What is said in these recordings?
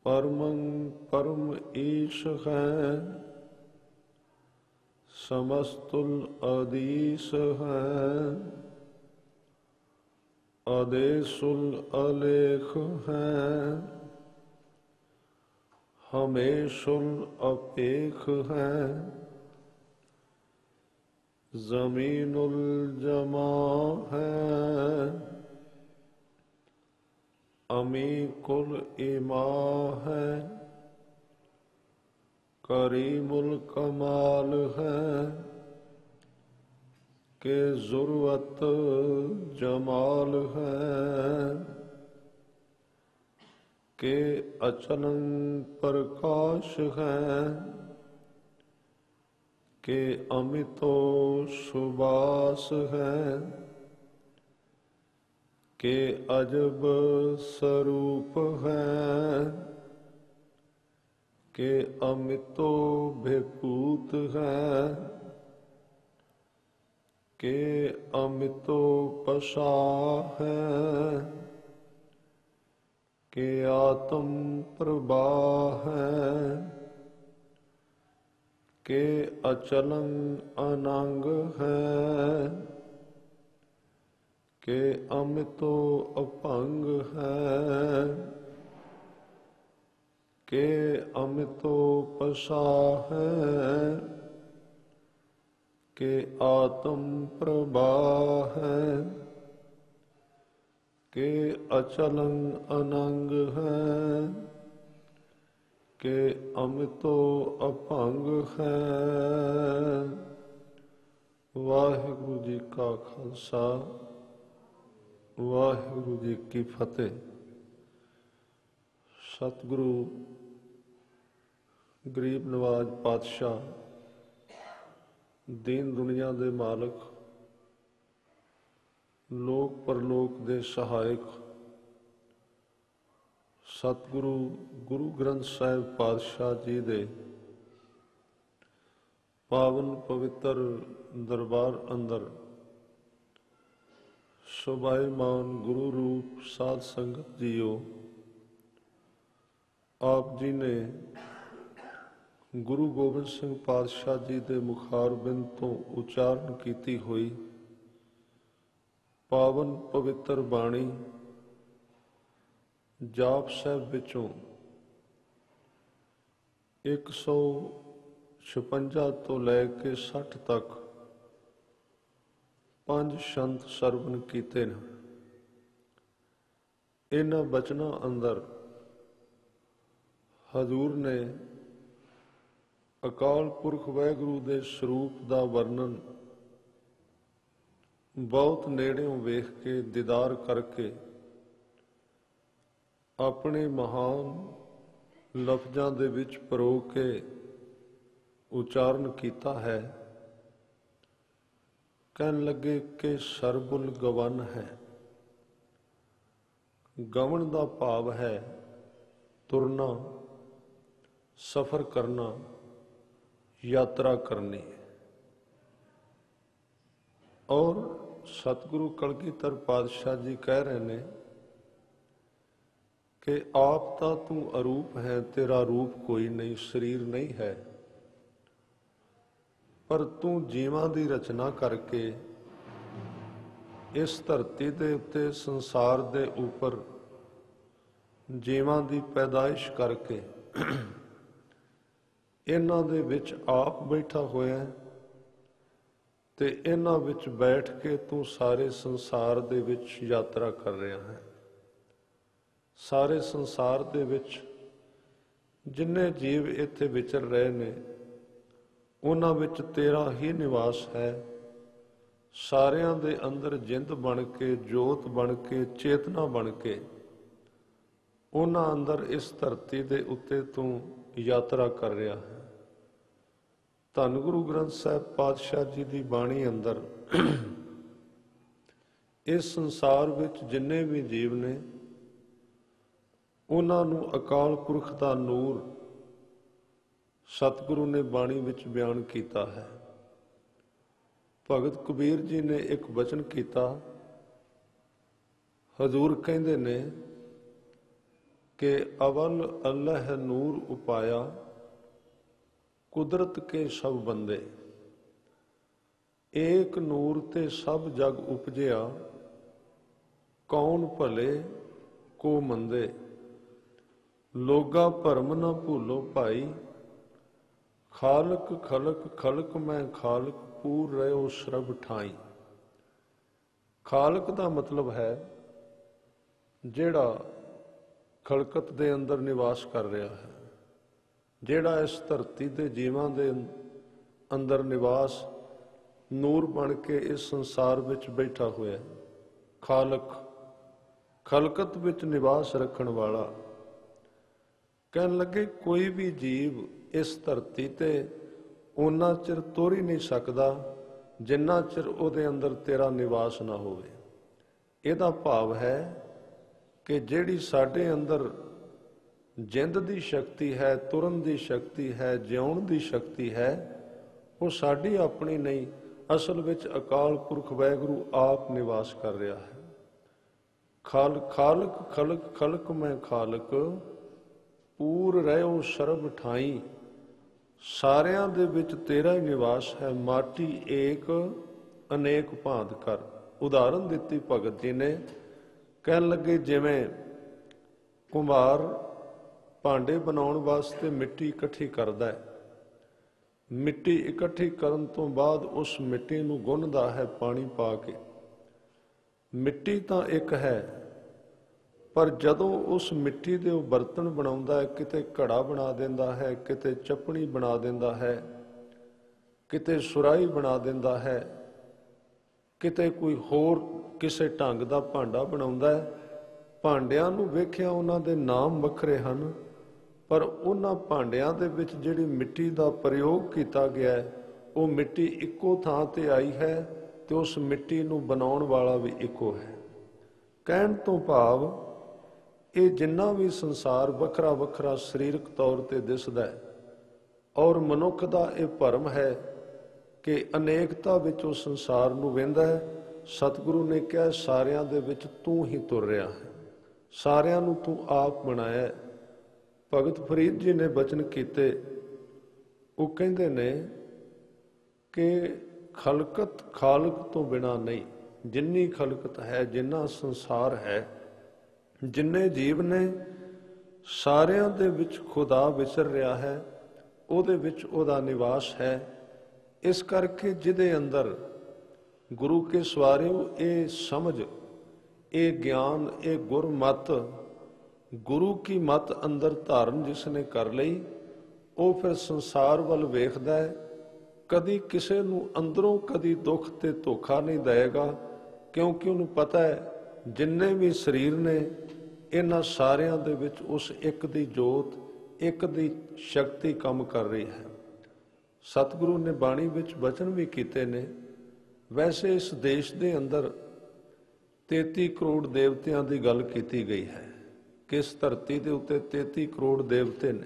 परमं परम ईश है, समस्तुल अधीश है, अदेशुल अलेख है, हमेशुल अपेख है, जमीनुल जमा है, अमी कुल इमा है, करीमुल कमाल है, के ज़ुर्वत जमाल है, के अचलं प्रकाश है, के अमितो सुबास है, के अजब स्वरूप है, के अमितो भेपूत है, के अमितो पशा है, के आत्म प्रभा है, के अचलं अनंग है, के अमितो अपंग है, के अमितो पशा है, के आत्म प्रभा है, के अचलं अनंग है, के अमितो अपंग है। वाहिगुरु जी का खालसा, वाहिगुरु जी की फतेह। सतगुरु गरीब नवाज पातशाह, दीन दुनिया दे मालक, लोक परलोक दे सहायक, सतगुरु गुरु ग्रंथ साहिब पातशाह जी दे पावन पवित्र दरबार अंदर शोभायमान गुरु रूप साध संगत जीओ, आप जी ने गुरु गोबिंद सिंह पातशाह जी के मुखारबिंद तो उच्चारण की हुई पावन पवित्र बाणी जाप साहिब विचों 156 तो लैके 60 तक 5 शंत सरवण कीते न। इन्हां बचनां अंदर हजूर ने अकाल पुरख वाहिगुरू दे स्वरूप दा वर्णन बहुत नेड़ियों वेख के दीदार करके अपने महान लफ्जां दे विच परो के उच्चारण कीता है। कहन लगे कि सरबुल गवन है। गवन दा भाव है तुरना, सफर करना, यात्रा करनी। और सतगुरु कलगीधर पातशाह जी कह रहे ने कि आप तो तू अरूप है, तेरा रूप कोई नहीं, शरीर नहीं है, पर तू जीवां दी रचना करके इस धरती दे उत्ते संसार दे उपर जीवां दी पैदाइश करके इन्हां दे विच आप बैठा होया ते इन्हां विच बैठ के तू सारे संसार दे विच यात्रा कर रहा है। सारे संसार दे विच जिन्ने जीव इत्थे विचर रहे ने उन्हां विच तेरा ही निवास है। सारियां दे अंदर जिंद बन के, जोत बन के, चेतना बन के उन्हां अंदर इस धरती दे उत्ते तू यात्रा कर रहा है। धन गुरु ग्रंथ साहिब पातशाह जी की बाणी अंदर इस संसार विच जिन्ने भी जीव ने उन्हां नूं अकाल पुरख दा नूर सतगुरु ने बाणी विच बयान किया है। भगत कबीर जी ने एक वचन किया, हजूर कहंदे ने कि अवल अल्लाह नूर उपाया, कुदरत के सब बंदे। एक नूर ते सब जग उपजिया, कौन भले को मंदे। लोगा भरम न भूलो भाई, खालक खलक खलक मैं खालक, पूर रहो सरब ठाई। खालक का मतलब है ਜਿਹੜਾ ਖਲਕਤ ਦੇ ਅੰਦਰ ਨਿਵਾਸ ਕਰ ਰਿਹਾ ਹੈ, ਜਿਹੜਾ ਇਸ ਧਰਤੀ ਦੇ ਜੀਵਾਂ ਦੇ ਅੰਦਰ ਨਿਵਾਸ ਨੂਰ ਬਣ ਕੇ ਇਸ ਸੰਸਾਰ ਵਿੱਚ ਬੈਠਾ ਹੋਇਆ ਹੈ। ਖਾਲਕ, ਖਲਕਤ ਵਿੱਚ ਨਿਵਾਸ ਰੱਖਣ ਵਾਲਾ। ਕਹਿਣ ਲੱਗੇ ਕੋਈ ਵੀ ਜੀਵ ਇਸ ਧਰਤੀ ਤੇ ਓਨਾ ਚਿਰ ਤੁਰ ਹੀ ਨਹੀਂ ਸਕਦਾ ਜਿੰਨਾ ਚਿਰ ਉਹਦੇ ਅੰਦਰ ਤੇਰਾ ਨਿਵਾਸ ਨਾ ਹੋਵੇ। ਇਹਦਾ ਭਾਵ ਹੈ ਕਿ ਜਿਹੜੀ ਸਾਡੇ ਅੰਦਰ ਜਿੰਦ ਦੀ ਸ਼ਕਤੀ ਹੈ, ਤੁਰਨ ਦੀ ਸ਼ਕਤੀ ਹੈ, ਜਿਉਣ ਦੀ ਸ਼ਕਤੀ ਹੈ, ਉਹ ਸਾਡੀ ਆਪਣੀ ਨਹੀਂ, ਅਸਲ ਵਿੱਚ ਅਕਾਲ ਪੁਰਖ ਵਾਹਿਗੁਰੂ ਆਪ ਨਿਵਾਸ ਕਰ ਰਿਹਾ ਹੈ। ਖਾਲਕ ਖਲਕ ਖਲਕ ਮੈਂ ਖਾਲਕ, ਪੂਰ ਰਹਿਓ ਸਰਬ ਠਾਈ। ਸਾਰਿਆਂ ਦੇ ਵਿੱਚ ਤੇਰਾ ਹੀ ਨਿਵਾਸ ਹੈ, ਮਾਟੀ ਏਕ ਅਨੇਕ ਭਾਂਤ ਕਰ। ਉਦਾਹਰਨ ਦਿੱਤੀ ਭਗਤ ਜੀ ਨੇ। ਕਹਿਣ ਲੱਗੇ ਜਿਵੇਂ ਕੁੰਭਾਰ ਭਾਂਡੇ ਬਣਾਉਣ ਵਾਸਤੇ ਮਿੱਟੀ ਇਕੱਠੀ ਕਰਦਾ ਹੈ, ਮਿੱਟੀ ਇਕੱਠੀ ਕਰਨ ਤੋਂ ਬਾਅਦ ਉਸ ਮਿੱਟੀ ਨੂੰ ਗੁੰਨਦਾ ਹੈ ਪਾਣੀ ਪਾ ਕੇ। ਮਿੱਟੀ ਤਾਂ ਇੱਕ ਹੈ, ਪਰ ਜਦੋਂ ਉਸ ਮਿੱਟੀ ਦੇ ਉਹ ਬਰਤਨ ਬਣਾਉਂਦਾ ਹੈ, ਕਿਤੇ ਘੜਾ ਬਣਾ ਦਿੰਦਾ ਹੈ, ਕਿਤੇ ਚੱਪਣੀ ਬਣਾ ਦਿੰਦਾ ਹੈ, ਕਿਤੇ ਸੁਰਾਹੀ ਬਣਾ ਦਿੰਦਾ ਹੈ, ਕਿਤੇ ਕੋਈ ਹੋਰ ਕਿਸੇ ਢੰਗ ਦਾ ਭਾਂਡਾ ਬਣਾਉਂਦਾ ਹੈ। ਭਾਂਡਿਆਂ ਨੂੰ ਵੇਖਿਆ ਉਹਨਾਂ ਦੇ ਨਾਮ ਵੱਖਰੇ ਹਨ, ਪਰ ਉਹਨਾਂ ਭਾਂਡਿਆਂ ਦੇ ਵਿੱਚ ਜਿਹੜੀ ਮਿੱਟੀ ਦਾ ਪ੍ਰਯੋਗ ਕੀਤਾ ਗਿਆ ਹੈ, ਉਹ ਮਿੱਟੀ ਇੱਕੋ ਥਾਂ ਤੇ ਆਈ ਹੈ ਤੇ ਉਸ ਮਿੱਟੀ ਨੂੰ ਬਣਾਉਣ ਵਾਲਾ ਵੀ ਇੱਕੋ ਹੈ। ਕਹਿਣ ਤੋਂ ਭਾਵ ਇਹ ਜਿੰਨਾ ਵੀ ਸੰਸਾਰ ਵੱਖਰਾ ਵੱਖਰਾ ਸਰੀਰਕ ਤੌਰ ਤੇ ਦਿਸਦਾ ਹੈ, ਔਰ ਮਨੁੱਖ ਦਾ ਇਹ ਭਰਮ ਹੈ ਕਿ ਅਨੇਕਤਾ ਵਿੱਚ ਉਹ ਸੰਸਾਰ ਨੂੰ ਵਹਿੰਦਾ ਹੈ। ਸਤਿਗੁਰੂ ਨੇ ਕਿਹਾ ਸਾਰਿਆਂ ਦੇ ਵਿੱਚ ਤੂੰ ਹੀ ਤੁਰ ਰਿਹਾ ਹੈ, ਸਾਰਿਆਂ ਨੂੰ ਤੂੰ ਆਪ ਬਣਾਇਆ। ਭਗਤ ਫਰੀਦ ਜੀ ਨੇ ਬਚਨ ਕੀਤੇ। ਉਹ ਕਹਿੰਦੇ ਨੇ ਕਿ ਖਲਕਤ ਖਾਲਕ ਤੋਂ ਬਿਨਾਂ ਨਹੀਂ। ਜਿੰਨੀ ਖਲਕਤ ਹੈ, ਜਿੰਨਾ ਸੰਸਾਰ ਹੈ, ਜਿੰਨੇ ਜੀਵ ਨੇ, ਸਾਰਿਆਂ ਦੇ ਵਿੱਚ ਖੁਦਾ ਵਿਚਰ ਰਿਹਾ ਹੈ, ਉਹਦੇ ਵਿੱਚ ਉਹਦਾ ਨਿਵਾਸ ਹੈ। ਇਸ ਕਰਕੇ ਜਿਹਦੇ ਅੰਦਰ ਗੁਰੂ ਕੇ ਸਵਾਰਿਓ ਇਹ ਸਮਝ, ਇਹ ਗਿਆਨ, ਇਹ ਗੁਰਮਤ, ਗੁਰੂ ਕੀ ਮਤ ਅੰਦਰ ਧਾਰਨ ਜਿਸ ਨੇ ਕਰ ਲਈ, ਉਹ ਫਿਰ ਸੰਸਾਰ ਵੱਲ ਵੇਖਦਾ ਹੈ। ਕਦੀ ਕਿਸੇ ਨੂੰ ਅੰਦਰੋਂ ਕਦੀ ਦੁੱਖ ਤੇ ਧੋਖਾ ਨਹੀਂ ਦੇਗਾ, ਕਿਉਂਕਿ ਉਹਨੂੰ ਪਤਾ ਹੈ ਜਿੰਨੇ ਵੀ ਸਰੀਰ ਨੇ, ਇਹਨਾਂ ਸਾਰਿਆਂ ਦੇ ਵਿੱਚ ਉਸ ਇੱਕ ਦੀ ਜੋਤ, ਇੱਕ ਦੀ ਸ਼ਕਤੀ ਕੰਮ ਕਰ ਰਹੀ ਹੈ। ਸਤਿਗੁਰੂ ਨੇ ਬਾਣੀ ਵਿੱਚ ਬਚਨ ਵੀ ਕੀਤੇ ਨੇ। ਵੈਸੇ ਇਸ ਦੇਸ਼ ਦੇ ਅੰਦਰ 33 ਕਰੋੜ ਦੇਵਤਿਆਂ ਦੀ ਗੱਲ ਕੀਤੀ ਗਈ ਹੈ ਕਿ ਇਸ ਧਰਤੀ ਦੇ ਉੱਤੇ 33 ਕਰੋੜ ਦੇਵਤੇ ਨੇ।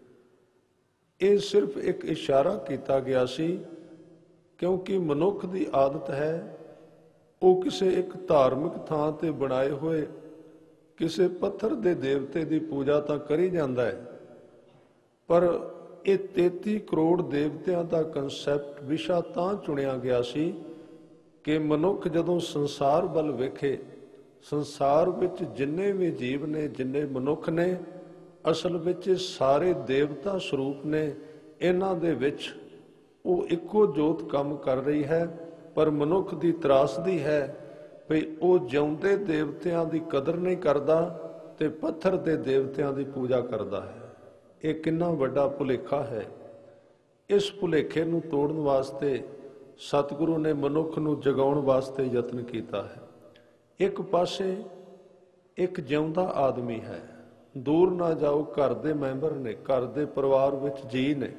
ਇਹ ਸਿਰਫ ਇੱਕ ਇਸ਼ਾਰਾ ਕੀਤਾ ਗਿਆ ਸੀ, ਕਿਉਂਕਿ ਮਨੁੱਖ ਦੀ ਆਦਤ ਹੈ ਉਹ ਕਿਸੇ ਇੱਕ ਧਾਰਮਿਕ ਥਾਂ ਤੇ ਬਣਾਏ ਹੋਏ ਕਿਸੇ ਪੱਥਰ ਦੇ ਦੇਵਤੇ ਦੀ ਪੂਜਾ ਤਾਂ ਕਰੀ ਜਾਂਦਾ ਹੈ, ਪਰ ਇਹ 33 ਕਰੋੜ ਦੇਵਤਿਆਂ ਦਾ ਕਨਸੈਪਟ ਵਿਸ਼ਾ ਤਾਂ ਚੁਣਿਆ ਗਿਆ ਸੀ ਕਿ ਮਨੁੱਖ ਜਦੋਂ ਸੰਸਾਰ ਵੱਲ ਵੇਖੇ, ਸੰਸਾਰ ਵਿੱਚ ਜਿੰਨੇ ਵੀ ਜੀਵ ਨੇ, ਜਿੰਨੇ ਮਨੁੱਖ ਨੇ, ਅਸਲ ਵਿੱਚ ਸਾਰੇ ਦੇਵਤਾ ਸਰੂਪ ਨੇ। ਇਹਨਾਂ ਦੇ ਵਿੱਚ ਉਹ ਇੱਕੋ ਜੋਤ ਕੰਮ ਕਰ ਰਹੀ ਹੈ, ਪਰ ਮਨੁੱਖ ਦੀ ਤਰਾਸਦੀ ਹੈ ਵੀ ਉਹ ਜਿਉਂਦੇ ਦੇਵਤਿਆਂ ਦੀ ਕਦਰ ਨਹੀਂ ਕਰਦਾ ਤੇ ਪੱਥਰ ਦੇ ਦੇਵਤਿਆਂ ਦੀ ਪੂਜਾ ਕਰਦਾ ਹੈ। ਇਹ ਕਿੰਨਾ ਵੱਡਾ ਭੁਲੇਖਾ ਹੈ। ਇਸ ਭੁਲੇਖੇ ਨੂੰ ਤੋੜਨ ਵਾਸਤੇ ਸਤਿਗੁਰੂ ਨੇ ਮਨੁੱਖ ਨੂੰ ਜਗਾਉਣ ਵਾਸਤੇ ਯਤਨ ਕੀਤਾ ਹੈ। ਇੱਕ ਪਾਸੇ ਇੱਕ ਜਿਉਂਦਾ ਆਦਮੀ ਹੈ, ਦੂਰ ਨਾ ਜਾਓ, ਘਰ ਦੇ ਮੈਂਬਰ ਨੇ, ਘਰ ਦੇ ਪਰਿਵਾਰ ਵਿੱਚ ਜੀ ਨੇ,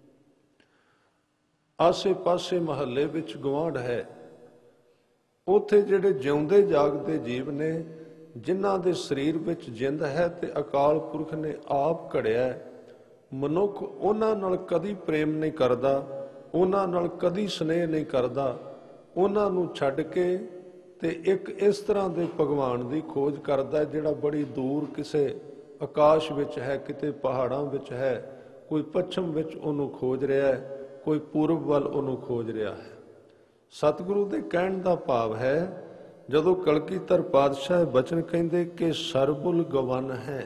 ਆਸੇ ਪਾਸੇ ਮਹੱਲੇ ਵਿੱਚ ਗੁਆਂਢ ਹੈ। ਉੱਥੇ ਜਿਹੜੇ ਜਿਉਂਦੇ ਜਾਗਦੇ ਜੀਵ ਨੇ, ਜਿਨ੍ਹਾਂ ਦੇ ਸਰੀਰ ਵਿੱਚ ਜਿੰਦ ਹੈ ਤੇ ਅਕਾਲ ਪੁਰਖ ਨੇ ਆਪ ਘੜਿਆ। ਮਨੁੱਖ ਉਹਨਾਂ ਨਾਲ ਕਦੀ ਪ੍ਰੇਮ ਨਹੀਂ ਕਰਦਾ, ਉਹਨਾਂ ਨਾਲ ਕਦੀ ਸਨੇਹ ਨਹੀਂ ਕਰਦਾ। ਉਹਨਾਂ ਨੂੰ ਛੱਡ ਕੇ ਤੇ ਇੱਕ ਇਸ ਤਰ੍ਹਾਂ ਦੇ ਭਗਵਾਨ ਦੀ ਖੋਜ ਕਰਦਾ ਜਿਹੜਾ ਬੜੀ ਦੂਰ ਕਿਸੇ ਆਕਾਸ਼ ਵਿੱਚ ਹੈ, ਕਿਤੇ ਪਹਾੜਾਂ ਵਿੱਚ ਹੈ, ਕੋਈ ਪੱਛਮ ਵਿੱਚ ਉਹਨੂੰ ਖੋਜ ਰਿਹਾ ਹੈ, ਕੋਈ ਪੂਰਬ ਵੱਲ ਉਹਨੂੰ ਖੋਜ ਰਿਹਾ ਹੈ। ਸਤਿਗੁਰੂ ਦੇ ਕਹਿਣ ਦਾ ਭਾਵ ਹੈ, ਜਦੋਂ ਕਲਗੀਧਰ ਪਾਤਸ਼ਾਹ ਬਚਨ ਕਹਿੰਦੇ ਕਿ ਸਰਬੁਲ ਗਵਨ ਹੈ,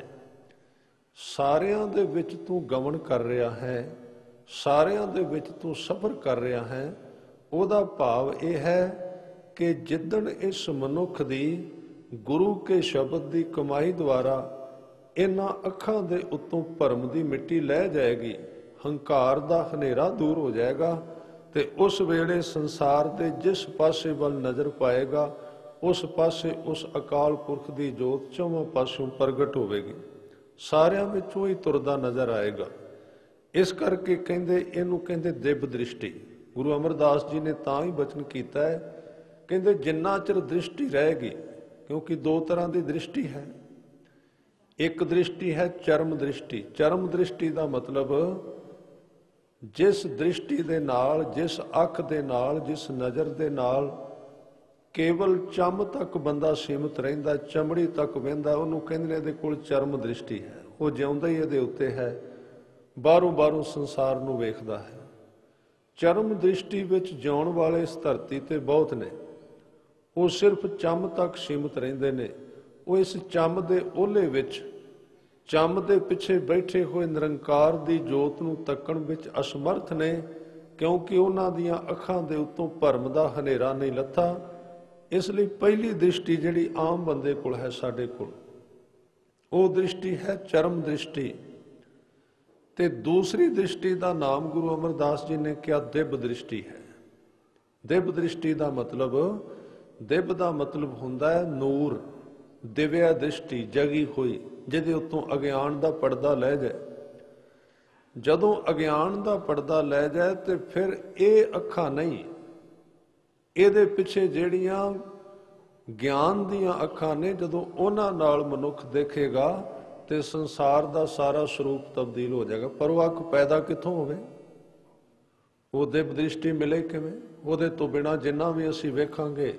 ਸਾਰਿਆਂ ਦੇ ਵਿੱਚ ਤੂੰ ਗਮਨ ਕਰ ਰਿਹਾ ਹੈ, ਸਾਰਿਆਂ ਦੇ ਵਿੱਚ ਤੂੰ ਸਫ਼ਰ ਕਰ ਰਿਹਾ ਹੈ, ਉਹਦਾ ਭਾਵ ਇਹ ਹੈ ਕਿ ਜਿੱਦਣ ਇਸ ਮਨੁੱਖ ਦੀ ਗੁਰੂ ਕੇ ਸ਼ਬਦ ਦੀ ਕਮਾਈ ਦੁਆਰਾ ਇਹਨਾਂ ਅੱਖਾਂ ਦੇ ਉੱਤੋਂ ਭਰਮ ਦੀ ਮਿੱਟੀ ਲਹਿ ਜਾਏਗੀ, ਹੰਕਾਰ ਦਾ ਹਨੇਰਾ ਦੂਰ ਹੋ ਜਾਏਗਾ, ਤੇ ਉਸ ਵੇਲੇ ਸੰਸਾਰ ਦੇ ਜਿਸ ਪਾਸੇ ਵੱਲ ਨਜ਼ਰ ਪਾਏਗਾ ਉਸ ਪਾਸੇ ਉਸ ਅਕਾਲ ਪੁਰਖ ਦੀ ਜੋਤ ਚੌਵਾਂ ਪਾਸੋਂ ਪ੍ਰਗਟ ਹੋਵੇਗੀ, ਸਾਰਿਆਂ ਵਿੱਚੋਂ ਹੀ ਤੁਰਦਾ ਨਜ਼ਰ ਆਏਗਾ। ਇਸ ਕਰਕੇ ਕਹਿੰਦੇ ਇਹਨੂੰ ਕਹਿੰਦੇ ਦਿਵ ਦ੍ਰਿਸ਼ਟੀ। ਗੁਰੂ ਅਮਰਦਾਸ ਜੀ ਨੇ ਤਾਂ ਹੀ ਬਚਨ ਕੀਤਾ ਹੈ, ਕਹਿੰਦੇ ਜਿੰਨਾ ਚਿਰ ਦ੍ਰਿਸ਼ਟੀ ਰਹੇਗੀ, ਕਿਉਂਕਿ ਦੋ ਤਰ੍ਹਾਂ ਦੀ ਦ੍ਰਿਸ਼ਟੀ ਹੈ। ਇੱਕ ਦ੍ਰਿਸ਼ਟੀ ਹੈ ਚਰਮ ਦ੍ਰਿਸ਼ਟੀ। ਚਰਮ ਦ੍ਰਿਸ਼ਟੀ ਦਾ ਮਤਲਬ ਜਿਸ ਦ੍ਰਿਸ਼ਟੀ ਦੇ ਨਾਲ, ਜਿਸ ਅੱਖ ਦੇ ਨਾਲ, ਜਿਸ ਨਜ਼ਰ ਦੇ ਨਾਲ ਕੇਵਲ ਚੰਮ ਤੱਕ ਬੰਦਾ ਸੀਮਤ ਰਹਿੰਦਾ, ਚਮੜੀ ਤੱਕ ਵਹਿੰਦਾ, ਉਹਨੂੰ ਕਹਿੰਦੇ ਨੇ ਇਹਦੇ ਕੋਲ ਚਰਮ ਦ੍ਰਿਸ਼ਟੀ ਹੈ। ਉਹ ਜਿਉਂਦਾ ਹੀ ਇਹਦੇ ਉੱਤੇ ਹੈ, ਬਾਹਰੋਂ ਸੰਸਾਰ ਨੂੰ ਵੇਖਦਾ ਹੈ। ਚਰਮ ਦ੍ਰਿਸ਼ਟੀ ਵਿੱਚ ਜਿਉਣ ਵਾਲੇ ਇਸ ਧਰਤੀ ਤੇ ਬਹੁਤ ਨੇ, ਉਹ ਸਿਰਫ ਚੰਮ ਤੱਕ ਸੀਮਤ ਰਹਿੰਦੇ ਨੇ। ਉਹ ਇਸ ਚੰਮ ਦੇ ਓਹਲੇ ਵਿੱਚ, ਚੰਮ ਦੇ ਪਿੱਛੇ ਬੈਠੇ ਹੋਏ ਨਿਰੰਕਾਰ ਦੀ ਜੋਤ ਨੂੰ ਤੱਕਣ ਵਿੱਚ ਅਸਮਰਥ ਨੇ, ਕਿਉਂਕਿ ਉਹਨਾਂ ਦੀਆਂ ਅੱਖਾਂ ਦੇ ਉੱਤੋਂ ਭਰਮ ਦਾ ਹਨੇਰਾ ਨਹੀਂ ਲੱਥਾ। ਇਸ ਲਈ ਪਹਿਲੀ ਦ੍ਰਿਸ਼ਟੀ ਜਿਹੜੀ ਆਮ ਬੰਦੇ ਕੋਲ ਹੈ, ਸਾਡੇ ਕੋਲ, ਉਹ ਦ੍ਰਿਸ਼ਟੀ ਹੈ ਚਰਮ ਦ੍ਰਿਸ਼ਟੀ। ਤੇ ਦੂਸਰੀ ਦ੍ਰਿਸ਼ਟੀ ਦਾ ਨਾਮ ਗੁਰੂ ਅਮਰਦਾਸ ਜੀ ਨੇ ਕਿਹਾ ਦਿਵ ਦ੍ਰਿਸ਼ਟੀ ਹੈ। ਦਿਵ ਦ੍ਰਿਸ਼ਟੀ ਦਾ ਮਤਲਬ, ਦਿਵ ਦਾ ਮਤਲਬ ਹੁੰਦਾ ਹੈ ਨੂਰ, ਦਿਵਿਆ ਦ੍ਰਿਸ਼ਟੀ, ਜਗੀ ਹੋਈ, ਜਿਹਦੇ ਉੱਤੋਂ ਅਗਿਆਨ ਦਾ ਪਰਦਾ ਲੈ ਜਾਏ। ਜਦੋਂ ਅਗਿਆਨ ਦਾ ਪਰਦਾ ਲੈ ਜਾਏ ਤੇ ਫਿਰ ਇਹ ਅੱਖਾਂ ਨਹੀਂ, ਇਹਦੇ ਪਿੱਛੇ ਜਿਹੜੀਆਂ ਗਿਆਨ ਦੀਆਂ ਅੱਖਾਂ ਨੇ, ਜਦੋਂ ਉਹਨਾਂ ਨਾਲ ਮਨੁੱਖ ਦੇਖੇਗਾ ਤੇ ਸੰਸਾਰ ਦਾ ਸਾਰਾ ਸਰੂਪ ਤਬਦੀਲ ਹੋ ਜਾਏਗਾ। ਪਰ ਉਹ ਅੱਖ ਪੈਦਾ ਕਿੱਥੋਂ ਹੋਵੇ? ਉਹ ਦਿਵ ਦ੍ਰਿਸ਼ਟੀ ਮਿਲੇ ਕਿਵੇਂ? ਉਹਦੇ ਤੋਂ ਬਿਨਾਂ ਜਿੰਨਾ ਵੀ ਅਸੀਂ ਵੇਖਾਂਗੇ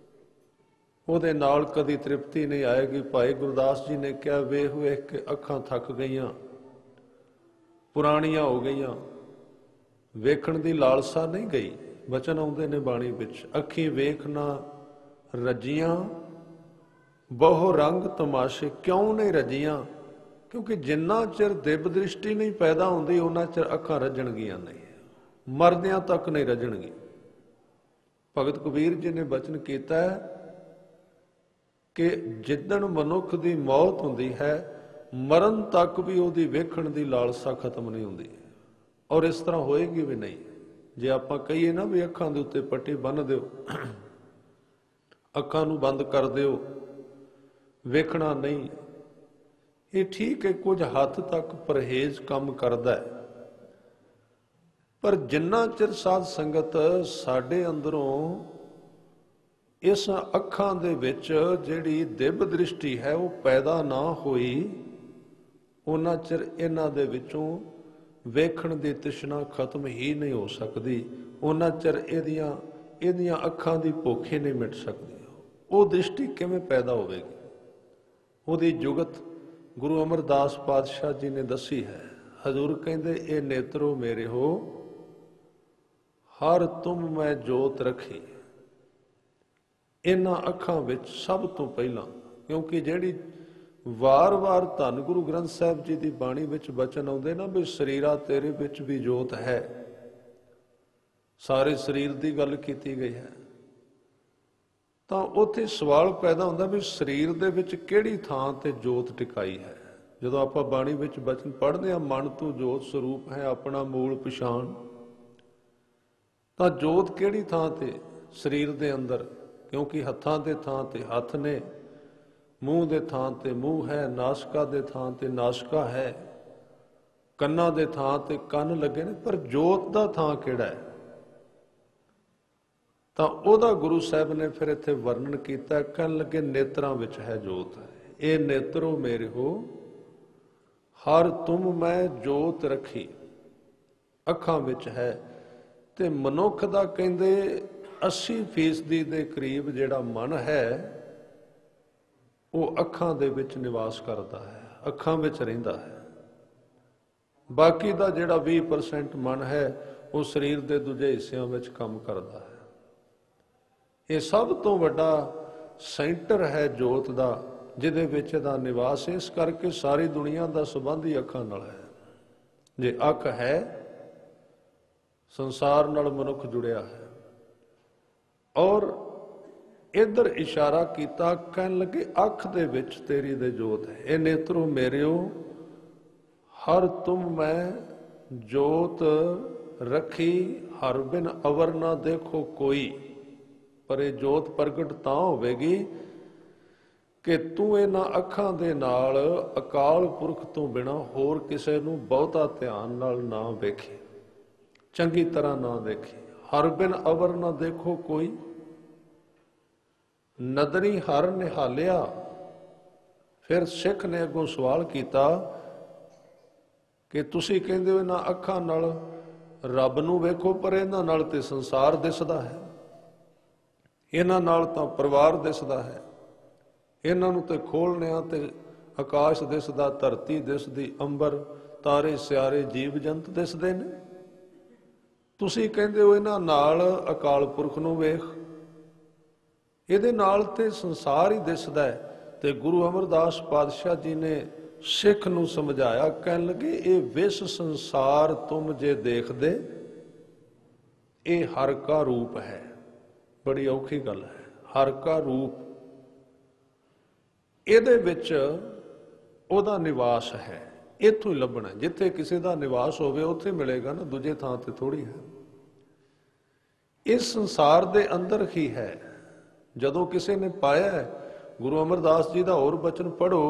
ਉਹਦੇ ਨਾਲ ਕਦੀ ਤ੍ਰਿਪਤੀ ਨਹੀਂ ਆਏਗੀ। ਭਾਈ ਗੁਰਦਾਸ ਜੀ ਨੇ ਕਿਹਾ, ਵੇਖ ਵੇਖ ਕੇ ਅੱਖਾਂ ਥੱਕ ਗਈਆਂ, ਪੁਰਾਣੀਆਂ ਹੋ ਗਈਆਂ, ਵੇਖਣ ਦੀ ਲਾਲਸਾ ਨਹੀਂ ਗਈ। ਬਚਨ ਆਉਂਦੇ ਨੇ ਬਾਣੀ ਵਿੱਚ, ਅੱਖੀਂ ਵੇਖ ਨਾ ਰੱਜੀਆਂ, ਬਹੁ ਰੰਗ ਤਮਾਸ਼ੇ ਕਿਉਂ ਨਹੀਂ ਰੱਜੀਆਂ? ਕਿਉਂਕਿ ਜਿੰਨਾ ਚਿਰ ਦਿਵ ਦ੍ਰਿਸ਼ਟੀ ਨਹੀਂ ਪੈਦਾ ਹੁੰਦੀ, ਉਹਨਾਂ ਚਿਰ ਅੱਖਾਂ ਰੱਜਣਗੀਆਂ ਨਹੀਂ, ਮਰਦਿਆਂ ਤੱਕ ਨਹੀਂ ਰੱਜਣਗੀਆਂ। ਭਗਤ ਕਬੀਰ ਜੀ ਨੇ ਬਚਨ ਕੀਤਾ ਹੈ ਕਿ ਜਿੱਦਣ ਮਨੁੱਖ ਦੀ ਮੌਤ ਹੁੰਦੀ ਹੈ, ਮਰਨ ਤੱਕ ਵੀ ਉਹਦੀ ਵੇਖਣ ਦੀ ਲਾਲਸਾ ਖਤਮ ਨਹੀਂ ਹੁੰਦੀ। ਔਰ ਇਸ ਤਰ੍ਹਾਂ ਹੋਏਗੀ ਵੀ ਨਹੀਂ। ਜੇ ਆਪਾਂ ਕਹੀਏ ਨਾ ਵੀ ਅੱਖਾਂ ਦੇ ਉੱਤੇ ਪੱਟੀ ਬੰਨ੍ਹ ਦਿਓ, ਅੱਖਾਂ ਨੂੰ ਬੰਦ ਕਰ ਦਿਓ, ਵੇਖਣਾ ਨਹੀਂ, ਇਹ ਠੀਕ ਹੈ, ਕੁਝ ਹੱਦ ਤੱਕ ਪਰਹੇਜ਼ ਕੰਮ ਕਰਦਾ ਹੈ। ਪਰ ਜਿੰਨਾ ਚਿਰ ਸਾਧ ਸੰਗਤ ਸਾਡੇ ਅੰਦਰੋਂ ਇਸ ਅੱਖਾਂ ਦੇ ਵਿੱਚ ਜਿਹੜੀ ਦਿਵ ਦ੍ਰਿਸ਼ਟੀ ਹੈ ਉਹ ਪੈਦਾ ਨਾ ਹੋਈ, ਉਹਨਾਂ ਚਿਰ ਇਹਨਾਂ ਦੇ ਵਿੱਚੋਂ ਵੇਖਣ ਦੀ ਤ੍ਰਿਸ਼ਨਾ ਖਤਮ ਹੀ ਨਹੀਂ ਹੋ ਸਕਦੀ। ਉਹਨਾਂ ਚਿਰ ਇਹਦੀਆਂ ਅੱਖਾਂ ਦੀ ਭੁੱਖ ਹੀ ਨਹੀਂ ਮਿਟ ਸਕਦੀ। ਉਹ ਦ੍ਰਿਸ਼ਟੀ ਕਿਵੇਂ ਪੈਦਾ ਹੋਵੇਗੀ? ਉਹਦੀ ਜੁਗਤ ਗੁਰੂ ਅਮਰਦਾਸ ਪਾਤਸ਼ਾਹ ਜੀ ਨੇ ਦੱਸੀ ਹੈ। ਹਜ਼ੂਰ ਕਹਿੰਦੇ, ਇਹ ਨੇਤਰੋ ਮੇਰੇ ਹੋ, ਹਰ ਤੁਮ ਮੈਂ ਜੋਤ ਰੱਖੀ। ਇਹਨਾਂ ਅੱਖਾਂ ਵਿੱਚ ਸਭ ਤੋਂ ਪਹਿਲਾਂ, ਕਿਉਂਕਿ ਜਿਹੜੀ ਵਾਰ-ਵਾਰ ਧੰਨ ਗੁਰੂ ਗ੍ਰੰਥ ਸਾਹਿਬ ਜੀ ਦੀ ਬਾਣੀ ਵਿੱਚ ਬਚਨ ਆਉਂਦੇ ਨਾ ਵੀ ਸਰੀਰਾ ਤੇਰੇ ਵਿੱਚ ਵੀ ਜੋਤ ਹੈ, ਸਾਰੇ ਸਰੀਰ ਦੀ ਗੱਲ ਕੀਤੀ ਗਈ ਹੈ, ਤਾਂ ਉੱਥੇ ਸਵਾਲ ਪੈਦਾ ਹੁੰਦਾ ਵੀ ਸਰੀਰ ਦੇ ਵਿੱਚ ਕਿਹੜੀ ਥਾਂ ਤੇ ਜੋਤ ਟਿਕਾਈ ਹੈ। ਜਦੋਂ ਆਪਾਂ ਬਾਣੀ ਵਿੱਚ ਬਚਨ ਪੜ੍ਹਦੇ ਹਾਂ, ਮਨ ਤੋਂ ਜੋਤ ਸਰੂਪ ਹੈ ਆਪਣਾ ਮੂਲ ਪਛਾਣ, ਤਾਂ ਜੋਤ ਕਿਹੜੀ ਥਾਂ ਤੇ? ਸਰੀਰ ਦੇ ਅੰਦਰ, ਕਿਉਂਕਿ ਹੱਥਾਂ ਦੇ ਥਾਂ ਤੇ ਹੱਥ ਨੇ, ਮੂੰਹ ਦੇ ਥਾਂ ਤੇ ਮੂੰਹ ਹੈ, ਨਾਸਕਾ ਦੇ ਥਾਂ ਤੇ ਨਾਸਕਾ ਹੈ, ਕੰਨਾਂ ਦੇ ਥਾਂ ਤੇ ਕੰਨ ਲੱਗੇ ਨੇ, ਪਰ ਜੋਤ ਦਾ ਥਾਂ ਕਿਹੜਾ ਹੈ? ਤਾਂ ਉਹਦਾ ਗੁਰੂ ਸਾਹਿਬ ਨੇ ਫਿਰ ਇੱਥੇ ਵਰਣਨ ਕੀਤਾ, ਕਹਿਣ ਲੱਗੇ ਨੇਤਰਾਂ ਵਿੱਚ ਹੈ ਜੋਤ। ਇਹ ਨੇਤਰੋ ਮੇਰੇ ਹੋ, ਹਰ ਤੁਮ ਮੈਂ ਜੋਤ ਰੱਖੀ। ਅੱਖਾਂ ਵਿੱਚ ਹੈ। ਤੇ ਮਨੁੱਖ ਦਾ ਕਹਿੰਦੇ 80% ਦੇ ਕਰੀਬ ਜਿਹੜਾ ਮਨ ਹੈ ਉਹ ਅੱਖਾਂ ਦੇ ਵਿੱਚ ਨਿਵਾਸ ਕਰਦਾ ਹੈ। ਅੱਖਾਂ ਵਿੱਚ ਰਹਿੰਦਾ ਹੈ। ਬਾਕੀ ਦਾ ਜਿਹੜਾ 20% ਮਨ ਹੈ ਉਹ ਸਰੀਰ ਦੇ ਦੂਜੇ ਹਿੱਸਿਆਂ ਵਿੱਚ ਕੰਮ ਕਰਦਾ ਹੈ। ਇਹ ਸਭ ਤੋਂ ਵੱਡਾ ਸੈਂਟਰ ਹੈ ਜੋਤ ਦਾ, ਜਿਹਦੇ ਵਿੱਚ ਇਹਦਾ ਨਿਵਾਸ। ਇਸ ਕਰਕੇ ਸਾਰੀ ਦੁਨੀਆ ਦਾ ਸੰਬੰਧ ਹੀ ਅੱਖਾਂ ਨਾਲ ਹੈ। ਜੇ ਅੱਖ ਹੈ, ਸੰਸਾਰ ਨਾਲ ਮਨੁੱਖ ਜੁੜਿਆ ਹੈ। ਔਰ ਇੱਧਰ ਇਸ਼ਾਰਾ ਕੀਤਾ, ਕਹਿਣ ਲੱਗੇ ਅੱਖ ਦੇ ਵਿੱਚ ਤੇਰੀ ਦੇ ਜੋਤ ਹੈ। ਇਹ ਨੇਤਰੋ ਮੇਰਿਓ ਹਰ ਤੁਮ ਮੈਂ ਜੋਤ ਰੱਖੀ, ਹਰ ਬਿਨ ਅਵਰ ਨਾ ਦੇਖੋ ਕੋਈ। ਪਰ ਇਹ ਜੋਤ ਪ੍ਰਗਟ ਤਾਂ ਹੋਵੇਗੀ ਕਿ ਤੂੰ ਇਹਨਾਂ ਅੱਖਾਂ ਦੇ ਨਾਲ ਅਕਾਲ ਪੁਰਖ ਤੋਂ ਬਿਨਾਂ ਹੋਰ ਕਿਸੇ ਨੂੰ ਬਹੁਤਾ ਧਿਆਨ ਨਾਲ ਨਾ ਵੇਖੇ, ਚੰਗੀ ਤਰ੍ਹਾਂ ਨਾ ਦੇਖੇ। ਹਰ ਬਿਨ ਅਵਰ ਨਾ ਦੇਖੋ ਕੋਈ, ਨਦਰੀ ਹਰ ਨਿਹਾਲਿਆ। ਫਿਰ ਸਿੱਖ ਨੇ ਅੱਗੋਂ ਸਵਾਲ ਕੀਤਾ ਕਿ ਤੁਸੀਂ ਕਹਿੰਦੇ ਹੋ ਇਹਨਾਂ ਅੱਖਾਂ ਨਾਲ ਰੱਬ ਨੂੰ ਵੇਖੋ, ਪਰ ਇਹਨਾਂ ਨਾਲ ਤੇ ਸੰਸਾਰ ਦਿਸਦਾ ਹੈ, ਇਹਨਾਂ ਨਾਲ ਤਾਂ ਪਰਿਵਾਰ ਦਿਸਦਾ ਹੈ, ਇਹਨਾਂ ਨੂੰ ਤੇ ਖੋਲ੍ਹਣਿਆਂ ਤੇ ਆਕਾਸ਼ ਦਿਸਦਾ, ਧਰਤੀ ਦਿਸਦੀ, ਅੰਬਰ, ਤਾਰੇ, ਸਿਆਰੇ, ਜੀਵ ਜੰਤ ਦਿਸਦੇ ਨੇ। ਤੁਸੀਂ ਕਹਿੰਦੇ ਹੋ ਇਹਨਾਂ ਨਾਲ ਅਕਾਲ ਪੁਰਖ ਨੂੰ ਵੇਖ, ਇਹਦੇ ਨਾਲ ਤੇ ਸੰਸਾਰ ਹੀ ਦਿਸਦਾ ਹੈ। ਤੇ ਗੁਰੂ ਅਮਰਦਾਸ ਪਾਤਸ਼ਾਹ ਜੀ ਨੇ ਸਿੱਖ ਨੂੰ ਸਮਝਾਇਆ, ਕਹਿਣ ਲੱਗੇ ਇਹ ਵਿਸ ਸੰਸਾਰ ਤੁਮ ਜੇ ਦੇਖਦੇ, ਇਹ ਹਰ ਕਾ ਰੂਪ ਹੈ। ਬੜੀ ਔਖੀ ਗੱਲ ਹੈ, ਹਰ ਕਾ ਰੂਪ। ਇਹਦੇ ਵਿੱਚ ਉਹਦਾ ਨਿਵਾਸ ਹੈ, ਇੱਥੋਂ ਹੀ ਲੱਭਣਾ। ਜਿੱਥੇ ਕਿਸੇ ਦਾ ਨਿਵਾਸ ਹੋਵੇ ਉੱਥੇ ਮਿਲੇਗਾ ਨਾ, ਦੂਜੇ ਥਾਂ ਤੇ ਥੋੜ੍ਹੀ ਹੈ। ਇਸ ਸੰਸਾਰ ਦੇ ਅੰਦਰ ਹੀ ਹੈ। ਜਦੋਂ ਕਿਸੇ ਨੇ ਪਾਇਆ, ਗੁਰੂ ਅਮਰਦਾਸ ਜੀ ਦਾ ਹੋਰ ਬਚਨ ਪੜ੍ਹੋ।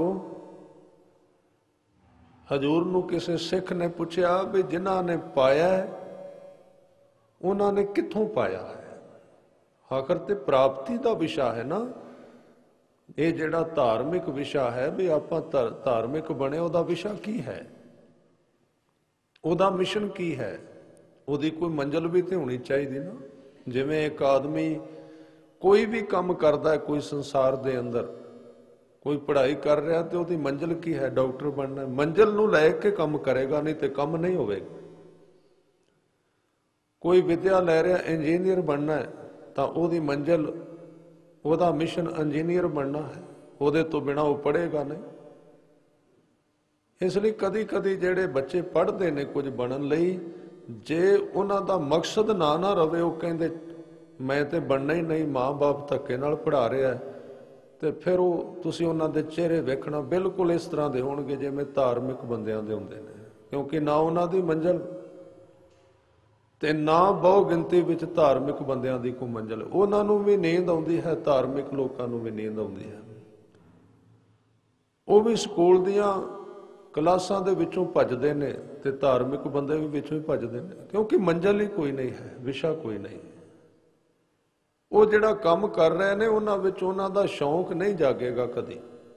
ਹਜ਼ੂਰ ਨੂੰ ਕਿਸੇ ਸਿੱਖ ਨੇ ਪੁੱਛਿਆ ਵੀ ਜਿਨ੍ਹਾਂ ਨੇ ਪਾਇਆ ਉਹਨਾਂ ਨੇ ਕਿੱਥੋਂ ਪਾਇਆ ਹੈ? ਆਖਰ ਤੇ ਪ੍ਰਾਪਤੀ ਦਾ ਵਿਸ਼ਾ ਹੈ ਨਾ। ਇਹ ਜਿਹੜਾ ਧਾਰਮਿਕ ਵਿਸ਼ਾ ਹੈ ਵੀ ਆਪਾਂ ਧਾਰਮਿਕ ਬਣੇ, ਉਹਦਾ ਵਿਸ਼ਾ ਕੀ ਹੈ? ਉਹਦਾ ਮਿਸ਼ਨ ਕੀ ਹੈ? ਉਹਦੀ ਕੋਈ ਮੰਜ਼ਿਲ ਵੀ ਤੇ ਹੋਣੀ ਚਾਹੀਦੀ ਨਾ। ਜਿਵੇਂ ਇੱਕ ਆਦਮੀ ਕੋਈ ਵੀ ਕੰਮ ਕਰਦਾ, ਕੋਈ ਸੰਸਾਰ ਦੇ ਅੰਦਰ ਕੋਈ ਪੜ੍ਹਾਈ ਕਰ ਰਿਹਾ ਤੇ ਉਹਦੀ ਮੰਜ਼ਿਲ ਕੀ ਹੈ? ਡਾਕਟਰ ਬਣਨਾ। ਮੰਜ਼ਿਲ ਨੂੰ ਲੈ ਕੇ ਕੰਮ ਕਰੇਗਾ, ਨਹੀਂ ਤੇ ਕੰਮ ਨਹੀਂ ਹੋਵੇਗਾ। ਕੋਈ ਵਿਦਿਆ ਲੈ ਰਿਹਾ, ਇੰਜੀਨੀਅਰ ਬਣਨਾ ਹੈ, ਤਾਂ ਉਹਦੀ ਮੰਜ਼ਿਲ, ਉਹਦਾ ਮਿਸ਼ਨ ਇੰਜੀਨੀਅਰ ਬਣਨਾ ਹੈ। ਉਹਦੇ ਤੋਂ ਬਿਨਾਂ ਉਹ ਪੜ੍ਹੇਗਾ ਨਹੀਂ। ਇਸ ਲਈ ਕਦੀ ਕਦੀ ਜਿਹੜੇ ਬੱਚੇ ਪੜ੍ਹਦੇ ਨੇ ਕੁਝ ਬਣਨ ਲਈ, ਜੇ ਉਹਨਾਂ ਦਾ ਮਕਸਦ ਨਾ ਰਵੇ, ਉਹ ਕਹਿੰਦੇ ਮੈਂ ਤੇ ਬਣਨਾ ਹੀ ਨਹੀਂ, ਮਾਂ ਬਾਪ ਧੱਕੇ ਨਾਲ ਪੜ੍ਹਾ ਰਿਹਾ, ਤੇ ਫਿਰ ਉਹ ਤੁਸੀਂ ਉਹਨਾਂ ਦੇ ਚਿਹਰੇ ਵੇਖਣਾ ਬਿਲਕੁਲ ਇਸ ਤਰ੍ਹਾਂ ਦੇ ਹੋਣਗੇ ਜਿਵੇਂ ਧਾਰਮਿਕ ਬੰਦਿਆਂ ਦੇ ਹੁੰਦੇ ਨੇ। ਕਿਉਂਕਿ ਨਾ ਉਹਨਾਂ ਦੀ ਮੰਜ਼ਿਲ ਤੇ ਨਾ ਬਹੁ ਗਿਣਤੀ ਵਿੱਚ ਧਾਰਮਿਕ ਬੰਦਿਆਂ ਦੀ ਕੋਈ ਮੰਜ਼ਿਲ। ਉਹਨਾਂ ਨੂੰ ਵੀ ਨੀਂਦ ਆਉਂਦੀ ਹੈ, ਧਾਰਮਿਕ ਲੋਕਾਂ ਨੂੰ ਵੀ ਨੀਂਦ ਆਉਂਦੀ ਹੈ। ਉਹ ਵੀ ਸਕੂਲ ਦੀਆਂ ਕਲਾਸਾਂ ਦੇ ਵਿੱਚੋਂ ਭੱਜਦੇ ਨੇ ਤੇ ਧਾਰਮਿਕ ਬੰਦੇ ਵੀ ਵਿੱਚੋਂ ਹੀ ਭੱਜਦੇ ਨੇ, ਕਿਉਂਕਿ ਮੰਜ਼ਿਲ ਹੀ ਕੋਈ ਨਹੀਂ ਹੈ, ਵਿਸ਼ਾ ਕੋਈ ਨਹੀਂ। ਉਹ ਜਿਹੜਾ ਕੰਮ ਕਰ ਰਹੇ ਨੇ ਉਹਨਾਂ ਵਿੱਚ ਉਹਨਾਂ ਦਾ ਸ਼ੌਂਕ ਨਹੀਂ ਜਾਗੇਗਾ ਕਦੀ।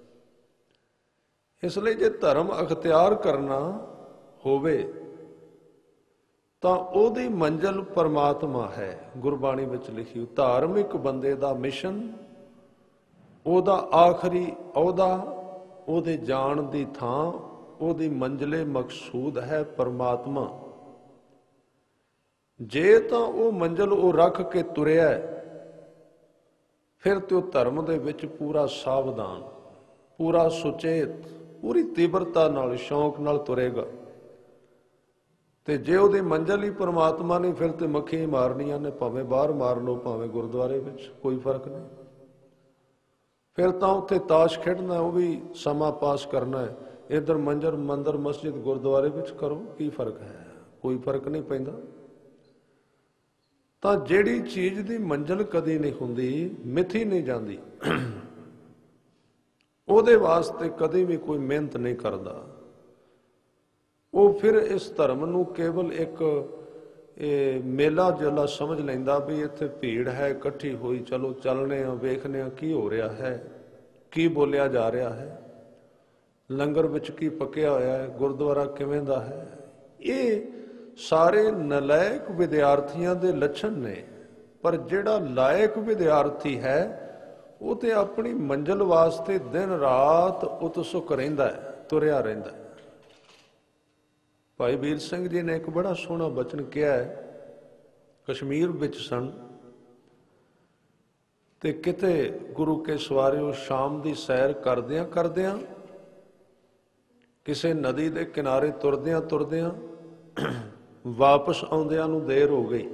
ਇਸ ਲਈ ਜੇ ਧਰਮ ਅਖਤਿਆਰ ਕਰਨਾ ਹੋਵੇ ਤਾਂ ਉਹਦੀ ਮੰਜ਼ਿਲ ਪਰਮਾਤਮਾ ਹੈ। ਗੁਰਬਾਣੀ ਵਿੱਚ ਲਿਖੀ, ਧਾਰਮਿਕ ਬੰਦੇ ਦਾ ਮਿਸ਼ਨ, ਉਹਦਾ ਆਖਰੀ ਅਹੁਦਾ, ਉਹਦੇ ਜਾਣ ਦੀ ਥਾਂ, ਉਹਦੀ ਮੰਜ਼ਿਲੇ ਮਕਸੂਦ ਹੈ ਪਰਮਾਤਮਾ। ਜੇ ਤਾਂ ਉਹ ਮੰਜ਼ਿਲ ਉਹ ਰੱਖ ਕੇ ਤੁਰਿਆ, ਫਿਰ ਤੇ ਉਹ ਧਰਮ ਦੇ ਵਿੱਚ ਪੂਰਾ ਸਾਵਧਾਨ, ਪੂਰਾ ਸੁਚੇਤ, ਪੂਰੀ ਤੀਬਰਤਾ ਨਾਲ, ਸ਼ੌਂਕ ਨਾਲ ਤੁਰੇਗਾ। ਤੇ ਜੇ ਉਹਦੀ ਮੰਜ਼ਿਲ ਹੀ ਪਰਮਾਤਮਾ ਨਹੀਂ, ਫਿਰ ਤੇ ਮੱਖੀ ਮਾਰਨੀਆਂ ਨੇ, ਭਾਵੇਂ ਬਾਹਰ ਮਾਰ ਲਓ, ਭਾਵੇਂ ਗੁਰਦੁਆਰੇ ਵਿੱਚ, ਕੋਈ ਫਰਕ ਨਹੀਂ। ਫਿਰ ਤਾਂ ਉੱਥੇ ਤਾਸ਼ ਖੇਡਣਾ, ਉਹ ਵੀ ਸਮਾਂ ਪਾਸ ਕਰਨਾ ਹੈ। ਇੱਧਰ ਮੰਦਰ ਮਸਜਿਦ ਗੁਰਦੁਆਰੇ ਵਿੱਚ ਕਰੋ, ਕੀ ਫਰਕ ਹੈ? ਕੋਈ ਫਰਕ ਨਹੀਂ ਪੈਂਦਾ। ਤਾਂ ਜਿਹੜੀ ਚੀਜ਼ ਦੀ ਮੰਜ਼ਿਲ ਕਦੀ ਨਹੀਂ ਹੁੰਦੀ, ਮਿਥੀ ਨਹੀਂ ਜਾਂਦੀ, ਉਹਦੇ ਵਾਸਤੇ ਕਦੇ ਵੀ ਕੋਈ ਮਿਹਨਤ ਨਹੀਂ ਕਰਦਾ। ਉਹ ਫਿਰ ਇਸ ਧਰਮ ਨੂੰ ਕੇਵਲ ਇੱਕ ਮੇਲਾ ਜੋਲਾ ਸਮਝ ਲੈਂਦਾ ਵੀ ਇੱਥੇ ਭੀੜ ਹੈ ਇਕੱਠੀ ਹੋਈ, ਚਲੋ ਚੱਲਨੇ ਆ, ਵੇਖਨੇ ਆ ਕੀ ਹੋ ਰਿਹਾ ਹੈ, ਕੀ ਬੋਲਿਆ ਜਾ ਰਿਹਾ ਹੈ, ਲੰਗਰ ਵਿੱਚ ਕੀ ਪੱਕਿਆ ਹੋਇਆ ਹੈ, ਗੁਰਦੁਆਰਾ ਕਿਵੇਂ ਦਾ ਹੈ। ਇਹ ਸਾਰੇ ਨਲਾਇਕ ਵਿਦਿਆਰਥੀਆਂ ਦੇ ਲੱਛਣ ਨੇ। ਪਰ ਜਿਹੜਾ ਲਾਇਕ ਵਿਦਿਆਰਥੀ ਹੈ ਉਹ ਤੇ ਆਪਣੀ ਮੰਜ਼ਿਲ ਵਾਸਤੇ ਦਿਨ ਰਾਤ ਉਤਸੁਕ ਰਹਿੰਦਾ ਹੈ। ਤੁਰਿਆ ਰਹਿੰਦਾ। ਭਾਈ ਵੀਰ ਸਿੰਘ ਜੀ ਨੇ ਇੱਕ ਬੜਾ ਸੋਹਣਾ ਬਚਨ ਕਿਹਾ ਹੈ। ਕਸ਼ਮੀਰ ਵਿੱਚ ਸਨ ਤੇ ਕਿਤੇ ਗੁਰੂ ਕੇ ਸਵਾਰਿਓ ਸ਼ਾਮ ਦੀ ਸੈਰ ਕਰਦਿਆਂ ਕਰਦਿਆਂ ਕਿਸੇ ਨਦੀ ਦੇ ਕਿਨਾਰੇ ਤੁਰਦਿਆਂ ਤੁਰਦਿਆਂ ਵਾਪਸ ਆਉਂਦਿਆਂ ਨੂੰ ਦੇਰ ਹੋ ਗਈ।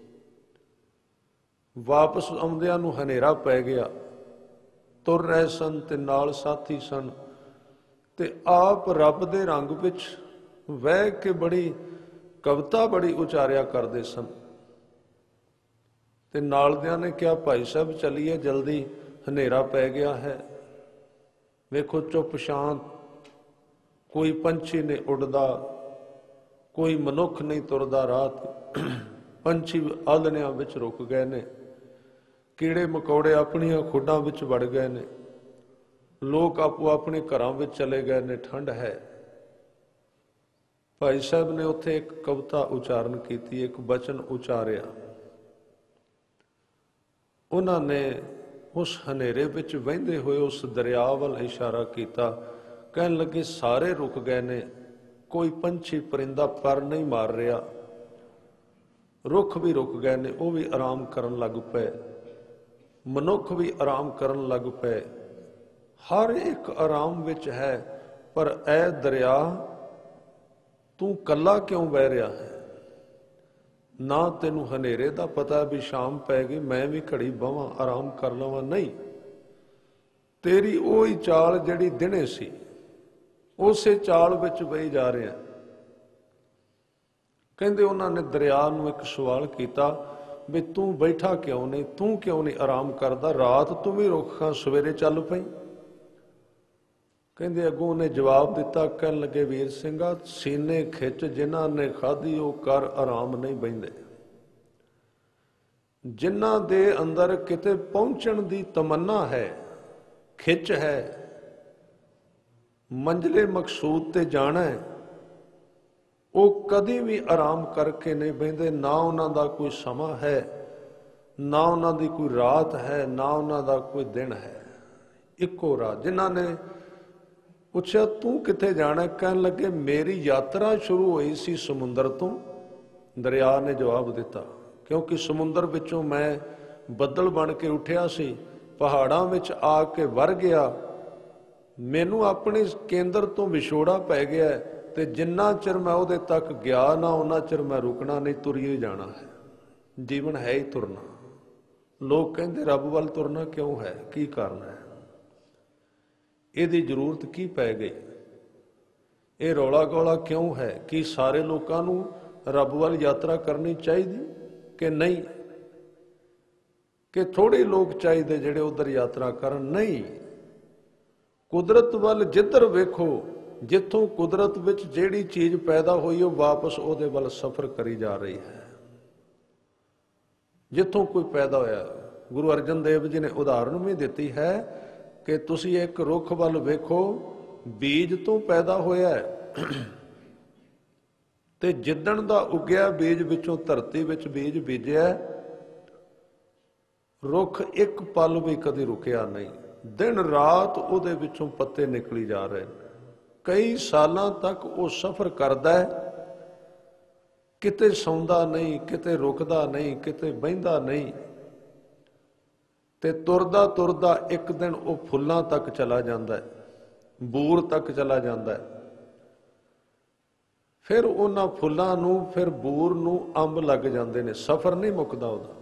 ਵਾਪਸ ਆਉਂਦਿਆਂ ਨੂੰ ਹਨੇਰਾ ਪੈ ਗਿਆ। ਤੁਰ ਰਹੇ ਸਨ ਤੇ ਨਾਲ ਸਾਥੀ ਸਨ ਤੇ ਆਪ ਰੱਬ ਦੇ ਰੰਗ ਵਿੱਚ ਵਹਿ ਕੇ ਬੜੀ ਕਵਿਤਾ ਬੜੀ ਉਚਾਰਿਆ ਕਰਦੇ ਸਨ। ਤੇ ਨਾਲਦਿਆਂ ਨੇ ਕਿਹਾ, ਭਾਈ ਸਾਹਿਬ ਚੱਲੀਏ ਜਲਦੀ, ਹਨੇਰਾ ਪੈ ਗਿਆ ਹੈ। ਵੇਖੋ ਚੁੱਪ ਸ਼ਾਂਤ, ਕੋਈ ਪੰਛੀ ਨਹੀਂ ਉੱਡਦਾ, ਕੋਈ ਮਨੁੱਖ ਨਹੀਂ ਤੁਰਦਾ ਰਾਤ। ਪੰਛੀ ਆਲ੍ਹਣਿਆਂ ਵਿੱਚ ਰੁਕ ਗਏ ਨੇ, ਕੀੜੇ ਮਕੌੜੇ ਆਪਣੀਆਂ ਖੁੱਡਾਂ ਵਿੱਚ ਵੜ ਗਏ ਨੇ, ਲੋਕ ਆਪੋ ਆਪਣੇ ਘਰਾਂ ਵਿੱਚ ਚਲੇ ਗਏ ਨੇ, ਠੰਡ ਹੈ। ਭਾਈ ਸਾਹਿਬ ਨੇ ਉੱਥੇ ਇੱਕ ਕਵਿਤਾ ਉਚਾਰਨ ਕੀਤੀ, ਇੱਕ ਬਚਨ ਉਚਾਰਿਆ। ਉਹਨਾਂ ਨੇ ਉਸ ਹਨੇਰੇ ਵਿੱਚ ਵਹਿੰਦੇ ਹੋਏ ਉਸ ਦਰਿਆ ਵੱਲ ਇਸ਼ਾਰਾ ਕੀਤਾ। ਕਹਿਣ ਲੱਗੇ, ਸਾਰੇ ਰੁਕ ਗਏ ਨੇ, ਕੋਈ ਪੰਛੀ ਪਰਿੰਦਾ ਪਰ ਨਹੀਂ ਮਾਰ ਰਿਹਾ, ਰੁੱਖ ਵੀ ਰੁਕ ਗਏ ਨੇ, ਉਹ ਵੀ ਆਰਾਮ ਕਰਨ ਲੱਗ ਪਏ, ਮਨੁੱਖ ਵੀ ਆਰਾਮ ਕਰਨ ਲੱਗ ਪਏ, ਹਰ ਇੱਕ ਆਰਾਮ ਵਿੱਚ ਹੈ। ਪਰ ਐ ਦਰਿਆ ਤੂੰ ਕੱਲਾ ਕਿਉਂ ਵਹਿ ਰਿਹਾ ਹੈ? ਨਾ ਤੈਨੂੰ ਹਨੇਰੇ ਦਾ ਪਤਾ ਵੀ ਸ਼ਾਮ ਪੈ ਗਈ, ਮੈਂ ਵੀ ਘੜੀ ਬਵਾਂ ਆਰਾਮ ਕਰ ਲਵਾਂ? ਨਹੀਂ, ਤੇਰੀ ਉਹੀ ਚਾਲ ਜਿਹੜੀ ਦਿਨੇ ਸੀ, ਉਸੇ ਚਾਲ ਵਿੱਚ ਵਹੀ ਜਾ ਰਿਹਾ। ਕਹਿੰਦੇ ਉਹਨਾਂ ਨੇ ਦਰਿਆ ਨੂੰ ਇੱਕ ਸਵਾਲ ਕੀਤਾ ਵੀ ਤੂੰ ਬੈਠਾ ਕਿਉਂ ਨਹੀਂ, ਤੂੰ ਕਿਉਂ ਨਹੀਂ ਆਰਾਮ ਕਰਦਾ? ਰਾਤ ਤੂੰ ਵੀ ਰੁੱਖ ਖਾਂ ਸਵੇਰੇ ਚੱਲ ਪਈ। ਕਹਿੰਦੇ ਅੱਗੋਂ ਉਹਨੇ ਜਵਾਬ ਦਿੱਤਾ, ਕਹਿਣ ਲੱਗੇ, ਵੀਰ ਸਿੰਘਾ, ਸੀਨੇ ਖਿੱਚ ਜਿਨ੍ਹਾਂ ਨੇ ਖਾਧੀ ਉਹ ਕਰ ਆਰਾਮ ਨਹੀਂ ਬਹਿੰਦੇ। ਜਿਨ੍ਹਾਂ ਦੇ ਅੰਦਰ ਕਿਤੇ ਪਹੁੰਚਣ ਦੀ ਤਮੰਨਾ ਹੈ, ਖਿੱਚ ਹੈ, ਮੰਜ਼ਲੇ ਮਕਸੂਦ ਤੇ ਜਾਣਾ ਹੈ, ਉਹ ਕਦੀ ਵੀ ਆਰਾਮ ਕਰਕੇ ਨਹੀਂ ਬਹਿੰਦੇ। ਨਾ ਉਹਨਾਂ ਦਾ ਕੋਈ ਸਮਾਂ ਹੈ, ਨਾ ਉਹਨਾਂ ਦੀ ਕੋਈ ਰਾਤ ਹੈ, ਨਾ ਉਹਨਾਂ ਦਾ ਕੋਈ ਦਿਨ ਹੈ, ਇੱਕੋ ਰਾਤ। ਜਿਨ੍ਹਾਂ ਨੇ ਪੁੱਛਿਆ ਤੂੰ ਕਿੱਥੇ ਜਾਣਾ? ਕਹਿਣ ਲੱਗੇ, ਮੇਰੀ ਯਾਤਰਾ ਸ਼ੁਰੂ ਹੋਈ ਸੀ ਸਮੁੰਦਰ ਤੋਂ। ਦਰਿਆ ਨੇ ਜਵਾਬ ਦਿੱਤਾ, ਕਿਉਂਕਿ ਸਮੁੰਦਰ ਵਿੱਚੋਂ ਮੈਂ ਬੱਦਲ ਬਣ ਕੇ ਉੱਠਿਆ ਸੀ, ਪਹਾੜਾਂ ਵਿੱਚ ਆ ਕੇ ਵਰ ਗਿਆ, ਮੈਨੂੰ ਆਪਣੇ ਕੇਂਦਰ ਤੋਂ ਵਿਛੋੜਾ ਪੈ ਗਿਆ, ਤੇ ਜਿੰਨਾ ਚਿਰ ਮੈਂ ਉਹਦੇ ਤੱਕ ਗਿਆ ਨਾ, ਉਹਨਾਂ ਚਿਰ ਮੈਂ ਰੁਕਣਾ ਨਹੀਂ, ਤੁਰੀ ਜਾਣਾ ਹੈ। ਜੀਵਨ ਹੈ ਹੀ ਤੁਰਨਾ। ਲੋਕ ਕਹਿੰਦੇ ਰੱਬ ਵੱਲ ਤੁਰਨਾ ਕਿਉਂ ਹੈ, ਕੀ ਕਾਰਨ ਹੈ, ਇਹਦੀ ਜ਼ਰੂਰਤ ਕੀ ਪੈ ਗਈ, ਇਹ ਰੌਲਾ ਗੌਲਾ ਕਿਉਂ ਹੈ? ਕੀ ਸਾਰੇ ਲੋਕਾਂ ਨੂੰ ਰੱਬ ਵੱਲ ਯਾਤਰਾ ਕਰਨੀ ਚਾਹੀਦੀ ਕਿ ਨਹੀਂ? ਕਿ ਥੋੜੇ ਲੋਕ ਚਾਹੀਦੇ ਜਿਹੜੇ ਉਧਰ ਯਾਤਰਾ ਕਰਨ? ਨਹੀਂ, ਕੁਦਰਤ ਵੱਲ ਜਿੱਧਰ ਵੇਖੋ, ਜਿੱਥੋਂ ਕੁਦਰਤ ਵਿੱਚ ਜਿਹੜੀ ਚੀਜ਼ ਪੈਦਾ ਹੋਈ ਉਹ ਵਾਪਸ ਉਹਦੇ ਵੱਲ ਸਫ਼ਰ ਕਰੀ ਜਾ ਰਹੀ ਹੈ। ਜਿੱਥੋਂ ਕੋਈ ਪੈਦਾ ਹੋਇਆ, ਗੁਰੂ ਅਰਜਨ ਦੇਵ ਜੀ ਨੇ ਉਦਾਹਰਨ ਵੀ ਦਿੱਤੀ ਹੈ ਕਿ ਤੁਸੀਂ ਇੱਕ ਰੁੱਖ ਵੱਲ ਵੇਖੋ, ਬੀਜ ਤੋਂ ਪੈਦਾ ਹੋਇਆ ਹੈ, ਤੇ ਜਿੱਦਣ ਦਾ ਉੱਗਿਆ ਬੀਜ ਵਿੱਚੋਂ ਧਰਤੀ ਵਿੱਚ ਬੀਜ ਬੀਜਿਆ, ਰੁੱਖ ਇੱਕ ਪਲ ਵੀ ਕਦੇ ਰੁਕਿਆ ਨਹੀਂ, ਦਿਨ ਰਾਤ ਉਹਦੇ ਵਿੱਚੋਂ ਪੱਤੇ ਨਿਕਲੀ ਜਾ ਰਹੇ ਨੇ, ਕਈ ਸਾਲਾਂ ਤੱਕ ਉਹ ਸਫ਼ਰ ਕਰਦਾ ਹੈ, ਕਿਤੇ ਸੌਂਦਾ ਨਹੀਂ, ਕਿਤੇ ਰੁਕਦਾ ਨਹੀਂ, ਕਿਤੇ ਬਹਿੰਦਾ ਨਹੀਂ, ਤੇ ਤੁਰਦਾ ਤੁਰਦਾ ਇੱਕ ਦਿਨ ਉਹ ਫੁੱਲਾਂ ਤੱਕ ਚਲਾ ਜਾਂਦਾ ਹੈ, ਬੂਰ ਤੱਕ ਚਲਾ ਜਾਂਦਾ ਹੈ। ਫਿਰ ਉਹਨਾਂ ਫੁੱਲਾਂ ਨੂੰ, ਫਿਰ ਬੂਰ ਨੂੰ ਅੰਬ ਲੱਗ ਜਾਂਦੇ ਨੇ, ਸਫ਼ਰ ਨਹੀਂ ਮੁੱਕਦਾ ਉਹਦਾ।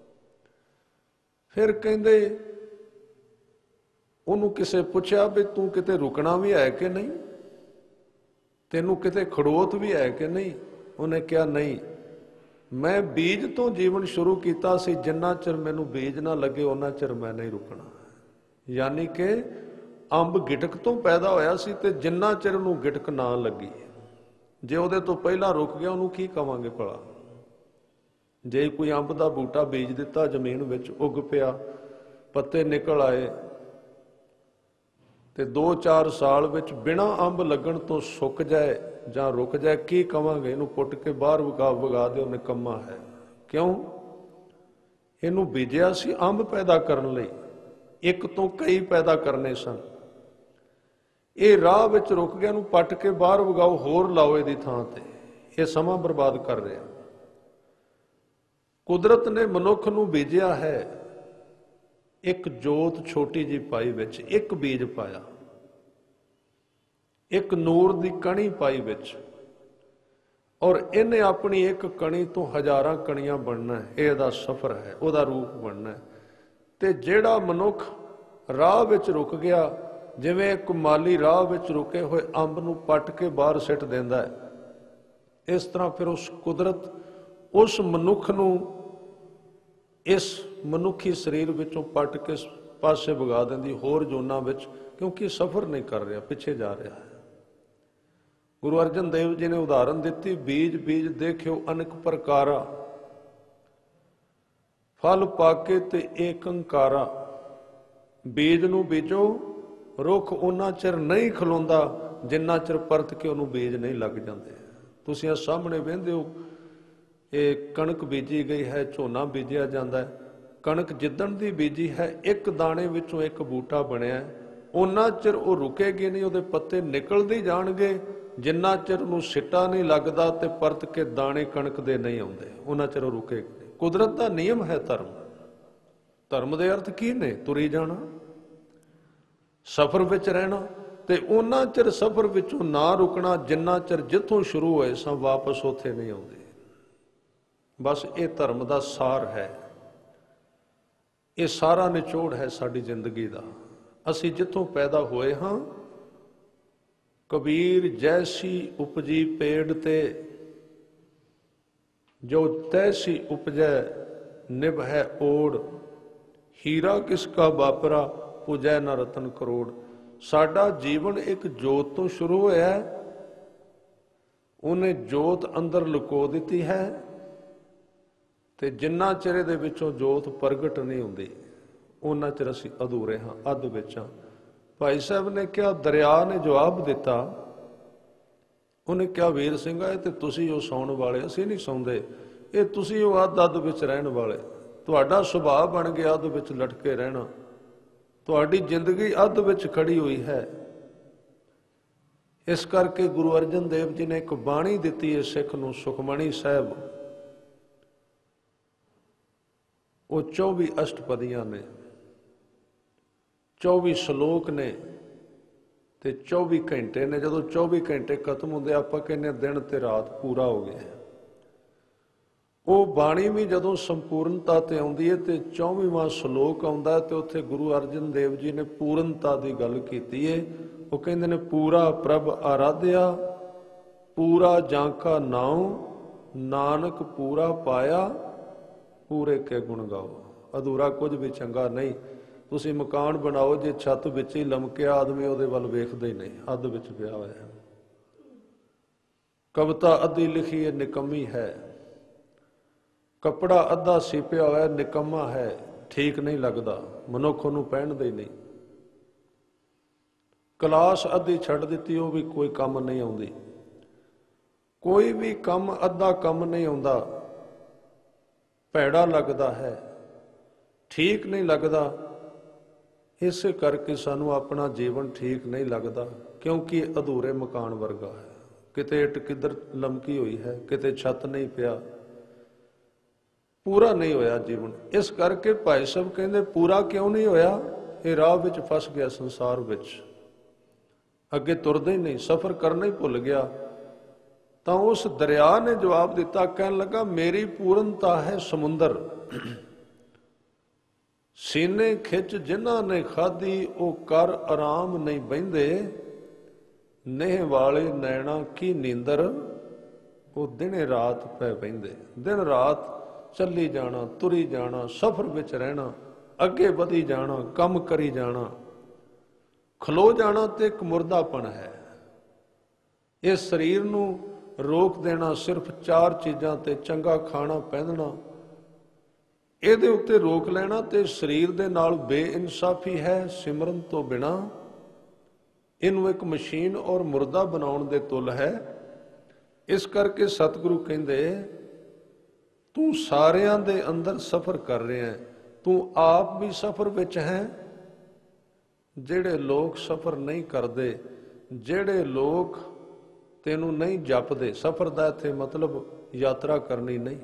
ਫਿਰ ਕਹਿੰਦੇ, ਉਹਨੂੰ ਕਿਸੇ ਪੁੱਛਿਆ ਵੀ ਤੂੰ ਕਿਤੇ ਰੁਕਣਾ ਵੀ ਹੈ ਕਿ ਨਹੀਂ, ਤੈਨੂੰ ਕਿਤੇ ਖੜੋਤ ਵੀ ਹੈ ਕਿ ਨਹੀਂ? ਉਹਨੇ ਕਿਹਾ, ਨਹੀਂ, ਮੈਂ ਬੀਜ ਤੋਂ ਜੀਵਨ ਸ਼ੁਰੂ ਕੀਤਾ ਸੀ, ਜਿੰਨਾ ਚਿਰ ਮੈਨੂੰ ਬੀਜ ਨਾ ਲੱਗੇ ਉਹਨਾਂ ਚਿਰ ਮੈਂ ਨਹੀਂ ਰੁਕਣਾ। ਯਾਨੀ ਕਿ ਅੰਬ ਗਿਟਕ ਤੋਂ ਪੈਦਾ ਹੋਇਆ ਸੀ, ਤੇ ਜਿੰਨਾ ਚਿਰ ਉਹਨੂੰ ਗਿਟਕ ਨਾ ਲੱਗੀ, ਜੇ ਉਹਦੇ ਤੋਂ ਪਹਿਲਾਂ ਰੁਕ ਗਿਆ ਉਹਨੂੰ ਕੀ ਕਵਾਂਗੇ ਭਲਾ? ਜੇ ਕੋਈ ਅੰਬ ਦਾ ਬੂਟਾ ਬੀਜ ਦਿੱਤਾ, ਜ਼ਮੀਨ ਵਿੱਚ ਉੱਗ ਪਿਆ, ਪੱਤੇ ਨਿਕਲ ਆਏ, ਤੇ 2-4 ਸਾਲ ਵਿੱਚ ਬਿਨਾਂ ਅੰਬ ਲੱਗਣ ਤੋਂ ਸੁੱਕ ਜਾਏ ਜਾਂ ਰੁਕ ਜਾਏ, ਕੀ ਕਵਾਂਗੇ? ਇਹਨੂੰ ਪੁੱਟ ਕੇ ਬਾਹਰ ਵਗਾ ਦਿਓ, ਨਿਕੰਮਾ ਹੈ। ਕਿਉਂ? ਇਹਨੂੰ ਬੀਜਿਆ ਸੀ ਅੰਬ ਪੈਦਾ ਕਰਨ ਲਈ, ਇੱਕ ਤੋਂ ਕਈ ਪੈਦਾ ਕਰਨੇ ਸਨ। ਇਹ ਰਾਹ ਵਿੱਚ ਰੁਕ ਗਿਆ, ਨੂੰ ਪੱਟ ਕੇ ਬਾਹਰ ਵਗਾਓ, ਹੋਰ ਲਾਓ ਇਹਦੀ ਥਾਂ ਤੇ। ਇਹ ਸਮਾਂ ਬਰਬਾਦ ਕਰ ਰਿਹਾ। ਕੁਦਰਤ ਨੇ ਮਨੁੱਖ ਨੂੰ ਬੀਜਿਆ ਹੈ, ਇੱਕ ਜੋਤ ਛੋਟੀ ਜਿਹੀ ਪਾਈ ਵਿੱਚ, ਇੱਕ ਬੀਜ ਪਾਇਆ, ਇੱਕ ਨੂਰ ਦੀ ਕਣੀ ਪਾਈ ਵਿੱਚ, ਔਰ ਇਹਨੇ ਆਪਣੀ ਇੱਕ ਕਣੀ ਤੋਂ ਹਜ਼ਾਰਾਂ ਕਣੀਆਂ ਬਣਨਾ। ਇਹ ਇਹਦਾ ਸਫ਼ਰ ਹੈ, ਉਹਦਾ ਰੂਪ ਬਣਨਾ। ਤੇ ਜਿਹੜਾ ਮਨੁੱਖ ਰਾਹ ਵਿੱਚ ਰੁਕ ਗਿਆ, ਜਿਵੇਂ ਇੱਕ ਮਾਲੀ ਰਾਹ ਵਿੱਚ ਰੁਕੇ ਹੋਏ ਅੰਬ ਨੂੰ ਪੱਟ ਕੇ ਬਾਹਰ ਸਿੱਟ ਦਿੰਦਾ ਹੈ, ਇਸ ਤਰ੍ਹਾਂ ਫਿਰ ਉਸ ਕੁਦਰਤ ਉਸ ਮਨੁੱਖ ਨੂੰ ਇਸ ਮਨੁੱਖੀ ਸਰੀਰ ਵਿੱਚੋਂ ਪੱਟ ਕੇ ਪਾਸੇ ਵਗਾ ਦਿੰਦੀ ਹੋਰ ਜੋਨਾਂ ਵਿੱਚ, ਕਿਉਂਕਿ ਸਫ਼ਰ ਨਹੀਂ ਕਰ ਰਿਹਾ, ਪਿੱਛੇ ਜਾ ਰਿਹਾ ਹੈ। ਗੁਰੂ ਅਰਜਨ ਦੇਵ ਜੀ ਨੇ ਉਦਾਹਰਨ ਦਿੱਤੀ, ਬੀਜ ਬੀਜ ਦੇਖਿਓ ਅਨੇਕ ਪ੍ਰਕਾਰਾ, ਫਲ ਪਾਕੇ ਤੇ ਏਕੰਕਾਰਾ। ਬੀਜ ਨੂੰ ਬੀਜੋ, ਰੁੱਖ ਉਹਨਾਂ ਚਿਰ ਨਹੀਂ ਖਲੋਂਦਾ ਜਿੰਨਾ ਚਿਰ ਪਰਤ ਕੇ ਉਹਨੂੰ ਬੀਜ ਨਹੀਂ ਲੱਗ ਜਾਂਦੇ। ਤੁਸੀਂ ਆ ਸਾਹਮਣੇ ਵੇਖਦੇ ਹੋ, ਇਹ ਕਣਕ ਬੀਜੀ ਗਈ ਹੈ, ਝੋਨਾ ਬੀਜਿਆ ਜਾਂਦਾ ਹੈ। ਕਣਕ ਜਿੱਦਣ ਦੀ ਬੀਜੀ ਹੈ, ਇੱਕ ਦਾਣੇ ਵਿੱਚੋਂ ਇੱਕ ਬੂਟਾ ਬਣਿਆ, ਉਹਨਾਂ ਚਿਰ ਉਹ ਰੁਕੇਗੀ ਨਹੀਂ, ਉਹਦੇ ਪੱਤੇ ਨਿਕਲਦੇ ਜਾਣਗੇ ਜਿੰਨਾ ਚਿਰ ਉਹਨੂੰ ਸਿੱਟਾ ਨਹੀਂ ਲੱਗਦਾ ਤੇ ਪਰਤ ਕੇ ਦਾਣੇ ਕਣਕ ਦੇ ਨਹੀਂ ਆਉਂਦੇ, ਉਹਨਾਂ ਚਿਰ ਉਹ ਰੁਕੇਗੀ। ਕੁਦਰਤ ਦਾ ਨਿਯਮ ਹੈ ਧਰਮ। ਧਰਮ ਦੇ ਅਰਥ ਕੀ ਨੇ? ਤੁਰੀ ਜਾਣਾ, ਸਫ਼ਰ ਵਿੱਚ ਰਹਿਣਾ, ਤੇ ਉਹਨਾਂ ਚਿਰ ਸਫ਼ਰ ਵਿੱਚੋਂ ਨਾ ਰੁਕਣਾ ਜਿੰਨਾ ਚਿਰ ਜਿੱਥੋਂ ਸ਼ੁਰੂ ਹੋਏ ਸਾਂ ਵਾਪਸ ਉੱਥੇ ਨਹੀਂ ਆਉਂਦੇ। ਬਸ ਇਹ ਧਰਮ ਦਾ ਸਾਰ ਹੈ, ਇਹ ਸਾਰਾ ਨਿਚੋੜ ਹੈ ਸਾਡੀ ਜ਼ਿੰਦਗੀ ਦਾ। ਅਸੀਂ ਜਿੱਥੋਂ ਪੈਦਾ ਹੋਏ ਹਾਂ, ਕਬੀਰ ਜੈਸੀ ਉਪਜੀ ਪੇੜ ਤੇ, ਜੋ ਤੈਸੀ ਉਪਜੈ ਨਿਭੈ ਓੜ, ਹੀਰਾ ਕਿਸ ਕਾ ਵਾਪਰਾ ਪੁਜੈ ਨ ਰਤਨ ਕਰੋੜ। ਸਾਡਾ ਜੀਵਨ ਇੱਕ ਜੋਤ ਤੋਂ ਸ਼ੁਰੂ ਹੋਇਆ, ਉਹਨੇ ਜੋਤ ਅੰਦਰ ਲੁਕੋ ਦਿੱਤੀ ਹੈ, ਤੇ ਜਿੰਨਾ ਚਿਰ ਇਹਦੇ ਵਿੱਚੋਂ ਜੋਤ ਪ੍ਰਗਟ ਨਹੀਂ ਹੁੰਦੀ ਉਹਨਾਂ ਚਿਰ ਅਸੀਂ ਅਧੂਰੇ ਹਾਂ, ਅੱਧ ਵਿੱਚ ਹਾਂ। ਭਾਈ ਸਾਹਿਬ ਨੇ ਕਿਹਾ, ਦਰਿਆ ਨੇ ਜਵਾਬ ਦਿੱਤਾ, ਉਹਨੇ ਕਿਹਾ ਵੀਰ ਸਿੰਘਾ ਇਹ ਤੇ ਤੁਸੀਂ ਉਹ ਸੌਣ ਵਾਲੇ, ਅਸੀਂ ਨਹੀਂ ਸੌਂਦੇ, ਇਹ ਤੁਸੀਂ ਉਹ ਅੱਧ ਵਿੱਚ ਰਹਿਣ ਵਾਲੇ। ਤੁਹਾਡਾ ਸੁਭਾਅ ਬਣ ਗਿਆ ਅੱਧ ਵਿੱਚ ਲਟਕੇ ਰਹਿਣਾ, ਤੁਹਾਡੀ ਜ਼ਿੰਦਗੀ ਅੱਧ ਵਿੱਚ ਖੜੀ ਹੋਈ ਹੈ। ਇਸ ਕਰਕੇ ਗੁਰੂ ਅਰਜਨ ਦੇਵ ਜੀ ਨੇ ਇੱਕ ਬਾਣੀ ਦਿੱਤੀ ਹੈ ਸਿੱਖ ਨੂੰ, ਸੁਖਮਣੀ ਸਾਹਿਬ। ਉਹ 24 ਅਸ਼ਟਪਦੀਆਂ ਨੇ, 24 ਸ਼ਲੋਕ ਨੇ, ਤੇ 24 ਘੰਟੇ ਨੇ। ਜਦੋਂ 24 ਘੰਟੇ ਖਤਮ ਹੁੰਦੇ ਆਪਾਂ ਕਹਿੰਦੇ ਦਿਨ ਤੇ ਰਾਤ ਪੂਰਾ ਹੋ ਗਿਆ। ਉਹ ਬਾਣੀ ਵੀ ਜਦੋਂ ਸੰਪੂਰਨਤਾ ਤੇ ਆਉਂਦੀ ਹੈ ਤੇ 24ਵਾਂ ਸ਼ਲੋਕ ਆਉਂਦਾ, ਤੇ ਉੱਥੇ ਗੁਰੂ ਅਰਜਨ ਦੇਵ ਜੀ ਨੇ ਪੂਰਨਤਾ ਦੀ ਗੱਲ ਕੀਤੀ ਹੈ। ਉਹ ਕਹਿੰਦੇ ਨੇ, ਪੂਰਾ ਪ੍ਰਭ ਆਰਾਧਿਆ, ਪੂਰਾ ਜਾਂ ਕਾ ਨਾਉ, ਨਾਨਕ ਪੂਰਾ ਪਾਇਆ, ਪੂਰੇ ਕੇ ਗੁਣ ਗਾਓ। ਅਧੂਰਾ ਕੁਝ ਵੀ ਚੰਗਾ ਨਹੀਂ। ਤੁਸੀਂ ਮਕਾਨ ਬਣਾਓ, ਜੇ ਛੱਤ ਵਿੱਚ ਹੀ ਲਮਕਿਆ ਆਦਮੀ ਉਹਦੇ ਵੱਲ ਵੇਖਦਾ ਹੀ ਨਹੀਂ, ਅੱਧ ਵਿੱਚ ਪਿਆ ਹੋਇਆ। ਕਵਿਤਾ ਅੱਧੀ ਲਿਖੀ ਹੈ, ਨਿਕੰਮੀ ਹੈ। ਕੱਪੜਾ ਅੱਧਾ ਸੀਪਿਆ ਹੋਇਆ, ਨਿਕੰਮਾ ਹੈ, ਠੀਕ ਨਹੀਂ ਲੱਗਦਾ, ਮਨੁੱਖ ਉਹਨੂੰ ਪਹਿਨਦਾ ਹੀ ਨਹੀਂ। ਕਲਾਸ ਅੱਧੀ ਛੱਡ ਦਿੱਤੀ, ਉਹ ਵੀ ਕੋਈ ਕੰਮ ਨਹੀਂ ਆਉਂਦੀ। ਕੋਈ ਵੀ ਕੰਮ ਅੱਧਾ ਕੰਮ ਨਹੀਂ ਆਉਂਦਾ, ਭੈੜਾ ਲੱਗਦਾ ਹੈ, ਠੀਕ ਨਹੀਂ ਲੱਗਦਾ। ਇਸੇ ਕਰਕੇ ਸਾਨੂੰ ਆਪਣਾ ਜੀਵਨ ਠੀਕ ਨਹੀਂ ਲੱਗਦਾ, ਕਿਉਂਕਿ ਅਧੂਰੇ ਮਕਾਨ ਵਰਗਾ ਹੈ। ਕਿਤੇ ਇੱਟ ਕਿੱਧਰ ਲਮਕੀ ਹੋਈ ਹੈ, ਕਿਤੇ ਛੱਤ ਨਹੀਂ ਪਿਆ, ਪੂਰਾ ਨਹੀਂ ਹੋਇਆ ਜੀਵਨ। ਇਸ ਕਰਕੇ ਭਾਈ ਸਾਹਿਬ ਕਹਿੰਦੇ, ਪੂਰਾ ਕਿਉਂ ਨਹੀਂ ਹੋਇਆ? ਇਹ ਰਾਹ ਵਿੱਚ ਫਸ ਗਿਆ, ਸੰਸਾਰ ਵਿੱਚ ਅੱਗੇ ਤੁਰਦਾ ਹੀ ਨਹੀਂ, ਸਫ਼ਰ ਕਰਨਾ ਹੀ ਭੁੱਲ ਗਿਆ। ਤਾਂ ਉਸ ਦਰਿਆ ਨੇ ਜਵਾਬ ਦਿੱਤਾ, ਕਹਿਣ ਲੱਗਾ, ਮੇਰੀ ਪੂਰਨਤਾ ਹੈ ਸਮੁੰਦਰ। ਸੀਨੇ ਖਿੱਚ ਜਿਨ੍ਹਾਂ ਨੇ ਖਾਧੀ, ਉਹ ਕਰ ਆਰਾਮ ਨਹੀਂ ਬਹਿੰਦੇ, ਨੇਹ ਵਾਲੇ ਨੈਣਾ ਕੀ ਨੀਂਦਰ, ਉਹ ਦਿਨੇ ਰਾਤ ਪੈ ਬਹਿੰਦੇ। ਦਿਨ ਰਾਤ ਚੱਲੀ ਜਾਣਾ, ਤੁਰੀ ਜਾਣਾ, ਸਫ਼ਰ ਵਿੱਚ ਰਹਿਣਾ, ਅੱਗੇ ਵਧੀ ਜਾਣਾ, ਕੰਮ ਕਰੀ ਜਾਣਾ। ਖਲੋ ਜਾਣਾ ਤੇ ਇੱਕ ਮੁਰਦਾਪਣ ਹੈ। ਇਸ ਸਰੀਰ ਨੂੰ ਰੋਕ ਦੇਣਾ ਸਿਰਫ 4 ਚੀਜ਼ਾਂ ਤੇ, ਚੰਗਾ ਖਾਣਾ ਪਹਿਨਣਾ, ਇਹਦੇ ਉੱਤੇ ਰੋਕ ਲੈਣਾ, ਤੇ ਸਰੀਰ ਦੇ ਨਾਲ ਬੇਇਨਸਾਫੀ ਹੈ ਸਿਮਰਨ ਤੋਂ ਬਿਨਾ। ਇਹਨੂੰ ਇੱਕ ਮਸ਼ੀਨ ਔਰ ਮੁਰਦਾ ਬਣਾਉਣ ਦੇ ਤੁਲ ਹੈ। ਇਸ ਕਰਕੇ ਸਤਿਗੁਰੂ ਕਹਿੰਦੇ, ਤੂੰ ਸਾਰਿਆਂ ਦੇ ਅੰਦਰ ਸਫ਼ਰ ਕਰ ਰਿਹਾ ਹੈ, ਤੂੰ ਆਪ ਵੀ ਸਫ਼ਰ ਵਿੱਚ ਹੈ। ਜਿਹੜੇ ਲੋਕ ਸਫ਼ਰ ਨਹੀਂ ਕਰਦੇ, ਜਿਹੜੇ ਲੋਕ ਤੈਨੂੰ ਨਹੀਂ ਜਪਦੇ, ਸਫ਼ਰ ਦਾ ਇੱਥੇ ਮਤਲਬ ਯਾਤਰਾ ਕਰਨੀ ਨਹੀਂ।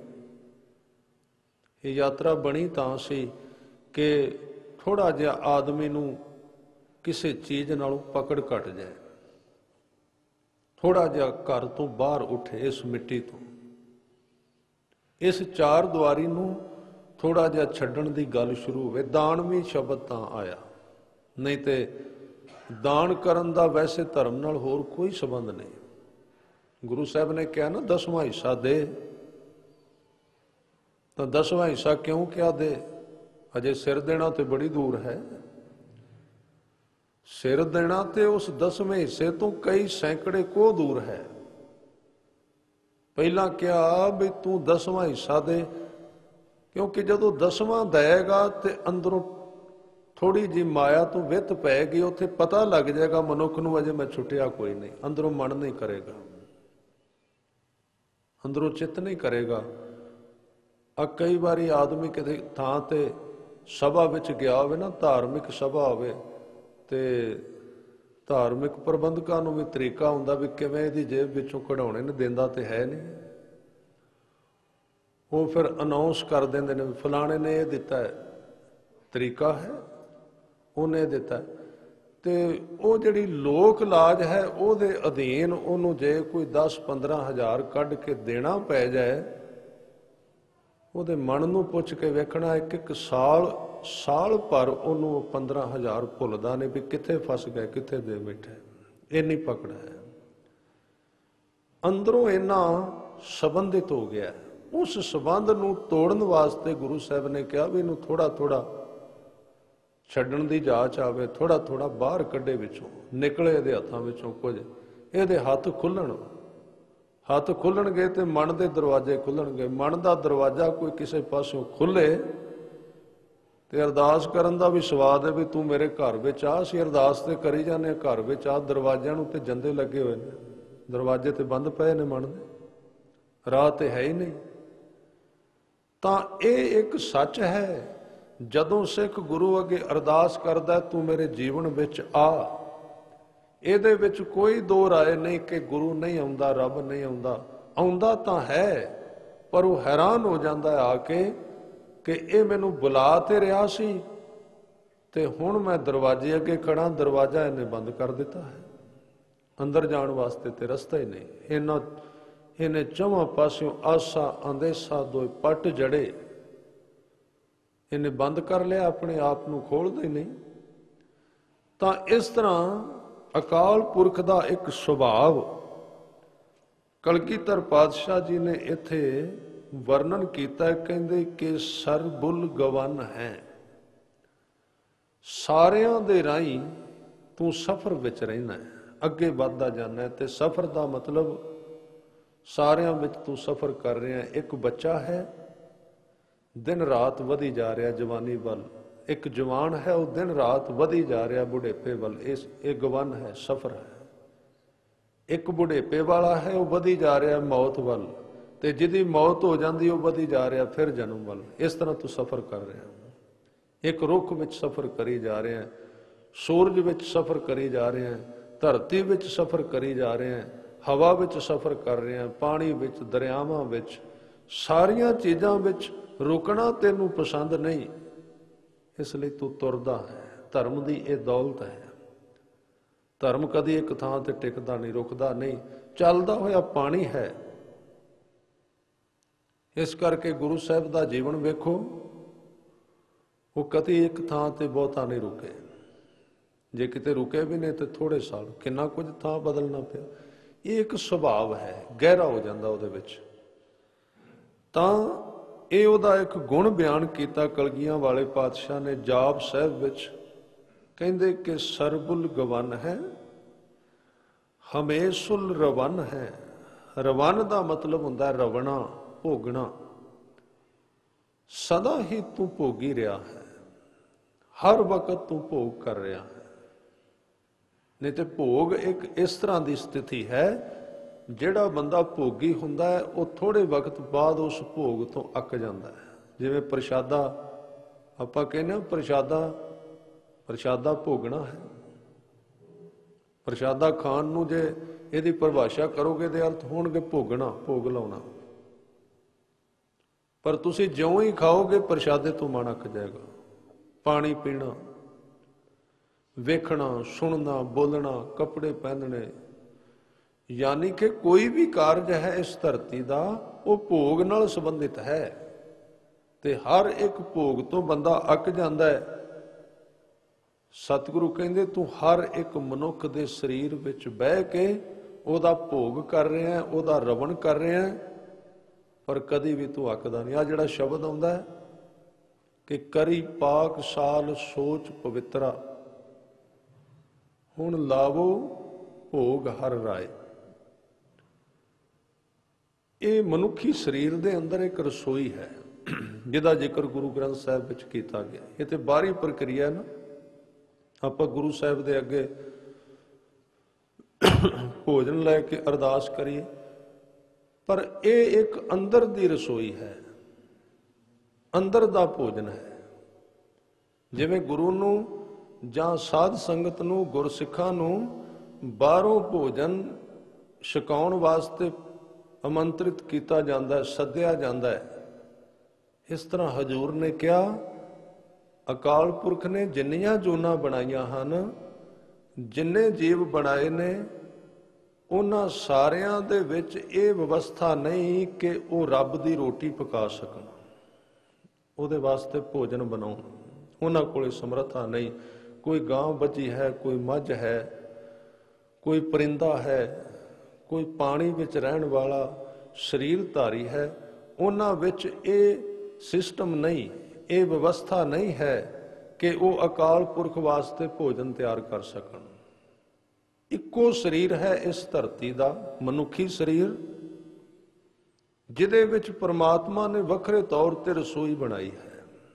ਇਹ ਯਾਤਰਾ ਬਣੀ ਤਾਂ ਸੀ ਕਿ ਥੋੜ੍ਹਾ ਜਿਹਾ ਆਦਮੀ ਨੂੰ ਕਿਸੇ ਚੀਜ਼ ਨਾਲੋਂ ਪਕੜ ਘਟ ਜਾਏ, ਥੋੜ੍ਹਾ ਜਿਹਾ ਘਰ ਤੋਂ ਬਾਹਰ ਉੱਠੇ, ਇਸ ਮਿੱਟੀ ਤੋਂ, ਇਸ ਚਾਰ ਦੁਆਰੀ ਨੂੰ ਥੋੜ੍ਹਾ ਜਿਹਾ ਛੱਡਣ ਦੀ ਗੱਲ ਸ਼ੁਰੂ ਹੋਵੇ। ਦਾਨਵੀ ਸ਼ਬਦ ਤਾਂ ਆਇਆ, ਨਹੀਂ ਤੇ ਦਾਨ ਕਰਨ ਦਾ ਵੈਸੇ ਧਰਮ ਨਾਲ ਹੋਰ ਕੋਈ ਸੰਬੰਧ ਨਹੀਂ। ਗੁਰੂ ਸਾਹਿਬ ਨੇ ਕਿਹਾ ਨਾ 10ਵਾਂ ਹਿੱਸਾ ਦੇ, ਤਾਂ 10ਵਾਂ ਹਿੱਸਾ ਕਿਉਂ ਕਿਹਾ ਦੇ? ਅਜੇ ਸਿਰ ਦੇਣਾ ਤੇ ਬੜੀ ਦੂਰ ਹੈ। ਸਿਰ ਦੇਣਾ ਤੇ ਉਸ 10ਵੇਂ ਹਿੱਸੇ ਤੋਂ ਕਈ ਸੈਂਕੜੇ ਕੋਹ ਦੂਰ ਹੈ। ਪਹਿਲਾਂ ਕਿਹਾ ਵੀ ਤੂੰ 10ਵਾਂ ਹਿੱਸਾ ਦੇ, ਕਿਉਂਕਿ ਜਦੋਂ 10ਵਾਂ ਦੇਗਾ ਤੇ ਅੰਦਰੋਂ ਥੋੜੀ ਜਿਹੀ ਮਾਇਆ ਤੋਂ ਵਿੱਤ ਪੈਗੀ, ਉੱਥੇ ਪਤਾ ਲੱਗ ਜਾਏਗਾ ਮਨੁੱਖ ਨੂੰ ਅਜੇ ਮੈਂ ਛੁੱਟਿਆ ਕੋਈ ਨਹੀਂ। ਅੰਦਰੋਂ ਮਨ ਨਹੀਂ ਕਰੇਗਾ, ਅੰਦਰੋਂ ਚਿੱਤ ਨਹੀਂ ਕਰੇਗਾ। ਕਈ ਵਾਰੀ ਆਦਮੀ ਕਿਤੇ ਥਾਂ ਤੇ ਸਭਾ ਵਿੱਚ ਗਿਆ ਹੋਵੇ ਨਾ, ਧਾਰਮਿਕ ਸਭਾ ਹੋਵੇ, ਤੇ ਧਾਰਮਿਕ ਪ੍ਰਬੰਧਕਾਂ ਨੂੰ ਵੀ ਤਰੀਕਾ ਹੁੰਦਾ ਵੀ ਕਿਵੇਂ ਇਹਦੀ ਜੇਬ ਵਿੱਚੋਂ ਕਢਾਉਣੇ ਨੇ, ਦਿੰਦਾ ਤੇ ਹੈ ਨਹੀਂ। ਉਹ ਫਿਰ ਅਨਾਉਂਸ ਕਰ ਦਿੰਦੇ ਨੇ ਫਲਾਣੇ ਨੇ ਇਹ ਦਿੱਤਾ ਹੈ, ਤਰੀਕਾ ਹੈ ਉਹਨੇ ਦਿੱਤਾ। ਤੇ ਉਹ ਜਿਹੜੀ ਲੋਕ ਲਾਜ ਹੈ ਉਹਦੇ ਅਧੀਨ ਉਹਨੂੰ ਜੇ ਕੋਈ 10-15 ਹਜ਼ਾਰ ਕੱਢ ਕੇ ਦੇਣਾ ਪੈ ਜਾਏ, ਉਹਦੇ ਮਨ ਨੂੰ ਪੁੱਛ ਕੇ ਵੇਖਣਾ ਇੱਕ ਸਾਲ ਭਰ ਉਹਨੂੰ 15 ਹਜ਼ਾਰ ਭੁੱਲਦਾ ਨਹੀਂ ਵੀ ਕਿੱਥੇ ਫਸ ਗਏ, ਕਿੱਥੇ ਦੇ ਬੈਠੇ। ਇੰਨੀ ਪਕੜ ਹੈ, ਅੰਦਰੋਂ ਇੰਨਾ ਸੰਬੰਧਿਤ ਹੋ ਗਿਆ। ਉਸ ਸੰਬੰਧ ਨੂੰ ਤੋੜਨ ਵਾਸਤੇ ਗੁਰੂ ਸਾਹਿਬ ਨੇ ਕਿਹਾ ਵੀ ਇਹਨੂੰ ਥੋੜਾ ਥੋੜਾ ਛੱਡਣ ਦੀ ਜਾਚ ਆਵੇ, ਥੋੜਾ ਥੋੜਾ ਬਾਹਰ ਕੱਢੇ ਵਿੱਚੋਂ, ਨਿਕਲੇ ਇਹਦੇ ਹੱਥਾਂ ਵਿੱਚੋਂ ਕੁਝ, ਇਹਦੇ ਹੱਥ ਖੁੱਲਣ। ਹੱਥ ਖੁੱਲਣਗੇ ਤੇ ਮਨ ਦੇ ਦਰਵਾਜ਼ੇ ਖੁੱਲਣਗੇ। ਮਨ ਦਾ ਦਰਵਾਜ਼ਾ ਕੋਈ ਕਿਸੇ ਪਾਸਿਓਂ ਖੁੱਲੇ ਤੇ ਅਰਦਾਸ ਕਰਨ ਦਾ ਵੀ ਸਵਾਦ ਹੈ ਵੀ ਤੂੰ ਮੇਰੇ ਘਰ ਵਿੱਚ ਆ। ਅਸੀਂ ਅਰਦਾਸ ਤੇ ਕਰੀ ਜਾਂਦੇ ਹਾਂ, ਘਰ ਵਿੱਚ ਆ, ਦਰਵਾਜ਼ਿਆਂ ਨੂੰ ਤੇ ਜੰਦੇ ਲੱਗੇ ਹੋਏ ਨੇ, ਦਰਵਾਜ਼ੇ ਤੇ ਬੰਦ ਪਏ ਨੇ ਮਨ ਦੇ, ਰਾਹ ਤੇ ਹੈ ਹੀ ਨਹੀਂ। ਤਾਂ ਇਹ ਇੱਕ ਸੱਚ ਹੈ, ਜਦੋਂ ਸਿੱਖ ਗੁਰੂ ਅੱਗੇ ਅਰਦਾਸ ਕਰਦਾ ਤੂੰ ਮੇਰੇ ਜੀਵਨ ਵਿੱਚ ਆ, ਇਹਦੇ ਵਿੱਚ ਕੋਈ ਦੋ ਰਾਏ ਨਹੀਂ ਕਿ ਗੁਰੂ ਨਹੀਂ ਆਉਂਦਾ, ਰੱਬ ਨਹੀਂ ਆਉਂਦਾ। ਆਉਂਦਾ ਤਾਂ ਹੈ, ਪਰ ਉਹ ਹੈਰਾਨ ਹੋ ਜਾਂਦਾ ਆ ਕੇ ਕਿ ਇਹ ਮੈਨੂੰ ਬੁਲਾ ਤੇ ਰਿਹਾ ਸੀ ਤੇ ਹੁਣ ਮੈਂ ਦਰਵਾਜ਼ੇ ਅੱਗੇ ਖੜਾ, ਦਰਵਾਜ਼ਾ ਇਹਨੇ ਬੰਦ ਕਰ ਦਿੱਤਾ ਹੈ, ਅੰਦਰ ਜਾਣ ਵਾਸਤੇ ਤੇ ਰਸਤਾ ਹੀ ਨਹੀਂ। ਇਹਨੇ ਚੌਵਾਂ ਪਾਸਿਓਂ ਆਸਾ ਅੰਦੇਸਾ ਦੋਏ ਪੱਟ ਜੜੇ, ਇਹਨੇ ਬੰਦ ਕਰ ਲਿਆ, ਆਪਣੇ ਆਪ ਨੂੰ ਖੋਲ੍ਹਦਾ ਹੀ ਨਹੀਂ। ਤਾਂ ਇਸ ਤਰ੍ਹਾਂ ਅਕਾਲ ਪੁਰਖ ਦਾ ਇੱਕ ਸੁਭਾਵ ਕਲਗੀਧਰ ਪਾਤਸ਼ਾਹ ਜੀ ਨੇ ਇੱਥੇ ਵਰਣਨ ਕੀਤਾ। ਕਹਿੰਦੇ ਕਿ ਸਰਬੁਲ ਗਵਨ ਹੈ, ਸਾਰਿਆਂ ਦੇ ਰਾਹੀਂ ਤੂੰ ਸਫ਼ਰ ਵਿੱਚ ਰਹਿਣਾ ਹੈ, ਅੱਗੇ ਵੱਧਦਾ ਜਾਣਾ ਹੈ। ਤੇ ਸਫ਼ਰ ਦਾ ਮਤਲਬ ਸਾਰਿਆਂ ਵਿੱਚ ਤੂੰ ਸਫ਼ਰ ਕਰ ਰਿਹਾ। ਇੱਕ ਬੱਚਾ ਹੈ, ਦਿਨ ਰਾਤ ਵਧੀ ਜਾ ਰਿਹਾ ਜਵਾਨੀ ਵੱਲ। ਇੱਕ ਜਵਾਨ ਹੈ, ਉਹ ਦਿਨ ਰਾਤ ਵਧੀ ਜਾ ਰਿਹਾ ਬੁਢੇਪੇ ਵੱਲ। ਇਹ ਗਵਨ ਹੈ, ਸਫ਼ਰ ਹੈ। ਇੱਕ ਬੁਢੇਪੇ ਵਾਲਾ ਹੈ, ਉਹ ਵਧੀ ਜਾ ਰਿਹਾ ਮੌਤ ਵੱਲ, ਤੇ ਜਿਹਦੀ ਮੌਤ ਹੋ ਜਾਂਦੀ ਉਹ ਵਧੀ ਜਾ ਰਿਹਾ ਫਿਰ ਜਨਮ ਵੱਲ। ਇਸ ਤਰ੍ਹਾਂ ਤੂੰ ਸਫ਼ਰ ਕਰ ਰਿਹਾ। ਇੱਕ ਰੁੱਖ ਵਿੱਚ ਸਫ਼ਰ ਕਰੀ ਜਾ ਰਿਹਾ, ਸੂਰਜ ਵਿੱਚ ਸਫ਼ਰ ਕਰੀ ਜਾ ਰਿਹਾ, ਧਰਤੀ ਵਿੱਚ ਸਫ਼ਰ ਕਰੀ ਜਾ ਰਿਹਾ, ਹਵਾ ਵਿੱਚ ਸਫ਼ਰ ਕਰ ਰਿਹਾ, ਪਾਣੀ ਵਿੱਚ, ਦਰਿਆਵਾਂ ਵਿੱਚ, ਸਾਰੀਆਂ ਚੀਜ਼ਾਂ ਵਿੱਚ ਰੁਕਣਾ ਤੈਨੂੰ ਪਸੰਦ ਨਹੀਂ, ਇਸ ਲਈ ਤੂੰ ਤੁਰਦਾ ਹੈ। ਧਰਮ ਦੀ ਇਹ ਦੌਲਤ ਹੈ। ਧਰਮ ਕਦੀ ਇੱਕ ਥਾਂ ਤੇ ਟਿਕਦਾ ਨਹੀਂ, ਰੁਕਦਾ ਨਹੀਂ, ਚੱਲਦਾ ਹੋਇਆ ਪਾਣੀ ਹੈ। ਇਸ ਕਰਕੇ ਗੁਰੂ ਸਾਹਿਬ ਦਾ ਜੀਵਨ ਵੇਖੋ, ਉਹ ਕਦੀ ਇੱਕ ਥਾਂ ਤੇ ਬਹੁਤਾ ਨਹੀਂ ਰੁਕੇ। ਜੇ ਕਿਤੇ ਰੁਕੇ ਵੀ ਨਹੀਂ ਤੇ ਥੋੜੇ ਸਾਲ, ਕਿੰਨਾ ਕੁਝ ਥਾਂ ਬਦਲਣਾ ਪਿਆ। ਇਹ ਇੱਕ ਸੁਭਾਵ ਹੈ, ਗਹਿਰਾ ਹੋ ਜਾਂਦਾ ਉਹਦੇ ਵਿੱਚ। ਤਾਂ ਇਹ ਉਹਦਾ ਇੱਕ ਗੁਣ ਬਿਆਨ ਕੀਤਾ ਕਲਗੀਆਂ ਵਾਲੇ ਪਾਤਸ਼ਾਹ ਨੇ ਜਾਪ ਸਾਹਿਬ ਵਿੱਚ। ਕਹਿੰਦੇ ਕਿ ਸਰਬੁਲ ਗਵਨ ਹੈ, ਹਮੇਸ਼ੁਲ ਰਵਨ ਹੈ। ਰਵਨ ਦਾ ਮਤਲਬ ਹੁੰਦਾ ਰਵਣਾ, ਭੋਗਣਾ। ਸਦਾ ਹੀ ਤੂੰ ਭੋਗੀ ਰਿਹਾ ਹੈ, ਹਰ ਵਕਤ ਤੂੰ ਭੋਗ ਕਰ ਰਿਹਾ ਹੈ। ਨਹੀਂ ਤੇ ਭੋਗ ਇੱਕ ਇਸ ਤਰ੍ਹਾਂ ਦੀ ਸਥਿਤੀ ਹੈ, ਜਿਹੜਾ ਬੰਦਾ ਭੋਗੀ ਹੁੰਦਾ ਹੈ ਉਹ ਥੋੜੇ ਵਕਤ ਬਾਅਦ ਉਸ ਭੋਗ ਤੋਂ ਅੱਕ ਜਾਂਦਾ ਹੈ। ਜਿਵੇਂ ਪ੍ਰਸ਼ਾਦਾ ਆਪਾਂ ਕਹਿੰਦੇ ਹਾਂ, ਪ੍ਰਸ਼ਾਦਾ ਭੋਗਣਾ ਹੈ। ਪ੍ਰਸ਼ਾਦਾ ਖਾਣ ਨੂੰ ਜੇ ਇਹਦੀ ਪਰਿਭਾਸ਼ਾ ਕਰੋਗੇ ਤੇ ਅਰਥ ਹੋਣਗੇ ਭੋਗਣਾ, ਭੋਗ ਲਾਉਣਾ। ਪਰ ਤੁਸੀਂ ਜਿਉਂ ਹੀ ਖਾਓਗੇ ਪ੍ਰਸ਼ਾਦੇ ਤੋਂ ਮਨ ਅੱਕ ਜਾਏਗਾ। ਪਾਣੀ ਪੀਣਾ, ਵੇਖਣਾ, ਸੁਣਨਾ, ਬੋਲਣਾ, ਕੱਪੜੇ ਪਹਿਨਣੇ, ਯਾਨੀ ਕਿ ਕੋਈ ਵੀ ਕਾਰਜ ਹੈ ਇਸ ਧਰਤੀ ਦਾ ਉਹ ਭੋਗ ਨਾਲ ਸੰਬੰਧਿਤ ਹੈ। ਤੇ ਹਰ ਇੱਕ ਭੋਗ ਤੋਂ ਬੰਦਾ ਅੱਕ ਜਾਂਦਾ ਹੈ। ਸਤਿਗੁਰੂ ਕਹਿੰਦੇ ਤੂੰ ਹਰ ਇੱਕ ਮਨੁੱਖ ਦੇ ਸਰੀਰ ਵਿੱਚ ਬਹਿ ਕੇ ਉਹਦਾ ਭੋਗ ਕਰ ਰਿਹਾ, ਉਹਦਾ ਰਵਣ ਕਰ ਰਿਹਾ, ਪਰ ਕਦੀ ਵੀ ਤੂੰ ਅੱਕਦਾ ਨਹੀਂ। ਆਹ ਜਿਹੜਾ ਸ਼ਬਦ ਆਉਂਦਾ ਹੈ ਕਿ ਕਰੀ ਪਾਕ ਸਾਲ ਸੋਚ ਪਵਿੱਤਰਾ, ਹੁਣ ਲਾਵੋ ਭੋਗ ਹਰ ਰਾਏ। ਇਹ ਮਨੁੱਖੀ ਸਰੀਰ ਦੇ ਅੰਦਰ ਇੱਕ ਰਸੋਈ ਹੈ ਜਿਹਦਾ ਜ਼ਿਕਰ ਗੁਰੂ ਗ੍ਰੰਥ ਸਾਹਿਬ ਵਿੱਚ ਕੀਤਾ ਗਿਆ। ਇਹ ਤੇ ਬਾਹਰੀ ਪ੍ਰਕਿਰਿਆ ਨਾ, ਆਪਾਂ ਗੁਰੂ ਸਾਹਿਬ ਦੇ ਅੱਗੇ ਭੋਜਨ ਲੈ ਕੇ ਅਰਦਾਸ ਕਰੀਏ, ਪਰ ਇਹ ਇੱਕ ਅੰਦਰ ਦੀ ਰਸੋਈ ਹੈ, ਅੰਦਰ ਦਾ ਭੋਜਨ ਹੈ। ਜਿਵੇਂ ਗੁਰੂ ਨੂੰ ਜਾਂ ਸਾਧ ਸੰਗਤ ਨੂੰ, ਗੁਰਸਿੱਖਾਂ ਨੂੰ ਬਾਹਰੋਂ ਭੋਜਨ ਛਕਾਉਣ ਵਾਸਤੇ ਆਮੰਤਰਿਤ ਕੀਤਾ ਜਾਂਦਾ ਹੈ, ਸੱਦਿਆ ਜਾਂਦਾ ਹੈ, ਇਸ ਤਰ੍ਹਾਂ ਹਜ਼ੂਰ ਨੇ ਕਿਹਾ ਅਕਾਲ ਪੁਰਖ ਨੇ ਜਿੰਨੀਆਂ ਜੂਨਾਂ ਬਣਾਈਆਂ ਹਨ, ਜਿੰਨੇ ਜੀਵ ਬਣਾਏ ਨੇ, ਉਹਨਾਂ ਸਾਰਿਆਂ ਦੇ ਵਿੱਚ ਇਹ ਵਿਵਸਥਾ ਨਹੀਂ ਕਿ ਉਹ ਰੱਬ ਦੀ ਰੋਟੀ ਪਕਾ ਸਕਣ, ਉਹਦੇ ਵਾਸਤੇ ਭੋਜਨ ਬਣਾਉਣ। ਉਹਨਾਂ ਕੋਲੇ ਸਮਰੱਥਾ ਨਹੀਂ। ਕੋਈ ਗਾਂ ਬੱਝੀ ਹੈ, ਕੋਈ ਮੱਝ ਹੈ, ਕੋਈ ਪਰਿੰਦਾ ਹੈ, ਕੋਈ ਪਾਣੀ ਵਿੱਚ ਰਹਿਣ ਵਾਲਾ ਸਰੀਰਧਾਰੀ ਹੈ, ਉਹਨਾਂ ਵਿੱਚ ਇਹ ਸਿਸਟਮ ਨਹੀਂ, ਇਹ ਵਿਵਸਥਾ ਨਹੀਂ ਹੈ ਕਿ ਉਹ ਅਕਾਲ ਪੁਰਖ ਵਾਸਤੇ ਭੋਜਨ ਤਿਆਰ ਕਰ ਸਕਣ। ਇੱਕੋ ਸਰੀਰ ਹੈ ਇਸ ਧਰਤੀ ਦਾ, ਮਨੁੱਖੀ ਸਰੀਰ, ਜਿਹਦੇ ਵਿੱਚ ਪਰਮਾਤਮਾ ਨੇ ਵੱਖਰੇ ਤੌਰ ਤੇ ਰਸੋਈ ਬਣਾਈ ਹੈ।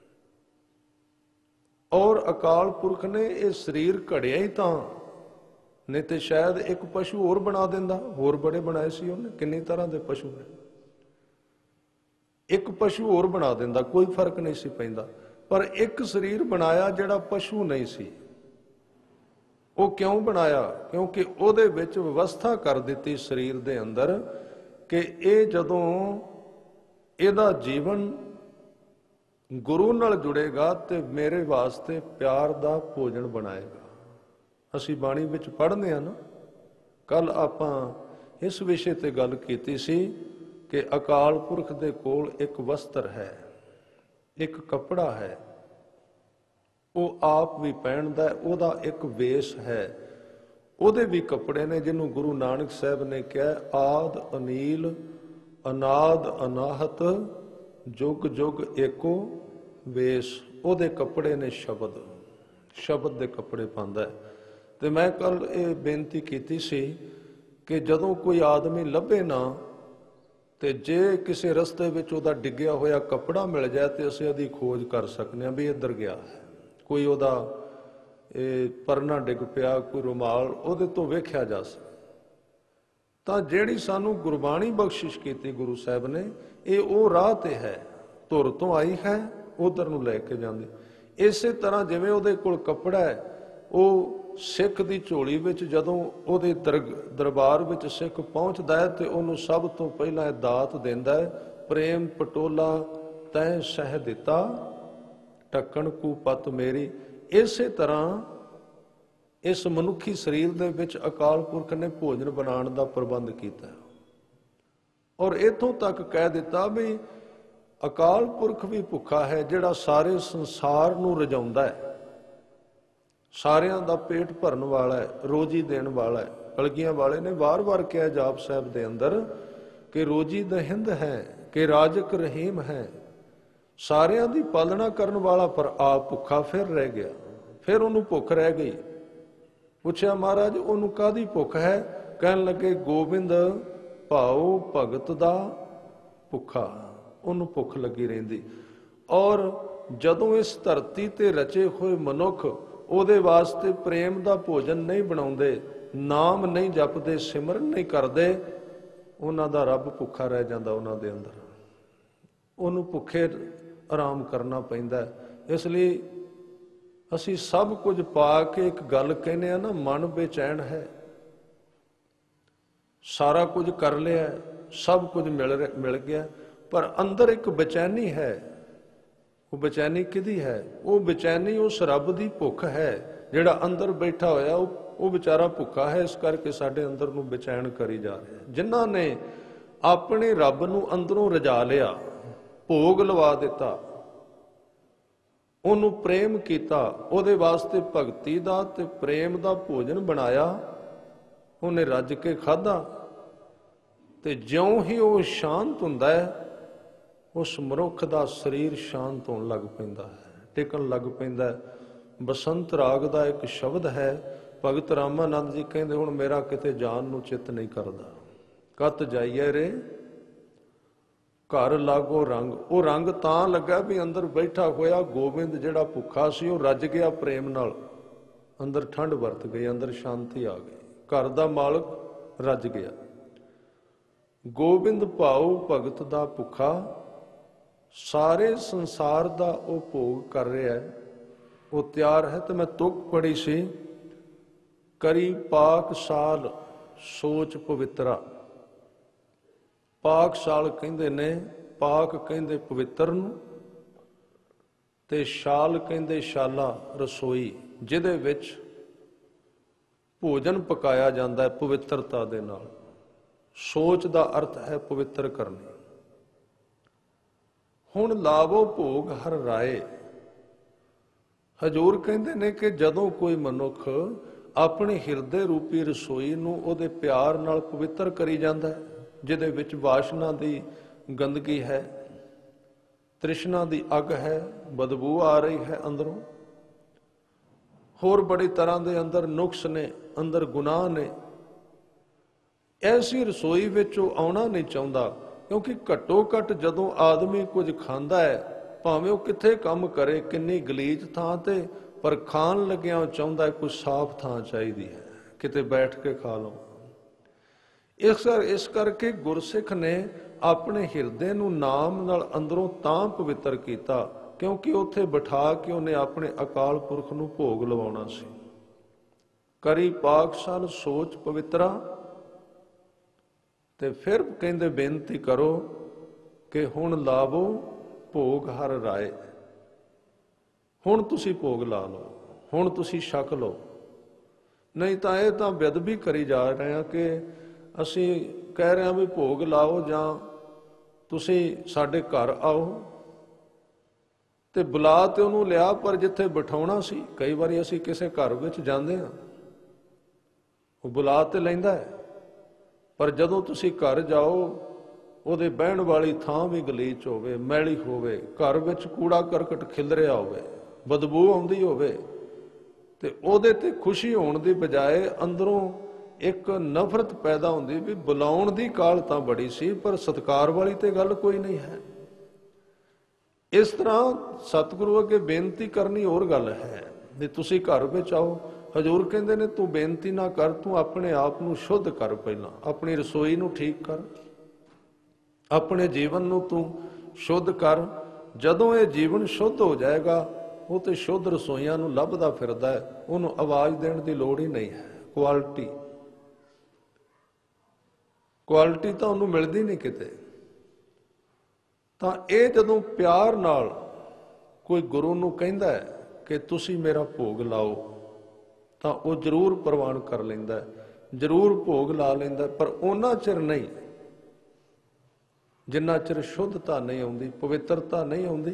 ਔਰ ਅਕਾਲ ਪੁਰਖ ਨੇ ਇਹ ਸਰੀਰ ਘੜਿਆ ਹੀ ਤਾਂ, ਨਹੀਂ ਤੇ ਸ਼ਾਇਦ ਇੱਕ ਪਸ਼ੂ ਹੋਰ ਬਣਾ ਦਿੰਦਾ। ਹੋਰ ਬੜੇ ਬਣਾਏ ਸੀ ਉਹਨੇ, ਕਿੰਨੀ ਤਰ੍ਹਾਂ ਦੇ ਪਸ਼ੂ ਨੇ, ਇੱਕ ਪਸ਼ੂ ਹੋਰ ਬਣਾ ਦਿੰਦਾ, ਕੋਈ ਫਰਕ ਨਹੀਂ ਸੀ ਪੈਂਦਾ। ਪਰ ਇੱਕ ਸਰੀਰ ਬਣਾਇਆ ਜਿਹੜਾ ਪਸ਼ੂ ਨਹੀਂ ਸੀ। ਉਹ ਕਿਉਂ ਬਣਾਇਆ? ਕਿਉਂਕਿ ਉਹਦੇ ਵਿੱਚ ਵਿਵਸਥਾ ਕਰ ਦਿੱਤੀ ਸਰੀਰ ਦੇ ਅੰਦਰ ਕਿ ਇਹ ਜਦੋਂ ਇਹਦਾ ਜੀਵਨ ਗੁਰੂ ਨਾਲ ਜੁੜੇਗਾ ਤੇ ਮੇਰੇ ਵਾਸਤੇ ਪਿਆਰ ਦਾ ਭੋਜਨ ਬਣਾਏਗਾ। ਅਸੀਂ ਬਾਣੀ ਵਿੱਚ ਪੜ੍ਹਦੇ ਹਾਂ ਨਾ, ਕੱਲ ਆਪਾਂ ਇਸ ਵਿਸ਼ੇ ਤੇ ਗੱਲ ਕੀਤੀ ਸੀ ਕਿ ਅਕਾਲ ਪੁਰਖ ਦੇ ਕੋਲ ਇੱਕ ਵਸਤਰ ਹੈ, ਇੱਕ ਕੱਪੜਾ ਹੈ, ਉਹ ਆਪ ਵੀ ਪਹਿਨਦਾ, ਉਹਦਾ ਇੱਕ ਵੇਸ਼ ਹੈ, ਉਹਦੇ ਵੀ ਕੱਪੜੇ ਨੇ, ਜਿਹਨੂੰ ਗੁਰੂ ਨਾਨਕ ਸਾਹਿਬ ਨੇ ਕਿਹਾ ਆਦ ਅਨੀਲ ਅਨਾਦ ਅਨਾਹਤ ਜੁਗ ਜੁਗ ਏਕੋ ਵੇਸ਼। ਉਹਦੇ ਕੱਪੜੇ ਨੇ ਸ਼ਬਦ, ਸ਼ਬਦ ਦੇ ਕੱਪੜੇ ਪਾਉਂਦਾ ਹੈ। ਤੇ ਮੈਂ ਕੱਲ ਇਹ ਬੇਨਤੀ ਕੀਤੀ ਸੀ ਕਿ ਜਦੋਂ ਕੋਈ ਆਦਮੀ ਲੱਭੇ ਨਾ, ਤੇ ਜੇ ਕਿਸੇ ਰਸਤੇ ਵਿੱਚ ਉਹਦਾ ਡਿੱਗਿਆ ਹੋਇਆ ਕੱਪੜਾ ਮਿਲ ਜਾਏ ਤੇ ਅਸੀਂ ਉਹਦੀ ਖੋਜ ਕਰ ਸਕਦੇ ਹਾਂ ਵੀ ਇੱਧਰ ਗਿਆ ਹੈ। ਕੋਈ ਉਹਦਾ ਇਹ ਪਰਨਾ ਡਿੱਗ ਪਿਆ, ਕੋਈ ਰੁਮਾਲ, ਉਹਦੇ ਤੋਂ ਵੇਖਿਆ ਜਾ ਸਕਦਾ। ਤਾਂ ਜਿਹੜੀ ਸਾਨੂੰ ਗੁਰਬਾਣੀ ਬਖਸ਼ਿਸ਼ ਕੀਤੀ ਗੁਰੂ ਸਾਹਿਬ ਨੇ, ਇਹ ਉਹ ਰਾਹ ਤੇ ਹੈ, ਧੁਰ ਤੋਂ ਆਈ ਹੈ, ਉਧਰ ਨੂੰ ਲੈ ਕੇ ਜਾਂਦੀ। ਇਸੇ ਤਰ੍ਹਾਂ ਜਿਵੇਂ ਉਹਦੇ ਕੋਲ ਕੱਪੜਾ ਹੈ, ਉਹ ਸਿੱਖ ਦੀ ਝੋਲੀ ਵਿੱਚ ਜਦੋਂ ਉਹਦੇ ਦਰਬਾਰ ਵਿੱਚ ਸਿੱਖ ਪਹੁੰਚਦਾ ਹੈ ਤੇ ਉਹਨੂੰ ਸਭ ਤੋਂ ਪਹਿਲਾਂ ਇਹ ਦਾਤ ਦਿੰਦਾ ਹੈ, ਪ੍ਰੇਮ ਪਟੋਲਾ ਤੈਂ ਸਹਿ ਦਿੱਤਾ ਢੱਕਣ ਕੂ ਪਤ ਮੇਰੀ। ਇਸੇ ਤਰ੍ਹਾਂ ਇਸ ਮਨੁੱਖੀ ਸਰੀਰ ਦੇ ਵਿੱਚ ਅਕਾਲ ਪੁਰਖ ਨੇ ਭੋਜਨ ਬਣਾਉਣ ਦਾ ਪ੍ਰਬੰਧ ਕੀਤਾ ਔਰ ਇੱਥੋਂ ਤੱਕ ਕਹਿ ਦਿੱਤਾ ਵੀ ਅਕਾਲ ਪੁਰਖ ਵੀ ਭੁੱਖਾ ਹੈ, ਜਿਹੜਾ ਸਾਰੇ ਸੰਸਾਰ ਨੂੰ ਰਜਾਉਂਦਾ ਹੈ, ਸਾਰਿਆਂ ਦਾ ਪੇਟ ਭਰਨ ਵਾਲਾ ਹੈ, ਰੋਜੀ ਦੇਣ ਵਾਲਾ ਹੈ। ਕਲਗੀਆਂ ਵਾਲੇ ਨੇ ਵਾਰ-ਵਾਰ ਕਿਹਾ ਜਾਪ ਸਾਹਿਬ ਦੇ ਅੰਦਰ ਕਿ ਰੋਜੀ ਦਹਿੰਦ ਹੈ, ਕਿ ਰਾਜਕ ਰਹੀਮ ਹੈ, ਸਾਰਿਆਂ ਦੀ ਪਾਲਣਾ ਕਰਨ ਵਾਲਾ, ਪਰ ਆਪ ਭੁੱਖਾ ਫਿਰ ਰਹਿ ਗਿਆ। ਫਿਰ ਉਹਨੂੰ ਭੁੱਖ ਰਹਿ ਗਈ। ਪੁੱਛਿਆ ਮਹਾਰਾਜ ਉਹਨੂੰ ਕਾਹਦੀ ਭੁੱਖ ਹੈ? ਕਹਿਣ ਲੱਗੇ ਗੋਬਿੰਦ ਭਾਉ ਭਗਤ ਦਾ ਭੁੱਖਾ, ਉਹਨੂੰ ਭੁੱਖ ਲੱਗੀ ਰਹਿੰਦੀ। ਔਰ ਜਦੋਂ ਇਸ ਧਰਤੀ ਤੇ ਰਚੇ ਹੋਏ ਮਨੁੱਖ ਉਹਦੇ ਵਾਸਤੇ ਪ੍ਰੇਮ ਦਾ ਭੋਜਨ ਨਹੀਂ ਬਣਾਉਂਦੇ, ਨਾਮ ਨਹੀਂ ਜਪਦੇ, ਸਿਮਰਨ ਨਹੀਂ ਕਰਦੇ, ਉਹਨਾਂ ਦਾ ਰੱਬ ਭੁੱਖਾ ਰਹਿ ਜਾਂਦਾ ਉਹਨਾਂ ਦੇ ਅੰਦਰ। ਉਹਨੂੰ ਭੁੱਖੇ ਆਰਾਮ ਕਰਨਾ ਪੈਂਦਾ। ਇਸ ਲਈ ਅਸੀਂ ਸਭ ਕੁਝ ਪਾ ਕੇ ਇੱਕ ਗੱਲ ਕਹਿੰਦੇ ਆ ਨਾ, ਮਨ ਬੇਚੈਨ ਹੈ, ਸਾਰਾ ਕੁਝ ਕਰ ਲਿਆ, ਸਭ ਕੁਝ ਮਿਲ ਗਿਆ, ਪਰ ਅੰਦਰ ਇੱਕ ਬੇਚੈਨੀ ਹੈ। ਉਹ ਬੇਚੈਨੀ ਕਿਹਦੀ ਹੈ? ਉਹ ਬੇਚੈਨੀ ਉਸ ਰੱਬ ਦੀ ਭੁੱਖ ਹੈ। ਜਿਹੜਾ ਅੰਦਰ ਬੈਠਾ ਹੋਇਆ ਉਹ ਵਿਚਾਰਾ ਭੁੱਖਾ ਹੈ, ਇਸ ਕਰਕੇ ਸਾਡੇ ਅੰਦਰ ਨੂੰ ਬੇਚੈਨ ਕਰੀ ਜਾ ਰਿਹਾ। ਜਿਨ੍ਹਾਂ ਨੇ ਆਪਣੇ ਰੱਬ ਨੂੰ ਅੰਦਰੋਂ ਰਜਾ ਲਿਆ, ਭੋਗ ਲਵਾ ਦਿੱਤਾ, ਉਹਨੂੰ ਪ੍ਰੇਮ ਕੀਤਾ, ਉਹਦੇ ਵਾਸਤੇ ਭਗਤੀ ਦਾ ਤੇ ਪ੍ਰੇਮ ਦਾ ਭੋਜਨ ਬਣਾਇਆ, ਉਹਨੇ ਰੱਜ ਕੇ ਖਾਧਾ, ਤੇ ਜਿਉਂ ਹੀ ਉਹ ਸ਼ਾਂਤ ਹੁੰਦਾ ਹੈ, ਉਸ ਮਨੁੱਖ ਦਾ ਸਰੀਰ ਸ਼ਾਂਤ ਹੋਣ ਲੱਗ ਪੈਂਦਾ ਹੈ, ਟਿਕਣ ਲੱਗ ਪੈਂਦਾ ਹੈ। ਬਸੰਤ ਰਾਗ ਦਾ ਇੱਕ ਸ਼ਬਦ ਹੈ, ਭਗਤ ਰਾਮਾਨੰਦ ਜੀ ਕਹਿੰਦੇ, ਹੁਣ ਮੇਰਾ ਕਿਤੇ ਜਾਣ ਨੂੰ ਚਿੱਤ ਨਹੀਂ ਕਰਦਾ, ਕਤ ਜਾਈਏ ਰੇ ਘਰ ਲਾਗੋ ਰੰਗ। ਉਹ ਰੰਗ ਤਾਂ ਲੱਗਾ ਵੀ ਅੰਦਰ ਬੈਠਾ ਹੋਇਆ ਗੋਬਿੰਦ ਜਿਹੜਾ ਭੁੱਖਾ ਸੀ, ਉਹ ਰੱਜ ਗਿਆ ਪ੍ਰੇਮ ਨਾਲ, ਅੰਦਰ ਠੰਡ ਵਰਤ ਗਈ, ਅੰਦਰ ਸ਼ਾਂਤੀ ਆ ਗਈ, ਘਰ ਦਾ ਮਾਲਕ ਰੱਜ ਗਿਆ। ਗੋਬਿੰਦ ਭਾਉ ਭਗਤ ਦਾ ਭੁੱਖਾ, ਸਾਰੇ ਸੰਸਾਰ ਦਾ ਉਹ ਭੋਗ ਕਰ ਰਿਹਾ ਹੈ, ਉਹ ਤਿਆਰ ਹੈ। ਤੇ ਮੈਂ ਤੁਕ ਪੜੀ ਸੀ, ਕਰੀ ਪਾਕਸ਼ਾਲ ਸੋਚ ਪਵਿੱਤਰਾ। ਪਾਕਸ਼ਾਲ ਕਹਿੰਦੇ ਨੇ, ਪਾਕ ਕਹਿੰਦੇ ਪਵਿੱਤਰ ਨੂੰ, ਤੇ ਸ਼ਾਲ ਕਹਿੰਦੇ ਸ਼ਾਲਾ, ਰਸੋਈ ਜਿਹਦੇ ਵਿੱਚ ਭੋਜਨ ਪਕਾਇਆ ਜਾਂਦਾ ਹੈ ਪਵਿੱਤਰਤਾ ਦੇ ਨਾਲ। ਸੋਚ ਦਾ ਅਰਥ ਹੈ ਪਵਿੱਤਰ ਕਰਨੀ। ਹੁਣ ਲਾਵੋ ਭੋਗ ਹਰ ਰਾਏ। ਹਜ਼ੂਰ ਕਹਿੰਦੇ ਨੇ ਕਿ ਜਦੋਂ ਕੋਈ ਮਨੁੱਖ ਆਪਣੇ ਹਿਰਦੇ ਰੂਪੀ ਰਸੋਈ ਨੂੰ ਉਹਦੇ ਪਿਆਰ ਨਾਲ ਪਵਿੱਤਰ ਕਰੀ ਜਾਂਦਾ ਹੈ, ਜਿਹਦੇ ਵਿੱਚ ਵਾਸ਼ਨਾ ਦੀ ਗੰਦਗੀ ਹੈ, ਤ੍ਰਿਸ਼ਨਾ ਦੀ ਅੱਗ ਹੈ, ਬਦਬੂ ਆ ਰਹੀ ਹੈ ਅੰਦਰੋਂ, ਹੋਰ ਬੜੀ ਤਰ੍ਹਾਂ ਦੇ ਅੰਦਰ ਨੁਕਸ ਨੇ, ਅੰਦਰ ਗੁਨਾਹ ਨੇ, ਐਸੀ ਰਸੋਈ ਵਿੱਚ ਉਹ ਆਉਣਾ ਨਹੀਂ ਚਾਹੁੰਦਾ। ਕਿਉਂਕਿ ਘੱਟੋ ਘੱਟ ਜਦੋਂ ਆਦਮੀ ਕੁਝ ਖਾਂਦਾ ਹੈ, ਭਾਵੇਂ ਉਹ ਕਿੱਥੇ ਕੰਮ ਕਰੇ, ਕਿੰਨੀ ਗਲੀਚ ਥਾਂ ਤੇ, ਪਰ ਖਾਣ ਲੱਗਿਆ ਉਹ ਚਾਹੁੰਦਾ ਕੋਈ ਸਾਫ਼ ਥਾਂ ਚਾਹੀਦੀ ਹੈ, ਕਿਤੇ ਬੈਠ ਕੇ ਖਾ ਲਓ। ਇਸ ਕਰਕੇ ਗੁਰਸਿੱਖ ਨੇ ਆਪਣੇ ਹਿਰਦੇ ਨੂੰ ਨਾਮ ਨਾਲ ਅੰਦਰੋਂ ਤਾਂ ਪਵਿੱਤਰ ਕੀਤਾ, ਕਿਉਂਕਿ ਉੱਥੇ ਬਿਠਾ ਕੇ ਉਹਨੇ ਆਪਣੇ ਅਕਾਲ ਪੁਰਖ ਨੂੰ ਭੋਗ ਲਵਾਉਣਾ ਸੀ। ਕਰੀ ਪਾਕਸ਼ਾਲ ਸੋਚ ਪਵਿੱਤਰਾ। ਤੇ ਫਿਰ ਕਹਿੰਦੇ ਬੇਨਤੀ ਕਰੋ ਕਿ ਹੁਣ ਲਾਵੋ ਭੋਗ ਹਰ ਰਾਏ। ਹੁਣ ਤੁਸੀਂ ਭੋਗ ਲਾ ਲਓ, ਹੁਣ ਤੁਸੀਂ ਛਕ ਲਓ। ਨਹੀਂ ਤਾਂ ਇਹ ਤਾਂ ਬੇਅਦਬੀ ਕਰੀ ਜਾ ਰਹੇ ਹਾਂ ਕਿ ਅਸੀਂ ਕਹਿ ਰਹੇ ਹਾਂ ਵੀ ਭੋਗ ਲਾਓ ਜਾਂ ਤੁਸੀਂ ਸਾਡੇ ਘਰ ਆਓ, ਤੇ ਬੁਲਾ ਤੇ ਉਹਨੂੰ ਲਿਆ, ਪਰ ਜਿੱਥੇ ਬਿਠਾਉਣਾ ਸੀ, ਕਈ ਵਾਰੀ ਅਸੀਂ ਕਿਸੇ ਘਰ ਵਿੱਚ ਜਾਂਦੇ ਹਾਂ, ਉਹ ਬੁਲਾ ਤੇ ਲੈਂਦਾ ਹੈ, ਪਰ ਜਦੋਂ ਤੁਸੀਂ ਘਰ ਜਾਓ, ਉਹਦੇ ਬਹਿਣ ਵਾਲੀ ਥਾਂ ਵੀ ਗਲੀਚ ਹੋਵੇ, ਮੈਲੀ ਹੋਵੇ, ਘਰ ਵਿੱਚ ਕੂੜਾ ਕਰਕਟ ਖਿਲਰਿਆ ਹੋਵੇ, ਬਦਬੂ ਆਉਂਦੀ ਹੋਵੇ, ਤੇ ਉਹਦੇ ਤੇ ਖੁਸ਼ੀ ਹੋਣ ਦੀ ਬਜਾਏ ਅੰਦਰੋਂ ਇੱਕ ਨਫ਼ਰਤ ਪੈਦਾ ਹੁੰਦੀ ਵੀ ਬੁਲਾਉਣ ਦੀ ਕਾਹਲ ਤਾਂ ਬੜੀ ਸੀ, ਪਰ ਸਤਿਕਾਰ ਵਾਲੀ ਤੇ ਗੱਲ ਕੋਈ ਨਹੀਂ ਹੈ। ਇਸ ਤਰ੍ਹਾਂ ਸਤਿਗੁਰੂ ਅੱਗੇ ਬੇਨਤੀ ਕਰਨੀ ਹੋਰ ਗੱਲ ਹੈ। ਜੇ ਤੁਸੀਂ ਘਰ ਵਿੱਚ ਆਓ, ਹਜ਼ੂਰ ਕਹਿੰਦੇ ਨੇ ਤੂੰ ਬੇਨਤੀ ਨਾ ਕਰ, ਤੂੰ ਆਪਣੇ ਆਪ ਨੂੰ ਸ਼ੁੱਧ ਕਰ, ਪਹਿਲਾਂ ਆਪਣੀ ਰਸੋਈ ਨੂੰ ਠੀਕ ਕਰ, ਆਪਣੇ ਜੀਵਨ ਨੂੰ ਤੂੰ ਸ਼ੁੱਧ ਕਰ। ਜਦੋਂ ਇਹ ਜੀਵਨ ਸ਼ੁੱਧ ਹੋ ਜਾਏਗਾ, ਉਹ ਤੇ ਸ਼ੁੱਧ ਰਸੋਈਆਂ ਨੂੰ ਲੱਭਦਾ ਫਿਰਦਾ ਹੈ, ਉਹਨੂੰ ਆਵਾਜ਼ ਦੇਣ ਦੀ ਲੋੜ ਹੀ ਨਹੀਂ ਹੈ। ਕੁਆਲਿਟੀ ਤਾਂ ਉਹਨੂੰ ਮਿਲਦੀ ਨਹੀਂ ਕਿਤੇ। ਤਾਂ ਇਹ ਜਦੋਂ ਪਿਆਰ ਨਾਲ ਕੋਈ ਗੁਰੂ ਨੂੰ ਕਹਿੰਦਾ ਹੈ ਕਿ ਤੁਸੀਂ ਮੇਰਾ ਭੋਗ ਲਾਓ, ਤਾਂ ਉਹ ਜ਼ਰੂਰ ਪ੍ਰਵਾਨ ਕਰ ਲੈਂਦਾ, ਜ਼ਰੂਰ ਭੋਗ ਲਾ ਲੈਂਦਾ, ਪਰ ਉਹਨਾਂ ਚਿਰ ਨਹੀਂ ਜਿੰਨਾ ਚਿਰ ਸ਼ੁੱਧਤਾ ਨਹੀਂ ਆਉਂਦੀ, ਪਵਿੱਤਰਤਾ ਨਹੀਂ ਆਉਂਦੀ।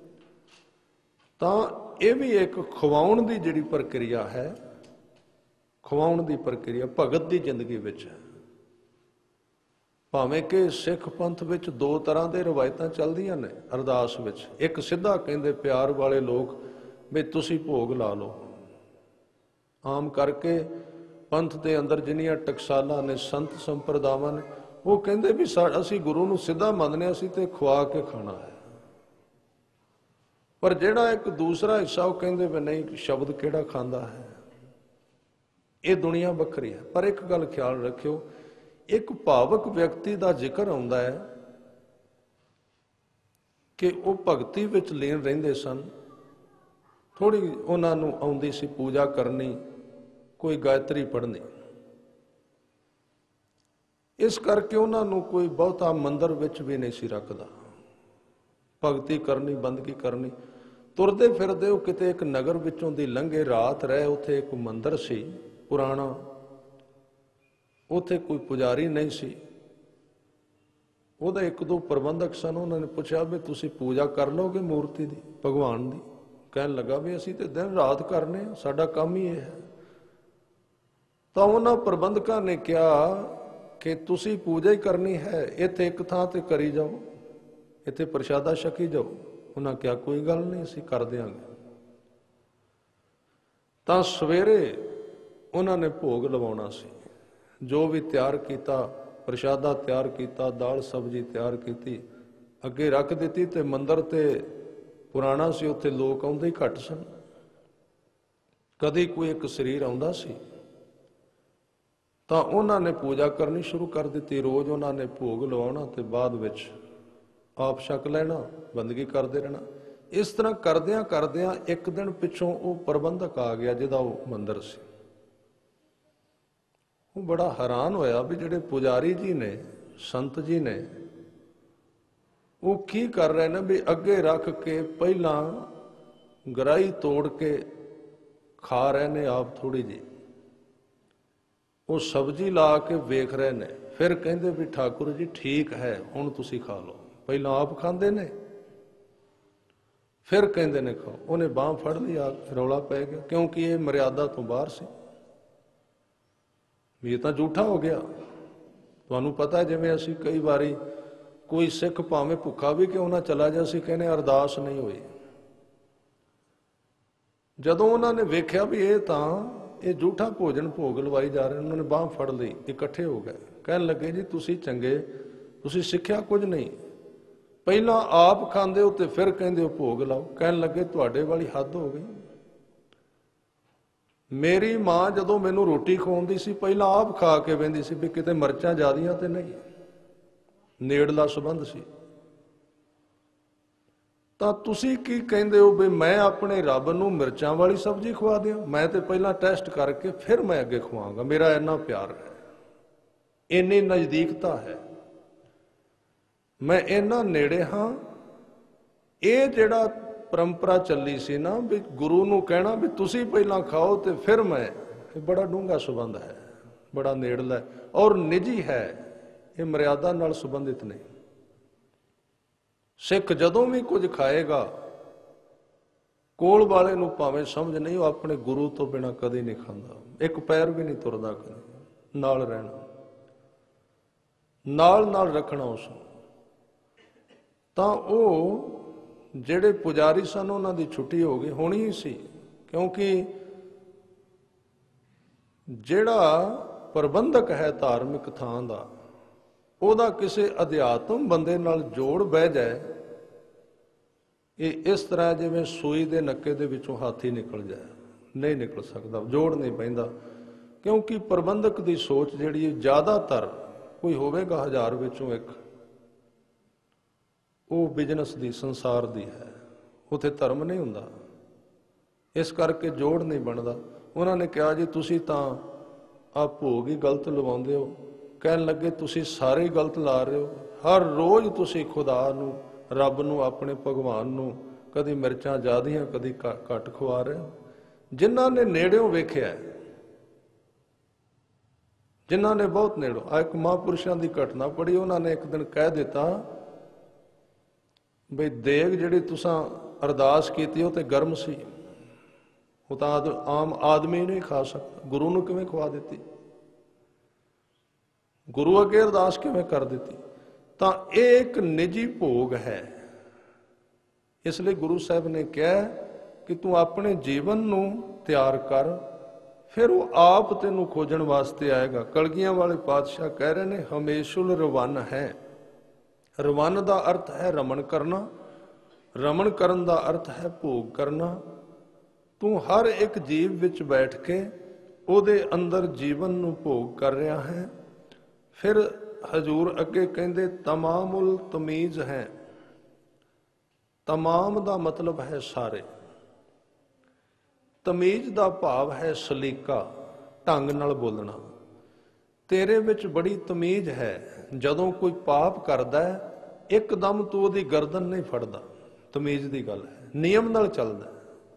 ਤਾਂ ਇਹ ਵੀ ਇੱਕ ਖਵਾਉਣ ਦੀ ਜਿਹੜੀ ਪ੍ਰਕਿਰਿਆ ਹੈ, ਖਵਾਉਣ ਦੀ ਪ੍ਰਕਿਰਿਆ ਭਗਤ ਦੀ ਜ਼ਿੰਦਗੀ ਵਿੱਚ ਹੈ। ਭਾਵੇਂ ਕਿ ਸਿੱਖ ਪੰਥ ਵਿੱਚ ਦੋ ਤਰ੍ਹਾਂ ਦੇ ਰਵਾਇਤਾਂ ਚੱਲਦੀਆਂ ਨੇ ਅਰਦਾਸ ਵਿੱਚ। ਇੱਕ ਸਿੱਧਾ ਕਹਿੰਦੇ ਪਿਆਰ ਵਾਲੇ ਲੋਕ ਵੀ ਤੁਸੀਂ ਭੋਗ ਲਾ ਲਓ। ਆਮ ਕਰਕੇ ਪੰਥ ਦੇ ਅੰਦਰ ਜਿੰਨੀਆਂ ਟਕਸਾਲਾਂ ਨੇ, ਸੰਤ ਸੰਪਰਦਾਵਾਂ ਨੇ, ਉਹ ਕਹਿੰਦੇ ਵੀ ਅਸੀਂ ਗੁਰੂ ਨੂੰ ਸਿੱਧਾ ਮੰਨਦੇ, ਅਸੀਂ ਤੇ ਖਵਾ ਕੇ ਖਾਣਾ ਹੈ। ਪਰ ਜਿਹੜਾ ਇੱਕ ਦੂਸਰਾ ਹਿੱਸਾ, ਉਹ ਕਹਿੰਦੇ ਵੀ ਨਹੀਂ, ਸ਼ਬਦ ਕਿਹੜਾ ਖਾਂਦਾ ਹੈ। ਇਹ ਦੁਨੀਆ ਵੱਖਰੀ ਹੈ। ਪਰ ਇੱਕ ਗੱਲ ਖਿਆਲ ਰੱਖਿਓ, ਇੱਕ ਭਾਵਕ ਵਿਅਕਤੀ ਦਾ ਜ਼ਿਕਰ ਆਉਂਦਾ ਹੈ ਕਿ ਉਹ ਭਗਤੀ ਵਿੱਚ ਲੀਨ ਰਹਿੰਦੇ ਸਨ, ਥੋੜ੍ਹੀ ਉਹਨਾਂ ਨੂੰ ਆਉਂਦੀ ਸੀ ਪੂਜਾ ਕਰਨੀ, ਕੋਈ ਗਾਇਤਰੀ ਪੜ੍ਹਨੀ। ਇਸ ਕਰਕੇ ਉਹਨਾਂ ਨੂੰ ਕੋਈ ਬਹੁਤਾ ਮੰਦਰ ਵਿੱਚ ਵੀ ਨਹੀਂ ਸੀ ਰੱਖਦਾ। ਭਗਤੀ ਕਰਨੀ, ਬੰਦਗੀ ਕਰਨੀ। ਤੁਰਦੇ ਫਿਰਦੇ ਉਹ ਕਿਤੇ ਇੱਕ ਨਗਰ ਵਿੱਚੋਂ ਦੀ ਲੰਘੇ, ਰਾਤ ਰਹੇ। ਉੱਥੇ ਇੱਕ ਮੰਦਰ ਸੀ ਪੁਰਾਣਾ, ਉੱਥੇ ਕੋਈ ਪੁਜਾਰੀ ਨਹੀਂ ਸੀ। ਉਹਦਾ ਇੱਕ ਦੋ ਪ੍ਰਬੰਧਕ ਸਨ। ਉਹਨਾਂ ਨੇ ਪੁੱਛਿਆ ਵੀ ਤੁਸੀਂ ਪੂਜਾ ਕਰ ਲਓਗੇ ਮੂਰਤੀ ਦੀ, ਭਗਵਾਨ ਦੀ? ਕਹਿਣ ਲੱਗਾ ਵੀ ਅਸੀਂ ਤੇ ਦਿਨ ਰਾਤ ਕਰਨੇ, ਸਾਡਾ ਕੰਮ ਹੀ ਇਹ ਹੈ। ਤਾਂ ਉਹਨਾਂ ਪ੍ਰਬੰਧਕਾਂ ਨੇ ਕਿਹਾ ਕਿ ਤੁਸੀਂ ਪੂਜਾ ਹੀ ਕਰਨੀ ਹੈ, ਇੱਥੇ ਇੱਕ ਥਾਂ ਤੇ ਕਰੀ ਜਾਓ, ਇੱਥੇ ਪ੍ਰਸ਼ਾਦਾ ਛਕੀ ਜਾਓ। ਉਹਨਾਂ ਕਿਹਾ ਕੋਈ ਗੱਲ ਨਹੀਂ, ਅਸੀਂ ਕਰ ਦਿਆਂਗੇ। ਤਾਂ ਸਵੇਰੇ ਉਹਨਾਂ ਨੇ ਭੋਗ ਲਵਾਉਣਾ ਸੀ। ਜੋ ਵੀ ਤਿਆਰ ਕੀਤਾ, ਪ੍ਰਸ਼ਾਦਾ ਤਿਆਰ ਕੀਤਾ, ਦਾਲ ਸਬਜ਼ੀ ਤਿਆਰ ਕੀਤੀ, ਅੱਗੇ ਰੱਖ ਦਿੱਤੀ। ਤੇ ਮੰਦਰ ਤੇ ਪੁਰਾਣਾ ਸੀ, ਉੱਥੇ ਲੋਕ ਆਉਂਦੇ ਹੀ ਘੱਟ ਸਨ। ਕਦੀ ਕੋਈ ਇੱਕ ਸਰੀਰ ਆਉਂਦਾ ਸੀ ਤਾਂ ਉਹਨਾਂ ਨੇ ਪੂਜਾ ਕਰਨੀ ਸ਼ੁਰੂ ਕਰ ਦਿੱਤੀ। ਰੋਜ਼ ਉਹਨਾਂ ਨੇ ਭੋਗ ਲਵਾਉਣਾ ਤੇ ਬਾਅਦ ਵਿੱਚ ਆਪ ਛਕ ਲੈਣਾ, ਬੰਦਗੀ ਕਰਦੇ ਰਹਿਣਾ। ਇਸ ਤਰ੍ਹਾਂ ਕਰਦਿਆਂ ਕਰਦਿਆਂ ਇੱਕ ਦਿਨ ਪਿੱਛੋਂ ਉਹ ਪ੍ਰਬੰਧਕ ਆ ਗਿਆ ਜਿਹਦਾ ਉਹ ਮੰਦਰ ਸੀ। ਉਹ ਬੜਾ ਹੈਰਾਨ ਹੋਇਆ ਵੀ ਜਿਹੜੇ ਪੁਜਾਰੀ ਜੀ ਨੇ, ਸੰਤ ਜੀ ਨੇ, ਉਹ ਕੀ ਕਰ ਰਹੇ ਨੇ ਵੀ ਅੱਗੇ ਰੱਖ ਕੇ ਪਹਿਲਾਂ ਗਰਾਈ ਤੋੜ ਕੇ ਖਾ ਰਹੇ ਨੇ ਆਪ ਥੋੜੀ ਜਿਹੀ, ਉਹ ਸਬਜ਼ੀ ਲਾ ਕੇ ਵੇਖ ਰਹੇ ਨੇ। ਫਿਰ ਕਹਿੰਦੇ ਵੀ ਠਾਕੁਰ ਜੀ ਠੀਕ ਹੈ, ਹੁਣ ਤੁਸੀਂ ਖਾ ਲਓ। ਪਹਿਲਾਂ ਆਪ ਖਾਂਦੇ ਨੇ, ਫਿਰ ਕਹਿੰਦੇ ਨੇ ਖਾਓ। ਉਹਨੇ ਬਾਂਹ ਫੜ ਲਈ, ਆ ਰੌਲਾ ਪੈ ਗਿਆ, ਕਿਉਂਕਿ ਇਹ ਮਰਿਆਦਾ ਤੋਂ ਬਾਹਰ ਸੀ ਵੀ ਇਹ ਤਾਂ ਝੂਠਾ ਹੋ ਗਿਆ। ਤੁਹਾਨੂੰ ਪਤਾ ਜਿਵੇਂ ਅਸੀਂ ਕਈ ਵਾਰੀ ਕੋਈ ਸਿੱਖ ਭਾਵੇਂ ਭੁੱਖਾ ਵੀ ਕਿਉਂ ਨਾ ਚਲਾ ਜਾ, ਅਸੀਂ ਕਹਿੰਦੇ ਅਰਦਾਸ ਨਹੀਂ ਹੋਈ। ਜਦੋਂ ਉਹਨਾਂ ਨੇ ਵੇਖਿਆ ਵੀ ਇਹ ਝੂਠਾ ਭੋਜਨ ਭੋਗ ਲਵਾਈ ਜਾ ਰਹੇ, ਉਹਨਾਂ ਨੇ ਬਾਂਹ ਫੜ ਲਈ, ਇਕੱਠੇ ਹੋ ਗਏ। ਕਹਿਣ ਲੱਗੇ ਜੀ ਤੁਸੀਂ ਚੰਗੇ, ਤੁਸੀਂ ਸਿੱਖਿਆ ਕੁਝ ਨਹੀਂ, ਪਹਿਲਾਂ ਆਪ ਖਾਂਦੇ ਹੋ ਤੇ ਫਿਰ ਕਹਿੰਦੇ ਹੋ ਭੋਗ ਲਾਓ। ਕਹਿਣ ਲੱਗੇ ਤੁਹਾਡੇ ਵਾਲੀ ਹੱਦ ਹੋ ਗਈ। ਮੇਰੀ ਮਾਂ ਜਦੋਂ ਮੈਨੂੰ ਰੋਟੀ ਖਵਾਉਂਦੀ ਸੀ, ਪਹਿਲਾਂ ਆਪ ਖਾ ਕੇ ਬਹਿੰਦੀ ਸੀ ਵੀ ਕਿਤੇ ਮਿਰਚਾਂ ਜ਼ਿਆਦੀਆਂ ਤੇ ਨਹੀਂ, ਨੇੜਲਾ ਸੰਬੰਧ ਸੀ। ਤਾਂ ਤੁਸੀਂ ਕੀ ਕਹਿੰਦੇ ਹੋ ਵੀ ਮੈਂ ਆਪਣੇ ਰੱਬ ਨੂੰ ਮਿਰਚਾਂ ਵਾਲੀ ਸਬਜ਼ੀ ਖਵਾ ਦਿਆਂ? ਮੈਂ ਤੇ ਪਹਿਲਾਂ ਟੈਸਟ ਕਰਕੇ ਫਿਰ ਮੈਂ ਅੱਗੇ ਖਵਾਵਾਂਗਾ। ਮੇਰਾ ਇੰਨਾ ਪਿਆਰ ਹੈ, ਇੰਨੀ ਨਜ਼ਦੀਕਤਾ ਹੈ, ਮੈਂ ਇੰਨਾ ਨੇੜੇ ਹਾਂ। ਇਹ ਜਿਹੜਾ ਪਰੰਪਰਾ ਚੱਲੀ ਸੀ ਨਾ ਵੀ ਗੁਰੂ ਨੂੰ ਕਹਿਣਾ ਵੀ ਤੁਸੀਂ ਪਹਿਲਾਂ ਖਾਓ ਤੇ ਫਿਰ ਮੈਂ, ਇਹ ਬੜਾ ਡੂੰਘਾ ਸੰਬੰਧ ਹੈ, ਬੜਾ ਨੇੜਲਾ ਔਰ ਨਿੱਜੀ ਹੈ। ਇਹ ਮਰਿਆਦਾ ਨਾਲ ਸੰਬੰਧਿਤ ਨਹੀਂ। ਸਿੱਖ ਜਦੋਂ ਵੀ ਕੁਝ ਖਾਏਗਾ, ਕੋਲ ਵਾਲੇ ਨੂੰ ਭਾਵੇਂ ਸਮਝ ਨਹੀਂ, ਉਹ ਆਪਣੇ ਗੁਰੂ ਤੋਂ ਬਿਨਾਂ ਕਦੇ ਨਹੀਂ ਖਾਂਦਾ। ਇੱਕ ਪੈਰ ਵੀ ਨਹੀਂ ਤੁਰਦਾ, ਕਦੇ ਨਾਲ ਰਹਿਣਾ, ਨਾਲ ਰੱਖਣਾ ਉਸ ਨੂੰ। ਤਾਂ ਉਹ ਜਿਹੜੇ ਪੁਜਾਰੀ ਸਨ ਉਹਨਾਂ ਦੀ ਛੁੱਟੀ ਹੋ ਗਈ, ਹੋਣੀ ਹੀ ਸੀ, ਕਿਉਂਕਿ ਜਿਹੜਾ ਪ੍ਰਬੰਧਕ ਹੈ ਧਾਰਮਿਕ ਥਾਂ ਦਾ, ਉਹਦਾ ਕਿਸੇ ਅਧਿਆਤਮ ਬੰਦੇ ਨਾਲ ਜੋੜ ਬਹਿ ਜਾਏ, ਇਹ ਇਸ ਤਰ੍ਹਾਂ ਜਿਵੇਂ ਸੂਈ ਦੇ ਨੱਕੇ ਦੇ ਵਿੱਚੋਂ ਹਾਥੀ ਨਿਕਲ ਜਾਏ, ਨਹੀਂ ਨਿਕਲ ਸਕਦਾ, ਜੋੜ ਨਹੀਂ ਪੈਂਦਾ। ਕਿਉਂਕਿ ਪ੍ਰਬੰਧਕ ਦੀ ਸੋਚ ਜਿਹੜੀ ਹੈ ਜ਼ਿਆਦਾਤਰ, ਕੋਈ ਹੋਵੇਗਾ 1000 ਵਿੱਚੋਂ ਇੱਕ, ਉਹ ਬਿਜ਼ਨਸ ਦੀ, ਸੰਸਾਰ ਦੀ ਹੈ, ਉੱਥੇ ਧਰਮ ਨਹੀਂ ਹੁੰਦਾ। ਇਸ ਕਰਕੇ ਜੋੜ ਨਹੀਂ ਬਣਦਾ। ਉਹਨਾਂ ਨੇ ਕਿਹਾ ਜੀ ਤੁਸੀਂ ਤਾਂ ਆਹ ਭੋਗ ਹੀ ਗਲਤ ਲਵਾਉਂਦੇ ਹੋ। ਕਹਿਣ ਲੱਗੇ ਤੁਸੀਂ ਸਾਰੇ ਹੀ ਗਲਤ ਲਾ ਰਹੇ ਹੋ। ਹਰ ਰੋਜ਼ ਤੁਸੀਂ ਖੁਦਾ ਨੂੰ, ਰੱਬ ਨੂੰ, ਆਪਣੇ ਭਗਵਾਨ ਨੂੰ ਕਦੀ ਮਿਰਚਾਂ ਜ਼ਿਆਦੀਆਂ ਕਦੀ ਘੱਟ ਖਵਾ ਰਹੇ ਹੋ। ਜਿਨ੍ਹਾਂ ਨੇ ਨੇੜਿਓਂ ਵੇਖਿਆ, ਜਿਨ੍ਹਾਂ ਨੇ ਬਹੁਤ ਨੇੜੋਂ, ਆ ਇੱਕ ਮਹਾਂਪੁਰਸ਼ਾਂ ਦੀ ਘਟਨਾ ਪੜ੍ਹੀ। ਉਹਨਾਂ ਨੇ ਇੱਕ ਦਿਨ ਕਹਿ ਦਿੱਤਾ ਬਈ ਦੇਗ ਜਿਹੜੀ ਤੁਸੀਂ ਅਰਦਾਸ ਕੀਤੀ ਉਹ ਤੇ ਗਰਮ ਸੀ, ਉਹ ਤਾਂ ਆਮ ਆਦਮੀ ਨਹੀਂ ਖਾ ਸਕਦਾ, ਗੁਰੂ ਨੂੰ ਕਿਵੇਂ ਖਵਾ ਦਿੱਤੀ, ਗੁਰੂ ਅੱਗੇ ਅਰਦਾਸ ਕਿਵੇਂ ਕਰ ਦਿੱਤੀ? ਤਾਂ ਇਹ ਇੱਕ ਨਿੱਜੀ ਭੋਗ ਹੈ। ਇਸ ਲਈ ਗੁਰੂ ਸਾਹਿਬ ਨੇ ਕਿਹਾ ਕਿ ਤੂੰ ਆਪਣੇ ਜੀਵਨ ਨੂੰ ਤਿਆਰ ਕਰ, ਫਿਰ ਉਹ ਆਪ ਤੈਨੂੰ ਖੋਜਣ ਵਾਸਤੇ ਆਏਗਾ। ਕਲਗੀਆਂ ਵਾਲੇ ਪਾਤਸ਼ਾਹ ਕਹਿ ਰਹੇ ਨੇ ਹਮੇਸ਼ੁਲ ਰਵਨ ਹੈ। ਰਵਨ ਦਾ ਅਰਥ ਹੈ ਰਮਣ ਕਰਨਾ, ਰਮਣ ਕਰਨ ਦਾ ਅਰਥ ਹੈ ਭੋਗ ਕਰਨਾ। ਤੂੰ ਹਰ ਇੱਕ ਜੀਵ ਵਿੱਚ ਬੈਠ ਕੇ ਉਹਦੇ ਅੰਦਰ ਜੀਵਨ ਨੂੰ ਭੋਗ ਕਰ ਰਿਹਾ ਹੈ। ਫਿਰ ਹਜ਼ੂਰ ਅੱਗੇ ਕਹਿੰਦੇ ਤਮਾਮੁਲ ਤਮੀਜ਼ ਹੈ। ਤਮਾਮ ਦਾ ਮਤਲਬ ਹੈ ਸਾਰੇ, ਤਮੀਜ਼ ਦਾ ਭਾਵ ਹੈ ਸਲੀਕਾ, ਢੰਗ ਨਾਲ ਬੋਲਣਾ। ਤੇਰੇ ਵਿੱਚ ਬੜੀ ਤਮੀਜ਼ ਹੈ। ਜਦੋਂ ਕੋਈ ਪਾਪ ਕਰਦਾ ਹੈ ਇੱਕਦਮ ਤੂੰ ਉਹਦੀ ਗਰਦਨ ਨਹੀਂ ਫੜਦਾ, ਤਮੀਜ਼ ਦੀ ਗੱਲ ਹੈ, ਨਿਯਮ ਨਾਲ ਚੱਲਦਾ।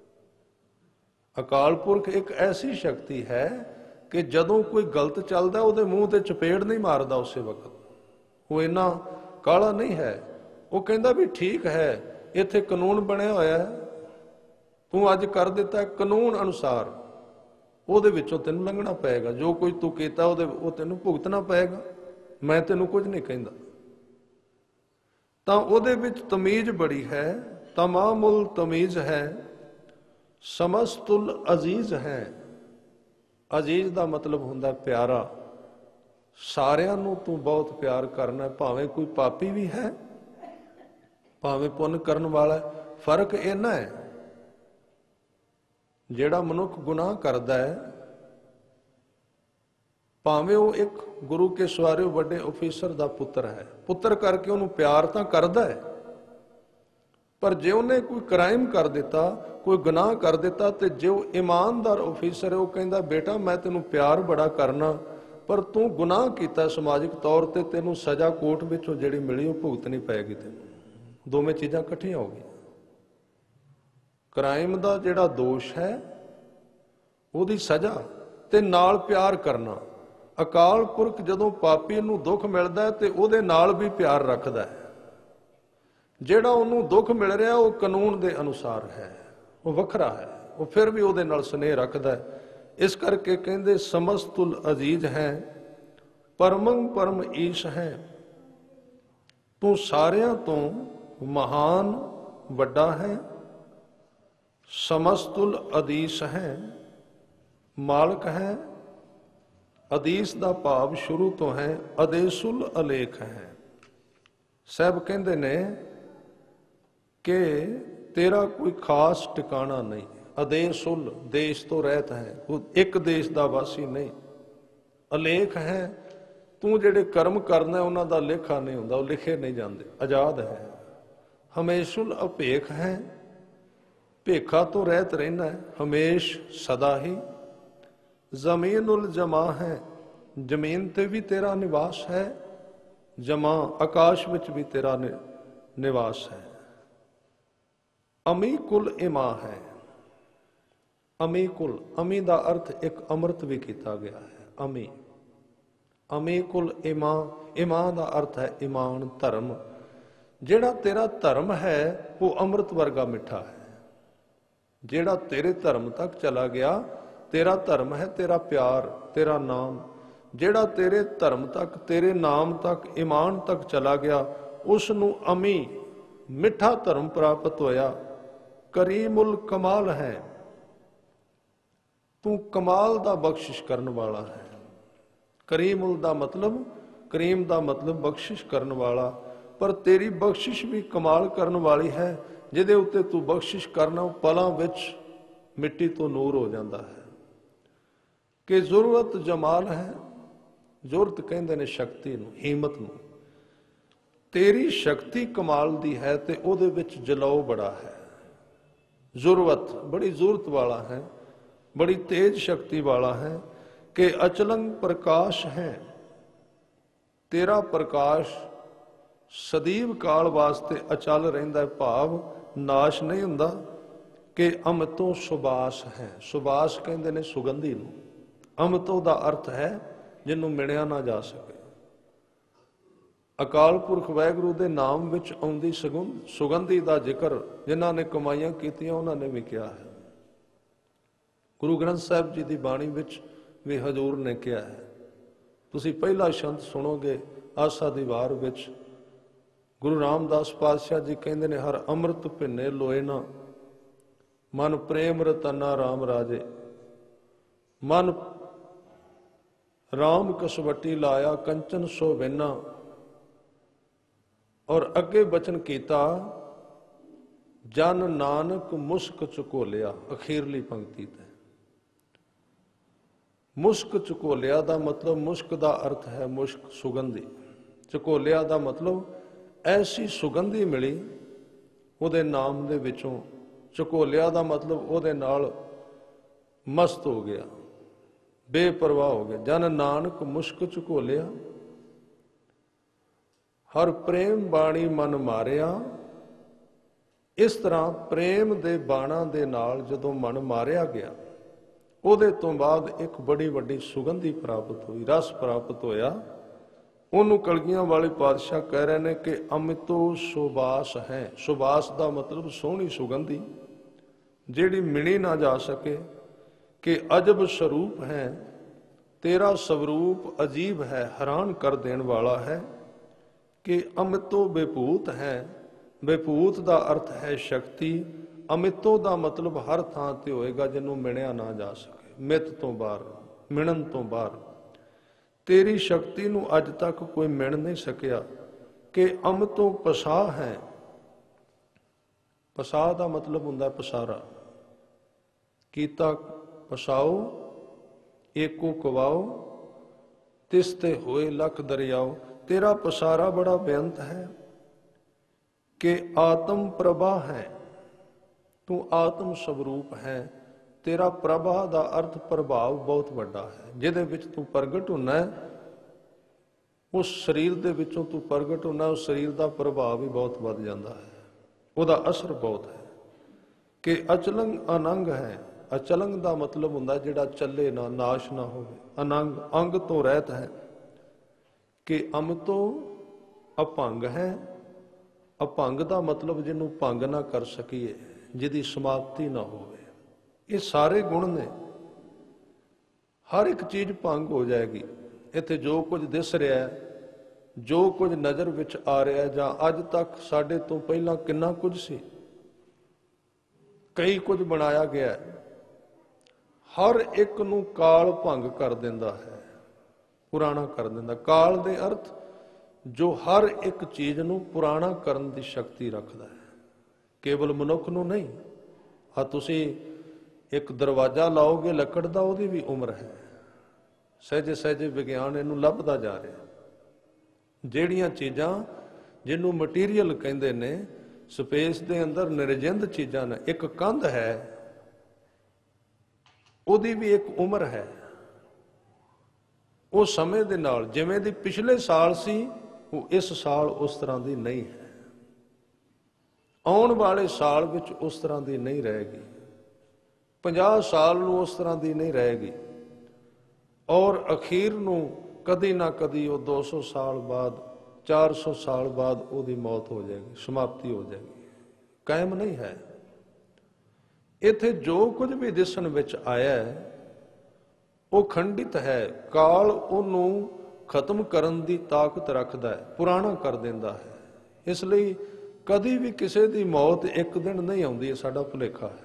ਅਕਾਲ ਪੁਰਖ ਇੱਕ ਐਸੀ ਸ਼ਕਤੀ ਹੈ ਕਿ ਜਦੋਂ ਕੋਈ ਗਲਤ ਚੱਲਦਾ ਉਹਦੇ ਮੂੰਹ ਤੇ ਚਪੇੜ ਨਹੀਂ ਮਾਰਦਾ ਉਸੇ ਵਕਤ। ਉਹ ਇੰਨਾ ਕਾਲਾ ਨਹੀਂ ਹੈ। ਉਹ ਕਹਿੰਦਾ ਵੀ ਠੀਕ ਹੈ, ਇੱਥੇ ਕਾਨੂੰਨ ਬਣਿਆ ਹੋਇਆ ਹੈ, ਤੂੰ ਅੱਜ ਕਰ ਦਿੱਤਾ ਕਾਨੂੰਨ ਅਨੁਸਾਰ, ਉਹਦੇ ਵਿੱਚੋਂ ਤੈਨੂੰ ਲੰਘਣਾ ਪਏਗਾ। ਜੋ ਕੁਝ ਤੂੰ ਕੀਤਾ ਉਹ ਤੈਨੂੰ ਭੁਗਤਣਾ ਪਏਗਾ, ਮੈਂ ਤੈਨੂੰ ਕੁਝ ਨਹੀਂ ਕਹਿੰਦਾ। ਤਾਂ ਉਹਦੇ ਵਿੱਚ ਤਮੀਜ਼ ਬੜੀ ਹੈ, ਤਮਾਮੁਲ ਤਮੀਜ਼ ਹੈ, ਸਮਸਤੁਲ ਅਜ਼ੀਜ਼ ਹੈ। ਅਜ਼ੀਜ਼ ਦਾ ਮਤਲਬ ਹੁੰਦਾ ਪਿਆਰਾ। ਸਾਰਿਆਂ ਨੂੰ ਤੂੰ ਬਹੁਤ ਪਿਆਰ ਕਰਨਾ, ਭਾਵੇਂ ਕੋਈ ਪਾਪੀ ਵੀ ਹੈ ਭਾਵੇਂ ਪੁੰਨ ਕਰਨ ਵਾਲਾ। ਫਰਕ ਇੰਨਾ ਹੈ, ਜਿਹੜਾ ਮਨੁੱਖ ਗੁਨਾਹ ਕਰਦਾ ਹੈ ਭਾਵੇਂ ਉਹ ਇੱਕ ਗੁਰੂ ਕੇ ਸਵਾਰੇ ਵੱਡੇ ਆਫੀਸਰ ਦਾ ਪੁੱਤਰ ਹੈ, ਪੁੱਤਰ ਕਰਕੇ ਉਹਨੂੰ ਪਿਆਰ ਤਾਂ ਕਰਦਾ ਹੈ, ਪਰ ਜੇ ਉਹਨੇ ਕੋਈ ਕ੍ਰਾਈਮ ਕਰ ਦਿੱਤਾ, ਕੋਈ ਗੁਨਾਹ ਕਰ ਦਿੱਤਾ, ਤੇ ਜੇ ਉਹ ਇਮਾਨਦਾਰ ਆਫੀਸਰ ਹੈ ਉਹ ਕਹਿੰਦਾ ਬੇਟਾ ਮੈਂ ਤੈਨੂੰ ਪਿਆਰ ਬੜਾ ਕਰਨਾ, ਪਰ ਤੂੰ ਗੁਨਾਹ ਕੀਤਾ ਸਮਾਜਿਕ ਤੌਰ ਤੇ, ਤੈਨੂੰ ਸਜ਼ਾ ਕੋਰਟ ਵਿੱਚੋਂ ਜਿਹੜੀ ਮਿਲੀ ਉਹ ਭੁਗਤਣੀ ਪਏਗੀ ਤੈਨੂੰ। ਦੋਵੇਂ ਚੀਜ਼ਾਂ ਇਕੱਠੀਆਂ ਹੋ ਗਈਆਂ। ਕ੍ਰਾਈਮ ਦਾ ਜਿਹੜਾ ਦੋਸ਼ ਹੈ ਉਹਦੀ ਸਜ਼ਾ ਤੇ ਨਾਲ ਪਿਆਰ ਕਰਨਾ। ਅਕਾਲ ਪੁਰਖ ਜਦੋਂ ਪਾਪੀ ਨੂੰ ਦੁੱਖ ਮਿਲਦਾ ਹੈ ਤੇ ਉਹਦੇ ਨਾਲ ਵੀ ਪਿਆਰ ਰੱਖਦਾ ਹੈ। ਜਿਹੜਾ ਉਹਨੂੰ ਦੁੱਖ ਮਿਲ ਰਿਹਾ ਉਹ ਕਾਨੂੰਨ ਦੇ ਅਨੁਸਾਰ ਹੈ, ਉਹ ਵੱਖਰਾ ਹੈ, ਉਹ ਫਿਰ ਵੀ ਉਹਦੇ ਨਾਲ ਸਨੇਹ ਰੱਖਦਾ ਹੈ। ਇਸ ਕਰਕੇ ਕਹਿੰਦੇ ਸਮਸਤੁਲ ਅਜ਼ੀਜ਼ ਹੈ, ਪਰਮੰ ਪਰਮ ਈਸ਼ ਹੈ। ਤੂੰ ਸਾਰਿਆਂ ਤੋਂ ਮਹਾਨ ਵੱਡਾ ਹੈ। ਸਮਸਤੁਲ ਅਦੀਸ ਹੈ, ਮਾਲਕ ਹੈ। ਅਦੀਸ ਦਾ ਭਾਵ ਸ਼ੁਰੂ ਤੋਂ ਹੈ, ਅਦੇਸੁਲ ਅਲੇਖ ਹੈ। ਸਾਹਿਬ ਕਹਿੰਦੇ ਨੇ ਕਿ ਤੇਰਾ ਕੋਈ ਖਾਸ ਟਿਕਾਣਾ ਨਹੀਂ। ਅਦੇਸੁਲ ਦੇਸ਼ ਤੋਂ ਰਹਿਤ ਹੈ, ਉਹ ਇੱਕ ਦੇਸ਼ ਦਾ ਵਾਸੀ ਨਹੀਂ। ਅਲੇਖ ਹੈ, ਤੂੰ ਜਿਹੜੇ ਕਰਮ ਕਰਨਾ ਉਹਨਾਂ ਦਾ ਲੇਖਾ ਨਹੀਂ ਹੁੰਦਾ, ਉਹ ਲਿਖੇ ਨਹੀਂ ਜਾਂਦੇ, ਆਜ਼ਾਦ ਹੈ। ਹਮੇਸ਼ੁਲ ਅਭੇਖ ਹੈ, ਭੇਖਾ ਤੋਂ ਰਹਿਤ ਰਹਿਣਾ ਹੈ ਹਮੇਸ਼ ਸਦਾ ਹੀ। ਜ਼ਮੀਨੁਲ ਜਮਾ ਹੈ, ਜ਼ਮੀਨ ਤੇ ਵੀ ਤੇਰਾ ਨਿਵਾਸ ਹੈ, ਜਮਾ ਆਕਾਸ਼ ਵਿੱਚ ਵੀ ਤੇਰਾ ਨਿਵਾਸ ਹੈ। ਅਮੀ ਕੁਲ ਇਮਾ ਹੈ। ਅਮੀ ਕੁਲ, ਅਮੀ ਦਾ ਅਰਥ ਇੱਕ ਅੰਮ੍ਰਿਤ ਵੀ ਕੀਤਾ ਗਿਆ ਹੈ। ਅਮੀ, ਅਮੀ ਕੁਲ ਇਮਾ, ਇਮਾ ਦਾ ਅਰਥ ਹੈ ਇਮਾਨ, ਧਰਮ। ਜਿਹੜਾ ਤੇਰਾ ਧਰਮ ਹੈ ਉਹ ਅੰਮ੍ਰਿਤ ਵਰਗਾ ਮਿੱਠਾ ਹੈ। ਜਿਹੜਾ ਤੇਰੇ ਧਰਮ ਤੱਕ ਚਲਾ ਗਿਆ, ਤੇਰਾ ਧਰਮ ਹੈ ਤੇਰਾ ਪਿਆਰ, ਤੇਰਾ ਨਾਮ। ਜਿਹੜਾ ਤੇਰੇ ਧਰਮ ਤੱਕ, ਤੇਰੇ ਨਾਮ ਤੱਕ, ਇਮਾਨ ਤੱਕ ਚਲਾ ਗਿਆ, ਉਸ ਨੂੰ ਅਮੀ ਮਿੱਠਾ ਧਰਮ ਪ੍ਰਾਪਤ ਹੋਇਆ। ਕਰੀਮੁਲ ਕਮਾਲ ਹੈ, ਤੂੰ ਕਮਾਲ ਦਾ ਬਖਸ਼ਿਸ਼ ਕਰਨ ਵਾਲਾ ਹੈ। ਕਰੀਮੁਲ ਦਾ ਮਤਲਬ, ਕਰੀਮ ਦਾ ਮਤਲਬ ਬਖਸ਼ਿਸ਼ ਕਰਨ ਵਾਲਾ, ਪਰ ਤੇਰੀ ਬਖਸ਼ਿਸ਼ ਵੀ ਕਮਾਲ ਕਰਨ ਵਾਲੀ ਹੈ। ਜਿਹਦੇ ਉੱਤੇ ਤੂੰ ਬਖਸ਼ਿਸ਼ ਕਰਨਾ ਉਹ ਪਲਾਂ ਵਿੱਚ ਮਿੱਟੀ ਤੋਂ ਨੂਰ ਹੋ ਜਾਂਦਾ ਹੈ। ਕਿ ਜ਼ਰੂਰਤ ਜਮਾਲ ਹੈ, ਜ਼ੁਰਤ ਕਹਿੰਦੇ ਨੇ ਸ਼ਕਤੀ ਨੂੰ, ਹਿੰਮਤ ਨੂੰ। ਤੇਰੀ ਸ਼ਕਤੀ ਕਮਾਲ ਦੀ ਹੈ ਤੇ ਉਹਦੇ ਵਿੱਚ ਜਲਾਓ ਬੜਾ ਹੈ। ਜ਼ਰੂਰਤ, ਬੜੀ ਜ਼ਰੂਰਤ ਵਾਲਾ ਹੈ, ਬੜੀ ਤੇਜ ਸ਼ਕਤੀ ਵਾਲਾ ਹੈ। ਕਿ ਅਚਲੰਗ ਪ੍ਰਕਾਸ਼ ਹੈ, ਤੇਰਾ ਪ੍ਰਕਾਸ਼ ਸਦੀਵ ਕਾਲ ਵਾਸਤੇ ਅਚਲ ਰਹਿੰਦਾ ਹੈ, ਭਾਵ ਨਾਸ਼ ਨਹੀਂ ਹੁੰਦਾ। ਕਿ ਅਮਤੋਂ ਸੁਬਾਸ ਹੈ, ਸੁਬਾਸ ਕਹਿੰਦੇ ਨੇ ਸੁਗੰਧੀ ਨੂੰ। ਅਮਤੋਂ ਦਾ ਅਰਥ ਹੈ ਜਿਹਨੂੰ ਮਿਣਿਆ ਨਾ ਜਾ ਸਕੇ। ਅਕਾਲ ਪੁਰਖ ਵਾਹਿਗੁਰੂ ਦੇ ਨਾਮ ਵਿੱਚ ਆਉਂਦੀ ਸੁਗੰਧੀ ਦਾ ਜ਼ਿਕਰ ਜਿਨ੍ਹਾਂ ਨੇ ਕਮਾਈਆਂ ਕੀਤੀਆਂ ਉਹਨਾਂ ਨੇ ਵੀ ਕਿਹਾ ਹੈ। ਗੁਰੂ ਗ੍ਰੰਥ ਸਾਹਿਬ ਜੀ ਦੀ ਬਾਣੀ ਵਿੱਚ ਵੀ ਹਜ਼ੂਰ ਨੇ ਕਿਹਾ ਹੈ। ਤੁਸੀਂ ਪਹਿਲਾ ਸ਼ਬਦ ਸੁਣੋਗੇ ਆਸਾ ਦੀ ਵਾਰ ਵਿੱਚ, ਗੁਰੂ ਰਾਮਦਾਸ ਪਾਤਸ਼ਾਹ ਜੀ ਕਹਿੰਦੇ ਨੇ, ਹਰ ਅੰਮ੍ਰਿਤ ਭਿੰਨੇ ਲੋਏ ਨਾ, ਮਨ ਪ੍ਰੇਮ ਰਤਨਾ ਰਾਮ ਰਾਜੇ। ਮਨ ਰਾਮ ਕਸਵੱਟੀ ਲਾਇਆ, ਕੰਚਨ ਸੋ ਬਿਨਾ। ਔਰ ਅੱਗੇ ਬਚਨ ਕੀਤਾ, ਜਨ ਨਾਨਕ ਮੁਸਕ ਝਕੋਲਿਆ। ਅਖੀਰਲੀ ਪੰਕਤੀ ਤੇ ਮੁਸਕ ਝਕੋਲਿਆ ਦਾ ਮਤਲਬ, ਮੁਸਕ ਦਾ ਅਰਥ ਹੈ ਮੁਸ਼ਕ, ਸੁਗੰਧੀ। ਝਕੋਲਿਆ ਦਾ ਮਤਲਬ ਐਸੀ ਸੁਗੰਧੀ ਮਿਲੀ ਉਹਦੇ ਨਾਮ ਦੇ ਵਿੱਚੋਂ। ਝਕੋਲਿਆ ਦਾ ਮਤਲਬ ਉਹਦੇ ਨਾਲ ਮਸਤ ਹੋ ਗਿਆ, ਬੇਪਰਵਾਹ ਹੋ ਗਿਆ। ਜਨ ਨਾਨਕ ਮੁਸ਼ਕ ਚ ਘੋਲਿਆ, ਹਰ ਪ੍ਰੇਮ ਬਾਣੀ ਮਨ ਮਾਰਿਆ। ਇਸ ਤਰ੍ਹਾਂ ਪ੍ਰੇਮ ਦੇ ਬਾਣਾਂ ਦੇ ਨਾਲ ਜਦੋਂ ਮਨ ਮਾਰਿਆ ਗਿਆ, ਉਹਦੇ ਤੋਂ ਬਾਅਦ ਇੱਕ ਬੜੀ ਵੱਡੀ ਸੁਗੰਧੀ ਪ੍ਰਾਪਤ ਹੋਈ, ਰਸ ਪ੍ਰਾਪਤ ਹੋਇਆ। ਉਹਨੂੰ ਕਲਗੀਆਂ ਵਾਲੇ ਪਾਤਸ਼ਾਹ ਕਹਿ ਰਹੇ ਨੇ ਕਿ ਅਮਿਤੋ ਸੁਬਾਸ ਹੈ। ਸੁਬਾਸ ਦਾ ਮਤਲਬ ਸੋਹਣੀ ਸੁਗੰਧੀ, ਜਿਹੜੀ ਮਿਣੀ ਨਾ ਜਾ ਸਕੇ। ਕਿ ਅਜਬ ਸਰੂਪ ਹੈ ਤੇਰਾ, ਸਵਰੂਪ ਅਜੀਬ ਹੈ, ਹੈਰਾਨ ਕਰ ਦੇਣ ਵਾਲਾ ਹੈ। ਕਿ ਅਮਿਤੋ ਵਿਭੂਤ ਹੈ, ਵਿਭੂਤ ਦਾ ਅਰਥ ਹੈ ਸ਼ਕਤੀ। ਅਮਿਤੋ ਦਾ ਮਤਲਬ ਹਰ ਥਾਂ ਤੇ ਹੋਏਗਾ ਜਿਹਨੂੰ ਮਿਣਿਆ ਨਾ ਜਾ ਸਕੇ, ਮਿੱਤ ਤੋਂ ਬਾਹਰ, ਮਿਣਨ ਤੋਂ ਬਾਹਰ। ਤੇਰੀ ਸ਼ਕਤੀ ਨੂੰ ਅੱਜ ਤੱਕ ਕੋਈ ਮਿਣ ਨਹੀਂ ਸਕਿਆ। ਕਿ ਅਮਿਤੋ ਪਸਾਹ ਹੈ, ਪਸਾਹ ਦਾ ਮਤਲਬ ਹੁੰਦਾ ਪਸਾਰਾ। ਕੀਤਾ ਪਸਾਓ ਏਕੋ ਕਵਾਓ, ਤਿਸ ਤੇ ਹੋਏ ਲੱਖ ਦਰਿਆਓ। ਤੇਰਾ ਪਸਾਰਾ ਬੜਾ ਬੇਅੰਤ ਹੈ। ਕਿ ਆਤਮ ਪ੍ਰਭਾ ਹੈ, ਤੂੰ ਆਤਮ ਸਵਰੂਪ ਹੈ। ਤੇਰਾ ਪ੍ਰਭਾ ਦਾ ਅਰਥ ਪ੍ਰਭਾਵ ਬਹੁਤ ਵੱਡਾ ਹੈ। ਜਿਹਦੇ ਵਿੱਚ ਤੂੰ ਪ੍ਰਗਟ ਹੁੰਦਾ ਹੈ, ਉਸ ਸਰੀਰ ਦੇ ਵਿੱਚੋਂ ਤੂੰ ਪ੍ਰਗਟ ਹੁੰਦਾ, ਉਸ ਸਰੀਰ ਦਾ ਪ੍ਰਭਾਵ ਵੀ ਬਹੁਤ ਵੱਧ ਜਾਂਦਾ ਹੈ, ਉਹਦਾ ਅਸਰ ਬਹੁਤ ਹੈ। ਕਿ ਅਚਲੰਗ ਅਨੰਗ ਹੈ। ਅਚਲੰਗ ਦਾ ਮਤਲਬ ਹੁੰਦਾ ਜਿਹੜਾ ਚੱਲੇ ਨਾ, ਨਾਸ਼ ਨਾ ਹੋਵੇ। ਅਨੰਗ ਅੰਗ ਤੋਂ ਰਹਿਤ ਹੈ। ਕਿ ਅਮਿਤੋ ਅਭੰਗ ਹੈ। ਅਭੰਗ ਦਾ ਮਤਲਬ ਜਿਹਨੂੰ ਭੰਗ ਨਾ ਕਰ ਸਕੀਏ, ਜਿਹਦੀ ਸਮਾਪਤੀ ਨਾ ਹੋਵੇ। ਇਹ ਸਾਰੇ ਗੁਣ ਨੇ। ਹਰ ਇੱਕ ਚੀਜ਼ ਭੰਗ ਹੋ ਜਾਏਗੀ। ਇੱਥੇ ਜੋ ਕੁਝ ਦਿਸ ਰਿਹਾ ਹੈ, ਜੋ ਕੁਝ ਨਜ਼ਰ ਵਿੱਚ ਆ ਰਿਹਾ, ਜਾਂ ਅੱਜ ਤੱਕ ਸਾਡੇ ਤੋਂ ਪਹਿਲਾਂ ਕਿੰਨਾ ਕੁਝ ਸੀ, ਕਈ ਕੁਝ ਬਣਾਇਆ ਗਿਆ ਹੈ, ਹਰ ਇੱਕ ਨੂੰ ਕਾਲ ਭੰਗ ਕਰ ਦਿੰਦਾ ਹੈ, ਪੁਰਾਣਾ ਕਰ ਦਿੰਦਾ। ਕਾਲ ਦੇ ਅਰਥ ਜੋ ਹਰ ਇੱਕ ਚੀਜ਼ ਨੂੰ ਪੁਰਾਣਾ ਕਰਨ ਦੀ ਸ਼ਕਤੀ ਰੱਖਦਾ ਹੈ, ਕੇਵਲ ਮਨੁੱਖ ਨੂੰ ਨਹੀਂ। ਆ ਤੁਸੀਂ ਇੱਕ ਦਰਵਾਜ਼ਾ ਲਾਓਗੇ ਲੱਕੜ ਦਾ, ਉਹਦੀ ਵੀ ਉਮਰ ਹੈ। ਸਹਿਜੇ ਸਹਿਜੇ ਵਿਗਿਆਨ ਇਹਨੂੰ ਲੱਭਦਾ ਜਾ ਰਿਹਾ। ਜਿਹੜੀਆਂ ਚੀਜ਼ਾਂ ਜਿਹਨੂੰ ਮਟੀਰੀਅਲ ਕਹਿੰਦੇ ਨੇ, ਸਪੇਸ ਦੇ ਅੰਦਰ ਨਿਰਜਿੰਦ ਚੀਜ਼ਾਂ ਨੇ। ਇੱਕ ਕੰਧ ਹੈ, ਉਹਦੀ ਵੀ ਇੱਕ ਉਮਰ ਹੈ। ਉਹ ਸਮੇਂ ਦੇ ਨਾਲ ਜਿਵੇਂ ਦੀ ਪਿਛਲੇ ਸਾਲ ਸੀ, ਉਹ ਇਸ ਸਾਲ ਉਸ ਤਰ੍ਹਾਂ ਦੀ ਨਹੀਂ ਹੈ। ਆਉਣ ਵਾਲੇ ਸਾਲ ਵਿੱਚ ਉਸ ਤਰ੍ਹਾਂ ਦੀ ਨਹੀਂ ਰਹੇਗੀ। 50 ਸਾਲ ਨੂੰ ਉਸ ਤਰ੍ਹਾਂ ਦੀ ਨਹੀਂ ਰਹੇਗੀ। ਔਰ ਅਖੀਰ ਨੂੰ ਕਦੀ ਨਾ ਕਦੀ ਉਹ 200 ਸਾਲ ਬਾਅਦ, 400 ਸਾਲ ਬਾਅਦ ਉਹਦੀ ਮੌਤ ਹੋ ਜਾਏਗੀ, ਸਮਾਪਤੀ ਹੋ ਜਾਏਗੀ, ਕਾਇਮ ਨਹੀਂ ਹੈ। ਇੱਥੇ ਜੋ ਕੁਝ ਵੀ ਦਿਸਣ ਵਿੱਚ ਆਇਆ ਹੈ, ਉਹ ਖੰਡਿਤ ਹੈ। ਕਾਲ ਉਹਨੂੰ ਖਤਮ ਕਰਨ ਦੀ ਤਾਕਤ ਰੱਖਦਾ ਹੈ, ਪੁਰਾਣਾ ਕਰ ਦਿੰਦਾ ਹੈ। ਇਸ ਲਈ ਕਦੀ ਵੀ ਕਿਸੇ ਦੀ ਮੌਤ ਇੱਕ ਦਿਨ ਨਹੀਂ ਆਉਂਦੀ, ਇਹ ਸਾਡਾ ਭੁਲੇਖਾ ਹੈ।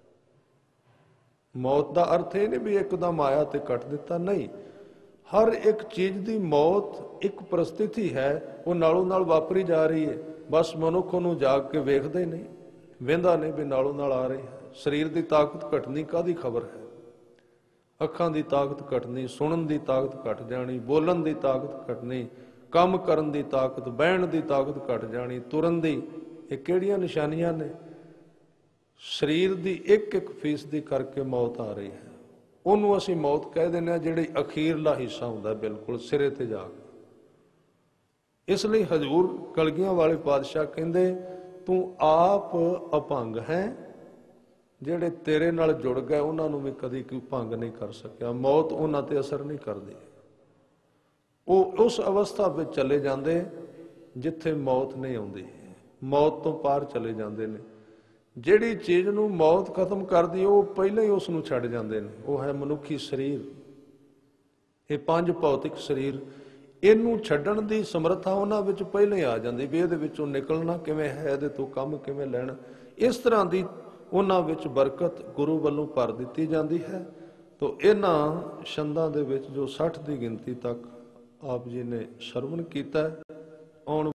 ਮੌਤ ਦਾ ਅਰਥ ਇਹ ਨਹੀਂ ਵੀ ਇੱਕਦਮ ਆਇਆ ਤੇ ਕੱਟ ਦਿੱਤਾ, ਨਹੀਂ। ਹਰ ਇੱਕ ਚੀਜ਼ ਦੀ ਮੌਤ ਇੱਕ ਪ੍ਰਸਥਿਤੀ ਹੈ, ਉਹ ਨਾਲੋਂ ਨਾਲ ਵਾਪਰੀ ਜਾ ਰਹੀ ਹੈ। ਬਸ ਮਨੁੱਖ ਉਹਨੂੰ ਜਾਗ ਕੇ ਵੇਖਦਾ ਹੀ ਨਹੀਂ, ਵੇਂਦਾ ਨਹੀਂ ਵੀ ਨਾਲੋਂ ਨਾਲ ਆ ਰਹੀ ਹੈ। ਸਰੀਰ ਦੀ ਤਾਕਤ ਘਟਣੀ ਕਾਹਦੀ ਖਬਰ ਹੈ। ਅੱਖਾਂ ਦੀ ਤਾਕਤ ਘਟਣੀ, ਸੁਣਨ ਦੀ ਤਾਕਤ ਘਟ ਜਾਣੀ, ਬੋਲਣ ਦੀ ਤਾਕਤ ਘਟਣੀ, ਕੰਮ ਕਰਨ ਦੀ ਤਾਕਤ, ਬਹਿਣ ਦੀ ਤਾਕਤ ਘਟ ਜਾਣੀ, ਤੁਰਨ ਦੀ। ਇਹ ਕਿਹੜੀਆਂ ਨਿਸ਼ਾਨੀਆਂ ਨੇ? ਸਰੀਰ ਦੀ 1-1 ਫੀਸਦੀ ਕਰਕੇ ਮੌਤ ਆ ਰਹੀ ਹੈ। ਉਹਨੂੰ ਅਸੀਂ ਮੌਤ ਕਹਿ ਦਿੰਦੇ ਹਾਂ, ਜਿਹੜੀ ਅਖੀਰਲਾ ਹਿੱਸਾ ਹੁੰਦਾ ਬਿਲਕੁਲ ਸਿਰੇ ਤੇ ਜਾ ਕੇ। ਇਸ ਲਈ ਹਜ਼ੂਰ ਕਲਗੀਆਂ ਵਾਲੇ ਪਾਤਸ਼ਾਹ ਕਹਿੰਦੇ, ਤੂੰ ਆਪ ਅਭੰਗ ਹੈ। ਜਿਹੜੇ ਤੇਰੇ ਨਾਲ ਜੁੜ ਗਏ ਉਹਨਾਂ ਨੂੰ ਵੀ ਕਦੀ ਕੋਈ ਭੰਗ ਨਹੀਂ ਕਰ ਸਕਿਆ। ਮੌਤ ਉਹਨਾਂ ਤੇ ਅਸਰ ਨਹੀਂ ਕਰਦੀ। ਉਹ ਉਸ ਅਵਸਥਾ ਵਿੱਚ ਚਲੇ ਜਾਂਦੇ ਜਿੱਥੇ ਮੌਤ ਨਹੀਂ ਆਉਂਦੀ, ਮੌਤ ਤੋਂ ਪਾਰ ਚਲੇ ਜਾਂਦੇ ਨੇ। ਜਿਹੜੀ ਚੀਜ਼ ਨੂੰ ਮੌਤ ਖਤਮ ਕਰਦੀ, ਉਹ ਪਹਿਲਾਂ ਹੀ ਉਸ ਨੂੰ ਛੱਡ ਜਾਂਦੇ ਨੇ। ਉਹ ਹੈ ਮਨੁੱਖੀ ਸਰੀਰ। ਇਹ 5 ਭੌਤਿਕ ਸਰੀਰ, ਇਹਨੂੰ ਛੱਡਣ ਦੀ ਸਮਰੱਥਾ ਉਹਨਾਂ ਵਿੱਚ ਪਹਿਲਾਂ ਹੀ ਆ ਜਾਂਦੀ ਵੀ ਇਹਦੇ ਵਿੱਚੋਂ ਨਿਕਲਣਾ ਕਿਵੇਂ ਹੈ, ਇਹਦੇ ਤੋਂ ਕੰਮ ਕਿਵੇਂ ਲੈਣਾ। ਇਸ ਤਰ੍ਹਾਂ ਦੀ ਉਹਨਾਂ ਵਿੱਚ ਬਰਕਤ ਗੁਰੂ ਵੱਲੋਂ ਭਰ ਦਿੱਤੀ ਜਾਂਦੀ ਹੈ। ਤੋ ਇਹਨਾਂ ਛੰਦਾਂ ਦੇ ਵਿੱਚ ਜੋ 60 ਦੀ ਗਿਣਤੀ ਤੱਕ ਆਪ ਜੀ ਨੇ ਸਰਵਣ ਕੀਤਾ, ਆਉਣ